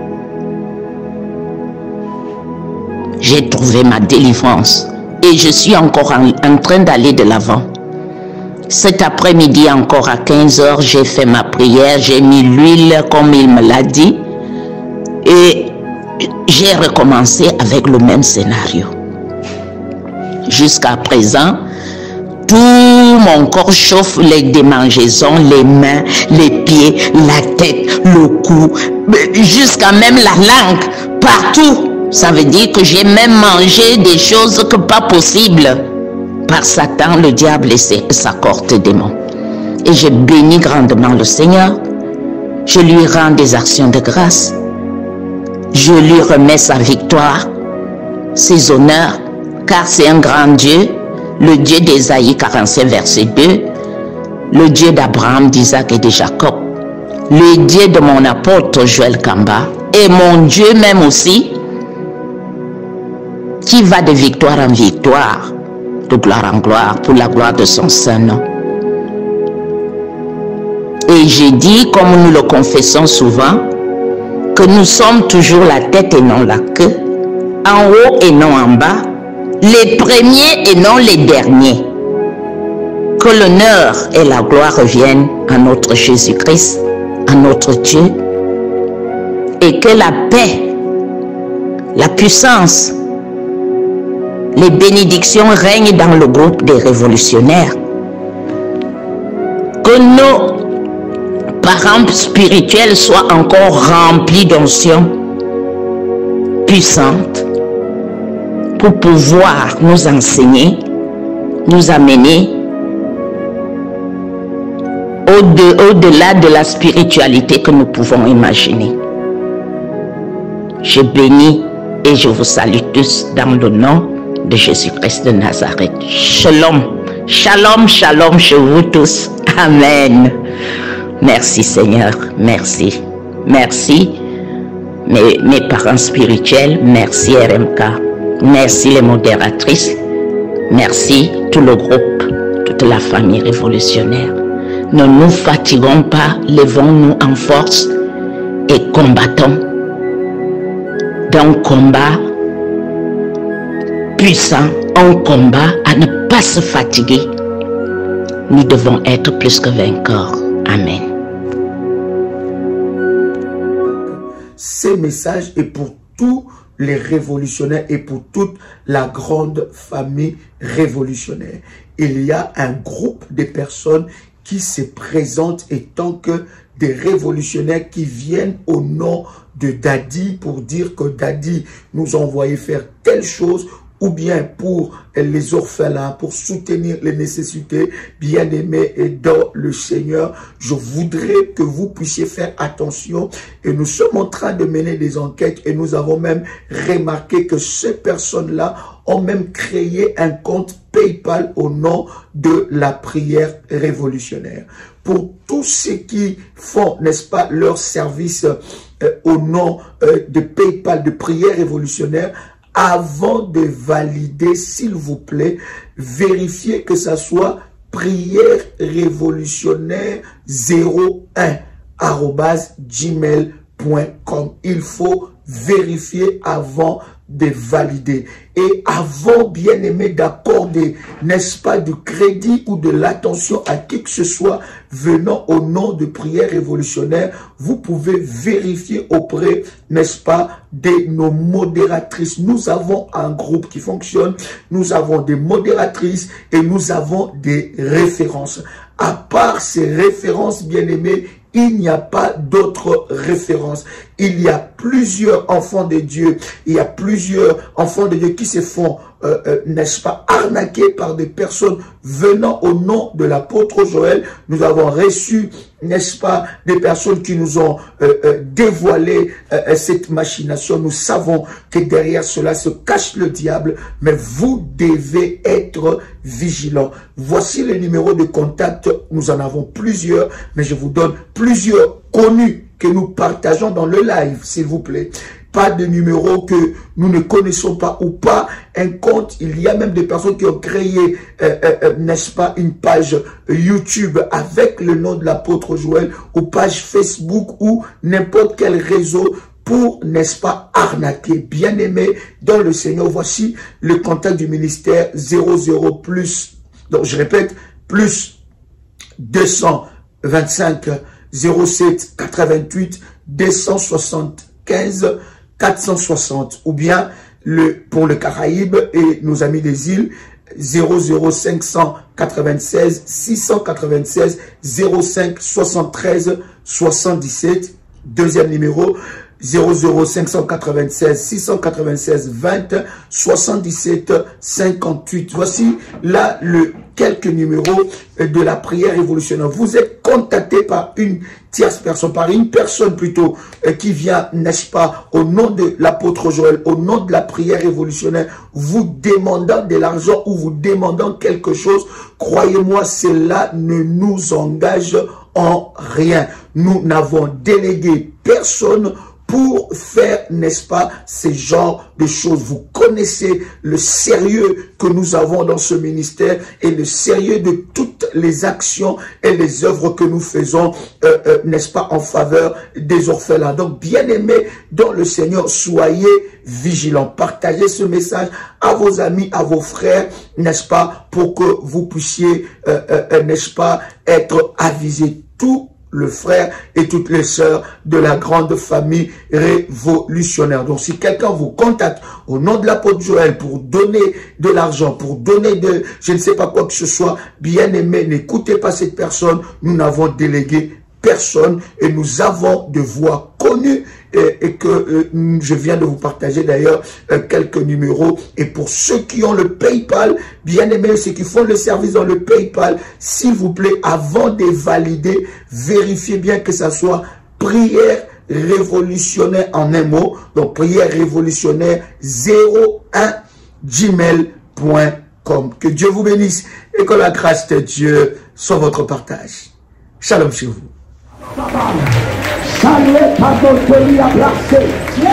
j'ai trouvé ma délivrance et je suis encore en, en train d'aller de l'avant. Cet après-midi encore à quinze heures, j'ai fait ma prière, j'ai mis l'huile comme il me l'a dit et j'ai recommencé avec le même scénario. Jusqu'à présent, tout mon corps chauffe, les démangeaisons, les mains, les pieds, la tête, le cou, jusqu'à même la langue, partout. Ça veut dire que j'ai même mangé des choses que pas possible par Satan, le diable et sa cohorte démons. Et je bénis grandement le Seigneur. Je lui rends des actions de grâce. Je lui remets sa victoire, ses honneurs, car c'est un grand Dieu, le Dieu d'Ésaïe quarante-cinq, verset deux, le Dieu d'Abraham, d'Isaac et de Jacob, le Dieu de mon apôtre Joël Kamba, et mon Dieu même aussi, qui va de victoire en victoire, de gloire en gloire, pour la gloire de son saint nom. Et j'ai dit, comme nous le confessons souvent, que nous sommes toujours la tête et non la queue, en haut et non en bas, les premiers et non les derniers. Que l'honneur et la gloire reviennent à notre Jésus-Christ, à notre Dieu, et que la paix, la puissance, les bénédictions règnent dans le groupe des révolutionnaires. Que nos parents spirituels soient encore remplis d'onction puissante pour pouvoir nous enseigner, nous amener au-delà de la spiritualité que nous pouvons imaginer. Je bénis et je vous salue tous dans le nom de Jésus-Christ de Nazareth. Shalom, shalom, shalom chez vous tous. Amen. Merci Seigneur, merci. Merci mes, mes parents spirituels, merci R M K. Merci les modératrices, merci tout le groupe, toute la famille révolutionnaire. Ne nous fatiguons pas, levons-nous en force et combattons d'un combat puissant, un combat à ne pas se fatiguer. Nous devons être plus que vainqueurs. Amen. Ces messages est pour tous les révolutionnaires et pour toute la grande famille révolutionnaire. Il y a un groupe de personnes qui se présentent étant que des révolutionnaires qui viennent au nom de Daddy pour dire que Daddy nous a envoyé faire telle chose, ou bien pour les orphelins, pour soutenir les nécessités, bien-aimés et dans le Seigneur. Je voudrais que vous puissiez faire attention, et nous sommes en train de mener des enquêtes et nous avons même remarqué que ces personnes-là ont même créé un compte PayPal au nom de la prière révolutionnaire. Pour tous ceux qui font, n'est-ce pas, leur service euh, au nom euh, de PayPal, de prière révolutionnaire, avant de valider, s'il vous plaît, vérifiez que ça soit prière révolutionnaire zéro un arobase gmail point com. Il faut vérifier avant de valider. Et avant, bien aimé, d'accorder, n'est-ce pas, du crédit ou de l'attention à qui que ce soit venant au nom de prière révolutionnaire, vous pouvez vérifier auprès, n'est-ce pas, de nos modératrices. Nous avons un groupe qui fonctionne, nous avons des modératrices et nous avons des références. À part ces références, bien aimées, il n'y a pas d'autres références. Il y a plusieurs enfants de Dieu. Il y a plusieurs enfants de Dieu qui se font, euh, euh, n'est-ce pas, arnaquer par des personnes venant au nom de l'apôtre Joël. Nous avons reçu, n'est-ce pas, des personnes qui nous ont euh, euh, dévoilé euh, cette machination. Nous savons que derrière cela se cache le diable, mais vous devez être vigilants. Voici le numéro de contact. Nous en avons plusieurs, mais je vous donne plusieurs connus que nous partageons dans le live, s'il vous plaît. Pas de numéro que nous ne connaissons pas ou pas un compte. Il y a même des personnes qui ont créé, euh, euh, n'est-ce pas, une page YouTube avec le nom de l'apôtre Joël, ou page Facebook ou n'importe quel réseau pour, n'est-ce pas, arnaquer. Bien aimé dans le Seigneur, voici le contact du ministère zéro zéro plus, donc je répète, plus deux cent vingt-cinq zéro sept quatre-vingt-huit deux cent soixante-quinze quatre cent soixante, ou bien le pour le Caraïbe et nos amis des îles zéro zéro cinq cent quatre-vingt-seize six cent quatre-vingt-seize zéro cinq soixante-treize soixante-dix-sept. Deuxième numéro zéro zéro cinq cent quatre-vingt-seize six cent quatre-vingt-seize vingt soixante-dix-sept cinquante-huit. Voici là le quelques numéros de la prière révolutionnaire. Vous êtes contacté par une tierce personne, par une personne plutôt euh, qui vient, n'est-ce pas, au nom de l'apôtre Joël, au nom de la prière révolutionnaire, vous demandant de l'argent ou vous demandant quelque chose. Croyez-moi, cela ne nous engage en rien. Nous n'avons délégué personne pour faire, n'est-ce pas, ces genres de choses. Vous connaissez le sérieux que nous avons dans ce ministère et le sérieux de toutes les actions et les œuvres que nous faisons, euh, euh, n'est-ce pas, en faveur des orphelins. Donc, bien aimés dans le Seigneur, soyez vigilants. Partagez ce message à vos amis, à vos frères, n'est-ce pas, pour que vous puissiez, euh, euh, n'est-ce pas, être avisés. Tout le frère et toutes les sœurs de la grande famille révolutionnaire. Donc, si quelqu'un vous contacte au nom de l'apôtre Joël pour donner de l'argent, pour donner de, je ne sais pas quoi que ce soit, bien aimé, n'écoutez pas cette personne. Nous n'avons délégué personne et nous avons de voix connues et, et que euh, je viens de vous partager d'ailleurs euh, quelques numéros. Et pour ceux qui ont le PayPal, bien aimé, ceux qui font le service dans le PayPal, s'il vous plaît, avant de valider, vérifiez bien que ça soit prière révolutionnaire en un mot. Donc prière révolutionnaire zéro un gmail point com. Que Dieu vous bénisse et que la grâce de Dieu soit votre partage. Shalom chez vous. Saluez par notre lit à placer.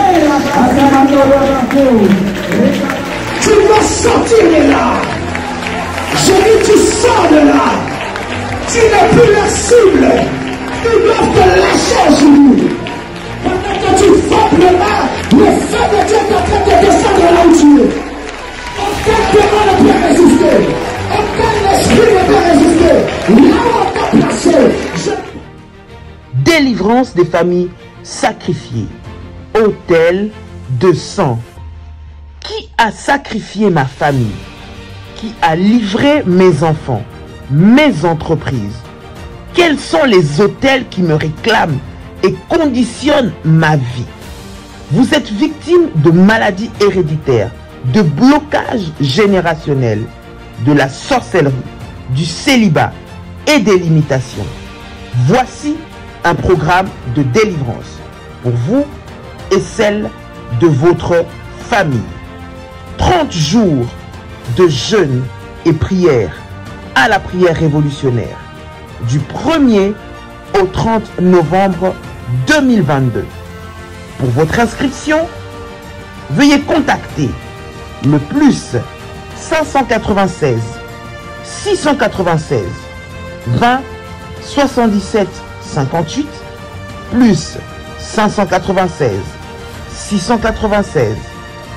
Tu dois sortir de là. Je dis tu sors de là. Tu n'es plus la cible. Ils doivent te lâcher aujourd'hui. Pendant que tu frappes le bas, le feu de Dieu est en train de descendre là où tu es. Aucun démon ne peut résister. Aucun esprit ne peut résister. Là où on t'a placé, je... Délivrance des familles sacrifiées. Autel de sang. Qui a sacrifié ma famille? Qui a livré mes enfants, mes entreprises? Quels sont les autels qui me réclament et conditionnent ma vie? Vous êtes victime de maladies héréditaires, de blocages générationnels, de la sorcellerie, du célibat et des limitations. Voici un programme de délivrance pour vous et celle de votre famille. trente jours de jeûne et prière à la prière révolutionnaire du premier au trente novembre deux mille vingt-deux. Pour votre inscription, veuillez contacter le plus cinq cent quatre-vingt-seize six cent quatre-vingt-seize vingt soixante-dix-sept cinquante-huit plus cinq cent quatre-vingt-seize six cent quatre-vingt-seize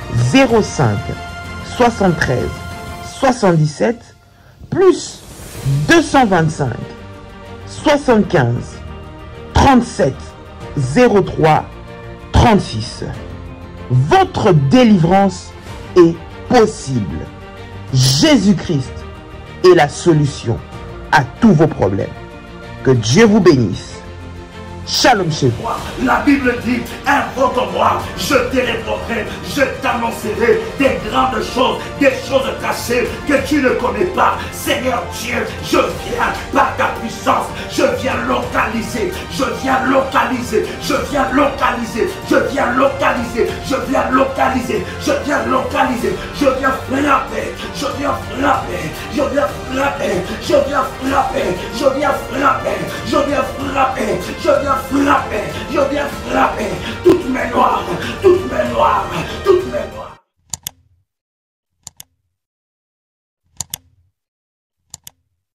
zéro cinq soixante-treize soixante-dix-sept plus deux cent vingt-cinq soixante-quinze trente-sept zéro trois trente-six. Votre délivrance est possible. Jésus-Christ est la solution à tous vos problèmes. Que Dieu vous bénisse. Shalom chez vous. La Bible dit, invoque-moi, je te répondrai, je t'annoncerai des grandes choses, des choses cachées que tu ne connais pas. Seigneur Dieu, je viens par ta puissance, je viens localiser, je viens localiser, je viens localiser, je viens localiser, je viens localiser, je viens localiser, je viens frapper, je viens frapper, je viens frapper, je viens frapper, je viens frapper, je viens frapper, je viens frapper, je viens frapper,